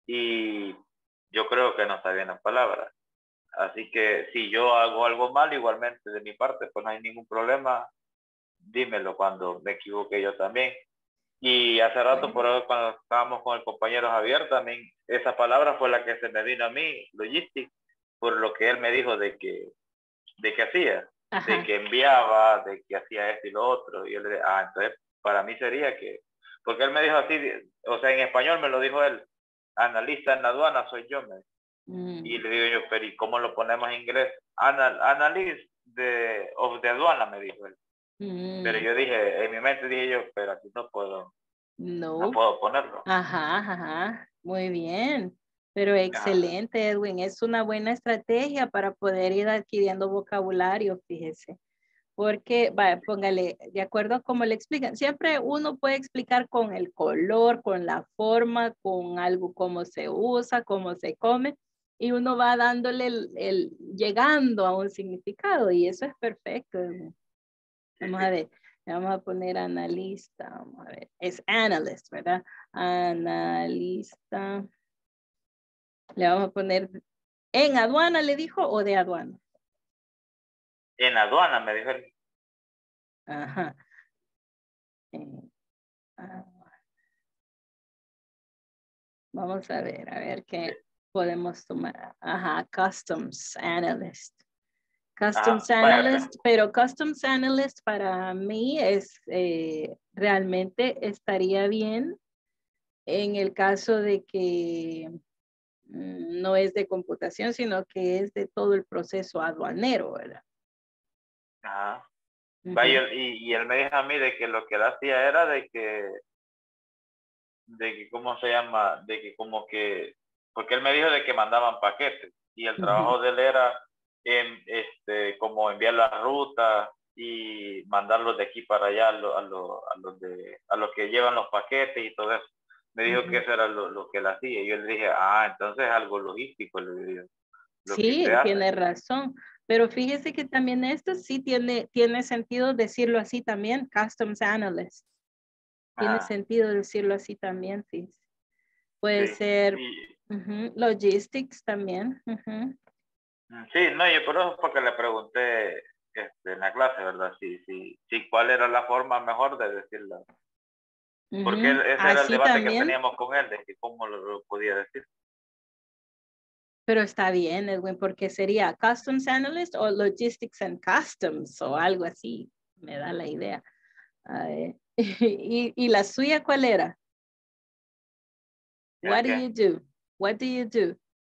Speaker 15: y yo creo que no está bien la palabra. Así que si yo hago algo mal, igualmente de mi parte, pues no hay ningún problema. Dímelo cuando me equivoque yo también. Y hace rato, por ahí, cuando estábamos con el compañero Javier, también esa palabra fue la que se me vino a mí, logistic, por lo que él me dijo de que, de que hacía,
Speaker 1: Ajá.
Speaker 15: de que enviaba, de que hacía esto y lo otro. Y yo le dije, ah, entonces para mí sería que, porque él me dijo así, o sea, en español me lo dijo él, analista en la aduana soy yo, me.
Speaker 1: Mm.
Speaker 15: Y le digo yo, pero ¿y cómo lo ponemos en inglés? Anal, analyst de, of de aduana, me dijo él.
Speaker 1: Mm.
Speaker 15: Pero yo dije, en mi mente dije yo, pero aquí no puedo,
Speaker 1: No.
Speaker 15: no puedo ponerlo.
Speaker 1: Ajá, ajá. Muy bien. Pero excelente, Edwin. Es una buena estrategia para poder ir adquiriendo vocabulario, fíjese. Porque, vaya, póngale, de acuerdo a cómo le explican. Siempre uno puede explicar con el color, con la forma, con algo, cómo se usa, cómo se come. Y uno va dándole el, el llegando a un significado. Y eso es perfecto, Edwin. Vamos a ver. Vamos a poner analista. Vamos a ver. Es analyst, ¿verdad? Analista. Le vamos a poner en aduana, le dijo, o de aduana.
Speaker 15: En aduana, me dijo él.
Speaker 1: Ajá. En aduana. Vamos a ver, a ver qué podemos tomar. Ajá, customs analyst. Customs
Speaker 15: Ajá,
Speaker 1: analyst, pero customs analyst para mí es eh, realmente estaría bien en el caso de que mm, no es de computación, sino que es de todo el proceso aduanero, ¿verdad?
Speaker 15: Ajá.
Speaker 1: Ujú.
Speaker 15: Vaya, y, y él me dijo a mí de que lo que él hacía era de que, de que, ¿cómo se llama? De que como que, porque él me dijo de que mandaban paquetes y el
Speaker 1: Ujú.
Speaker 15: trabajo de él era en, este, como enviar la ruta y mandarlos de aquí para allá a, lo- a, lo- a los de, a los que llevan los paquetes y todo eso. Me dijo
Speaker 1: Ujú.
Speaker 15: que eso era lo, lo que él hacía y yo le dije, ah, entonces es algo logístico, le dije, lo que
Speaker 1: Sí,
Speaker 15: usted hace.
Speaker 1: tiene razón, pero fíjese que también esto sí tiene, tiene sentido decirlo así también, customs analyst. Tiene
Speaker 15: Ajá.
Speaker 1: sentido decirlo así también, fíjese. Puede
Speaker 15: Sí,
Speaker 1: ser
Speaker 15: y-
Speaker 1: ujú, logistics también. Ujú.
Speaker 15: sí, no, yo por eso porque le pregunté este, en la clase, ¿verdad? Sí, sí, sí, cuál era la forma mejor de decirlo. Porque él-
Speaker 1: Ujú.
Speaker 15: ese era el
Speaker 1: Así
Speaker 15: debate que
Speaker 1: también,
Speaker 15: teníamos con él, de que cómo lo, lo podía decir.
Speaker 1: pero está bien, Edwin, porque sería customs analyst o logistics and customs o algo así, me da la idea. A ver. ¿Y, y la suya cuál era?
Speaker 15: ¿El
Speaker 1: What do
Speaker 15: qué?
Speaker 1: you do? What do you do?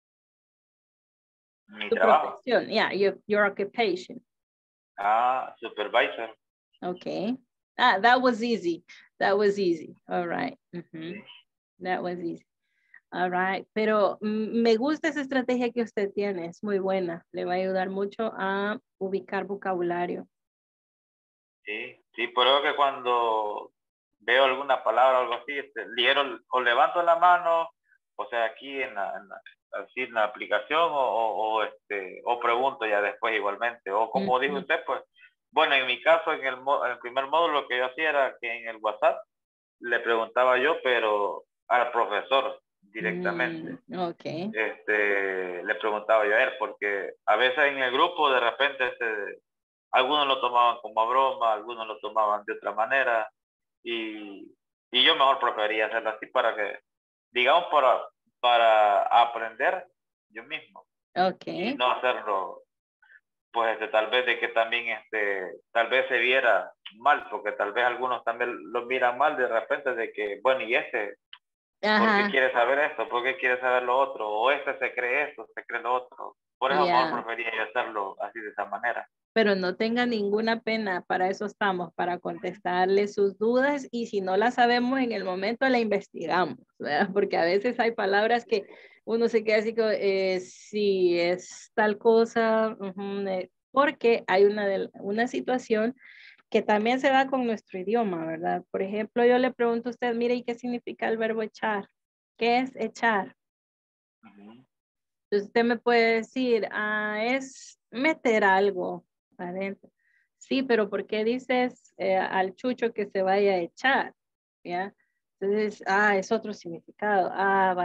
Speaker 15: Mi
Speaker 1: Tu
Speaker 15: trabajo.
Speaker 1: profesión, yeah, your, your occupation.
Speaker 15: Ah, supervisor.
Speaker 1: Okay. Ah, that was easy. That was easy. All right. Mhm. That was easy. All right. Pero mm, me gusta esa estrategia que usted tiene. Es muy buena. Le va a ayudar mucho a ubicar vocabulario.
Speaker 15: Sí, sí, por eso que cuando veo alguna palabra o algo así, este, ligero, o levanto la mano, o sea, aquí en la, en la- así en la aplicación, o, o, o, este, o pregunto ya después igualmente, o como dijo
Speaker 1: Ujú.
Speaker 15: usted, pues, bueno, en mi caso, en el, mo- en el primer módulo lo que yo hacía era que en el WhatsApp le preguntaba yo, pero al profesor directamente.
Speaker 1: Mm, ok.
Speaker 15: Este, le preguntaba yo a él, porque a veces en el grupo de repente este, algunos lo tomaban como a broma, algunos lo tomaban de otra manera, y, y yo mejor prefería hacerlo así para que, digamos, para, para aprender yo mismo y
Speaker 1: Ok.
Speaker 15: no hacerlo, pues este, tal vez de que también este, tal vez se viera mal, porque tal vez algunos también lo miran mal de repente de que, bueno, y este, ¿por qué
Speaker 1: Ajá.
Speaker 15: quiere saber esto? ¿Por qué quiere saber lo otro? O este se cree esto, se cree lo otro. Por eso
Speaker 1: Ya.
Speaker 15: mejor prefería yo hacerlo así de esa manera.
Speaker 1: Pero no tenga ninguna pena, para eso estamos, para contestarle sus dudas y si no las sabemos en el momento la investigamos, ¿verdad? Porque a veces hay palabras que uno se queda así como, eh, si es tal cosa, ujú, eh, porque hay una, de, una situación que también se da con nuestro idioma, ¿verdad? Por ejemplo, yo le pregunto a usted, mire, ¿y qué significa el verbo echar? ¿Qué es echar?
Speaker 15: Ujú.
Speaker 1: Entonces usted me puede decir, ah, es meter algo adentro. Sí, pero ¿por qué dices eh, al chucho que se vaya a echar? ¿Ya? Entonces, ah, es otro significado. Ah, vaya.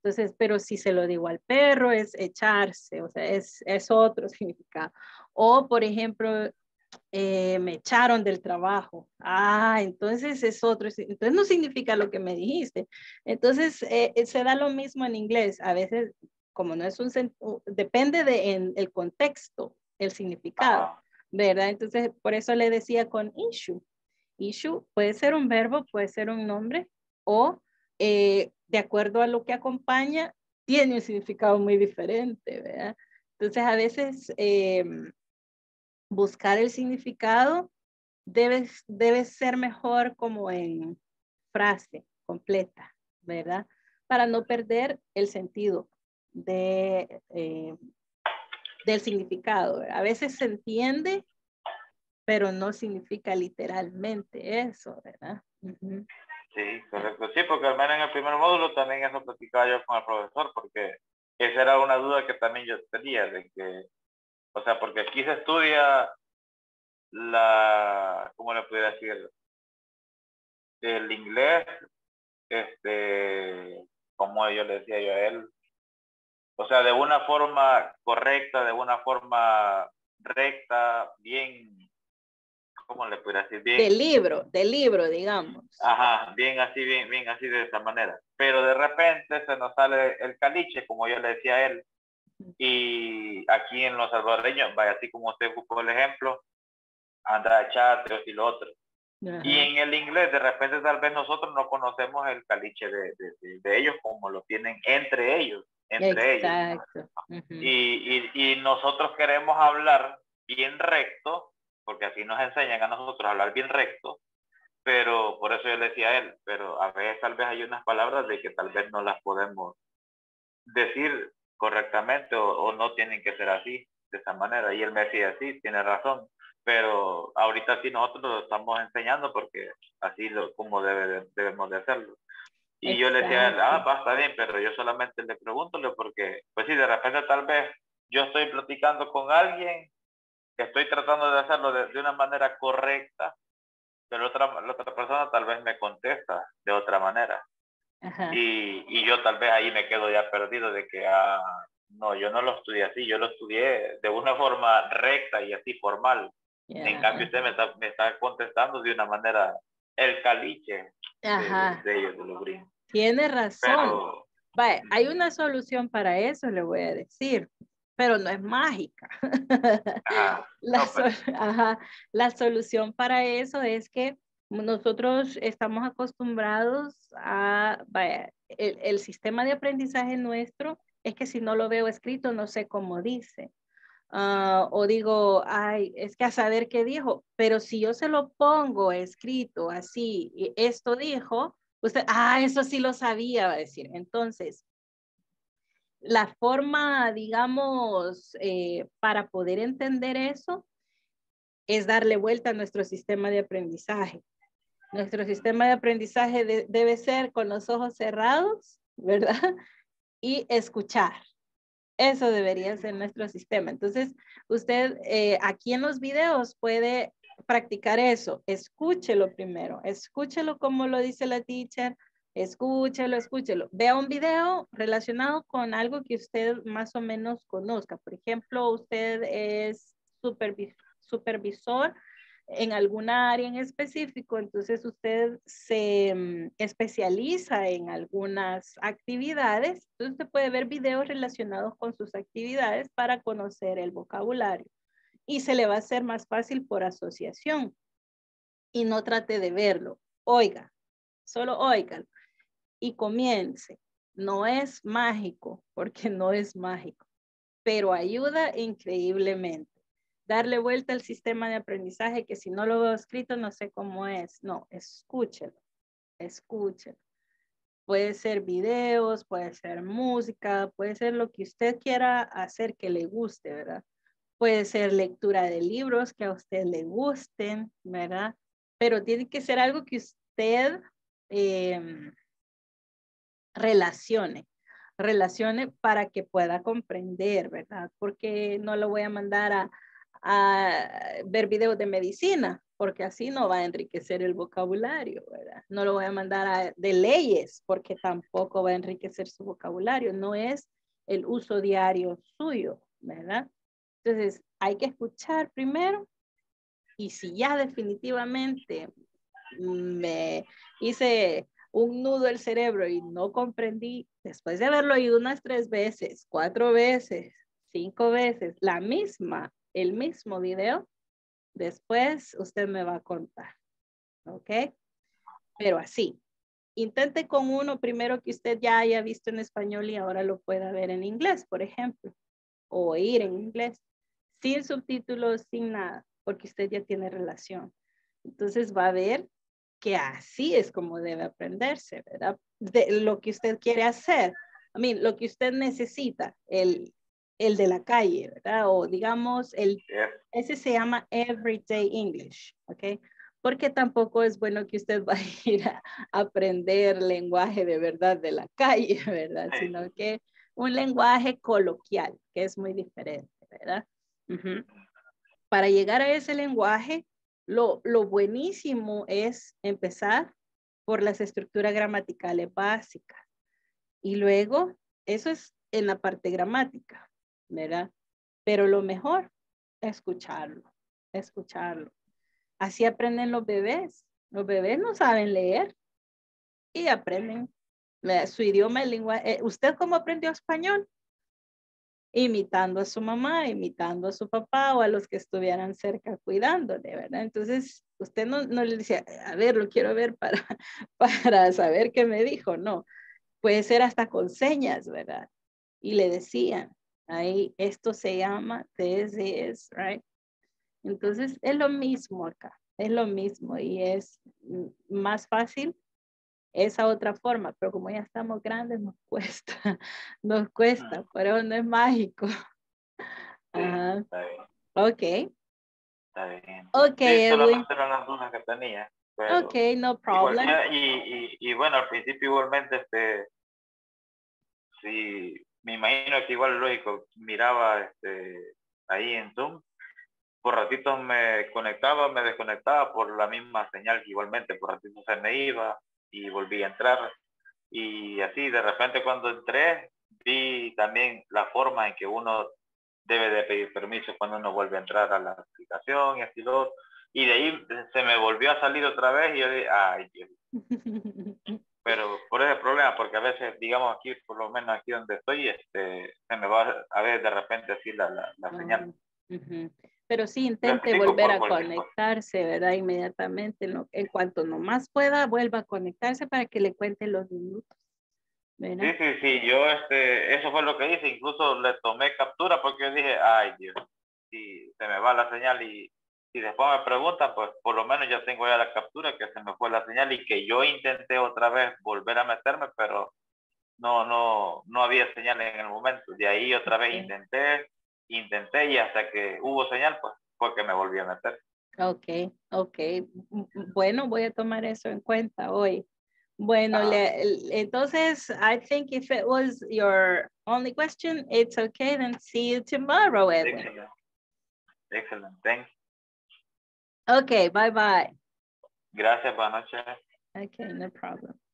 Speaker 1: Entonces, pero si se lo digo al perro, es echarse, o sea, es, es otro significado. O, por ejemplo, eh, me echaron del trabajo. Ah, entonces es otro. Entonces no significa lo que me dijiste. Entonces, eh, se da lo mismo en inglés. A veces, como no es un, depende de en el contexto, el significado, ¿verdad? Entonces, por eso le decía con issue. Issue puede ser un verbo, puede ser un nombre, o eh, de acuerdo a lo que acompaña, tiene un significado muy diferente, ¿verdad? Entonces, a veces eh, buscar el significado debe, debe ser mejor como en frase completa, ¿verdad? Para no perder el sentido de, eh, del significado. A veces se entiende, pero no significa literalmente eso, ¿verdad? Uh-huh.
Speaker 15: Sí, correcto. Sí, porque al menos en el primer módulo también eso platicaba yo con el profesor, porque esa era una duda que también yo tenía, de que, o sea, porque aquí se estudia la, ¿cómo le pudiera decir? El inglés, este, como yo le decía yo a él, o sea, de una forma correcta, de una forma recta, bien, ¿cómo le pudiera decir? Bien.
Speaker 1: Del libro, del libro, digamos.
Speaker 15: Ajá, bien así, bien, bien así de esa manera. Pero de repente se nos sale el caliche, como yo le decía a él, y aquí en los salvadoreños, vaya, así como usted buscó el ejemplo, anda chate y lo otro. Ajá. Y en el inglés, de repente tal vez nosotros no conocemos el caliche de, de, de, de ellos como lo tienen entre ellos, entre
Speaker 1: Exacto.
Speaker 15: ellos.
Speaker 1: Uh-huh.
Speaker 15: y, y, y nosotros queremos hablar bien recto, porque así nos enseñan a nosotros a hablar bien recto, pero por eso yo le decía a él, pero a veces tal vez hay unas palabras de que tal vez no las podemos decir correctamente o, o no tienen que ser así, de esa manera. Y él me decía, sí, tiene razón, pero ahorita sí nosotros lo estamos enseñando porque así lo, como debe, debemos de hacerlo. Y exacto. Yo le decía a él, ah, va, está bien, pero yo solamente le pregunto porque, pues sí, de repente tal vez yo estoy platicando con alguien, estoy tratando de hacerlo de, de una manera correcta, pero otra, la otra persona tal vez me contesta de otra manera. Ajá. Y, y yo tal vez ahí me quedo ya perdido de que, ah, no, yo no lo estudié así, yo lo estudié de una forma recta y así formal. Yeah. En cambio usted me está, me está contestando de una manera, el caliche de, de ellos, de los gringos.
Speaker 1: Tiene razón. Pero, vaya, hay una solución para eso, le voy a decir, pero no es mágica.
Speaker 15: Ajá,
Speaker 1: la,
Speaker 15: no, pero...
Speaker 1: so, ajá, la solución para eso es que nosotros estamos acostumbrados a, vaya, el, el sistema de aprendizaje nuestro es que si no lo veo escrito no sé cómo dice. Uh, o digo, ay, es que a saber qué dijo, pero si yo se lo pongo escrito así, y esto dijo, usted, ah, eso sí lo sabía, va a decir. Entonces, la forma, digamos, eh, para poder entender eso, es darle vuelta a nuestro sistema de aprendizaje. Nuestro sistema de aprendizaje de, debe ser con los ojos cerrados, ¿verdad? Y escuchar. Eso debería ser nuestro sistema. Entonces, usted eh, aquí en los videos puede practicar eso. Escúchelo primero. Escúchelo como lo dice la teacher. Escúchelo, escúchelo. Vea un video relacionado con algo que usted más o menos conozca. Por ejemplo, usted es supervis- supervisor en alguna área en específico, entonces usted se um, especializa en algunas actividades, entonces usted puede ver videos relacionados con sus actividades para conocer el vocabulario y se le va a hacer más fácil por asociación y no trate de verlo, oiga, solo óigalo y comience. No es mágico, porque no es mágico, pero ayuda increíblemente. Darle vuelta al sistema de aprendizaje que si no lo veo escrito no sé cómo es. No, escúchelo, escúchelo. Puede ser videos, puede ser música, puede ser lo que usted quiera hacer que le guste, ¿verdad? Puede ser lectura de libros que a usted le gusten, ¿verdad? Pero tiene que ser algo que usted eh, relacione. relacione para que pueda comprender, ¿verdad? Porque no lo voy a mandar a a ver videos de medicina, porque así no va a enriquecer el vocabulario, ¿verdad? No lo voy a mandar a, de leyes, porque tampoco va a enriquecer su vocabulario. No es el uso diario suyo, ¿verdad? Entonces, hay que escuchar primero, y si ya definitivamente me hice un nudo el cerebro y no comprendí, después de haberlo oído unas tres veces, cuatro veces, cinco veces, la misma, el mismo video, después usted me va a contar, ¿ok? Pero así, intente con uno primero que usted ya haya visto en español y ahora lo pueda ver en inglés, por ejemplo, o oír en inglés, sin subtítulos, sin nada, porque usted ya tiene relación. Entonces va a ver que así es como debe aprenderse, ¿verdad? De lo que usted quiere hacer, I mean, lo que usted necesita, el, el de la calle, ¿verdad? O digamos, el, ese se llama Everyday English, ¿ok? Porque tampoco es bueno que usted vaya a ir a aprender lenguaje de verdad de la calle, ¿verdad? Sino que un lenguaje coloquial, que es muy diferente, ¿verdad? Uh-huh. Para llegar a ese lenguaje, lo, lo buenísimo es empezar por las estructuras gramaticales básicas. Y luego, eso es en la parte gramática, ¿verdad? Pero lo mejor es escucharlo, escucharlo. Así aprenden los bebés. Los bebés no saben leer y aprenden su idioma, el lenguaje. ¿Usted cómo aprendió español? Imitando a su mamá, imitando a su papá o a los que estuvieran cerca cuidándole, ¿verdad? Entonces, usted no, no le decía, a ver, lo quiero ver para, para saber qué me dijo, no. Puede ser hasta con señas, ¿verdad? Y le decían, ahí, esto se llama, this is, right? Entonces, es lo mismo acá, es lo mismo y es más fácil esa otra forma, pero como ya estamos grandes nos cuesta, nos cuesta, pero no es mágico. Ajá.
Speaker 15: Está bien.
Speaker 1: Ok.
Speaker 15: Está bien.
Speaker 1: Ok,
Speaker 15: sí,
Speaker 1: Edwin.
Speaker 15: solamente eran las dudas que tenía. Pero
Speaker 1: ok, no problem.
Speaker 15: Igual, y, y, y bueno, al principio igualmente, este, sí, me imagino que igual lógico, miraba este, ahí en Zoom, por ratitos me conectaba, me desconectaba por la misma señal que igualmente, por ratitos se me iba y volví a entrar. Y así, de repente cuando entré, vi también la forma en que uno debe de pedir permiso cuando uno vuelve a entrar a la aplicación y así todo. Y de ahí se me volvió a salir otra vez y yo dije, ay, Dios. Pero por ese problema, porque a veces, digamos aquí, por lo menos aquí donde estoy, este, se me va a ver de repente así la, la, la uh, señal.
Speaker 1: Uh-huh. Pero sí, intente volver a conectarse, ¿verdad? Inmediatamente, en, en cuanto nomás pueda, vuelva a conectarse para que le cuente los minutos. ¿Verdad?
Speaker 15: Sí, sí, sí, yo, este, eso fue lo que hice, incluso le tomé captura porque dije, ay, Dios, si se me va la señal y si después me preguntan, pues por lo menos ya tengo ya la captura que se me fue la señal y que yo intenté otra vez volver a meterme, pero no, no, no había señal en el momento. De ahí otra vez okay. intenté, intenté y hasta que hubo señal, pues fue que me volví a meter.
Speaker 1: Ok, ok. Bueno, voy a tomar eso en cuenta hoy. Bueno, le, entonces, I think if it was your only question, it's okay. Then see you tomorrow, Edwin.
Speaker 15: Excellent. Excellent. Thanks.
Speaker 1: Okay, bye-bye.
Speaker 15: Gracias, buenas noches.
Speaker 1: Okay, no problem.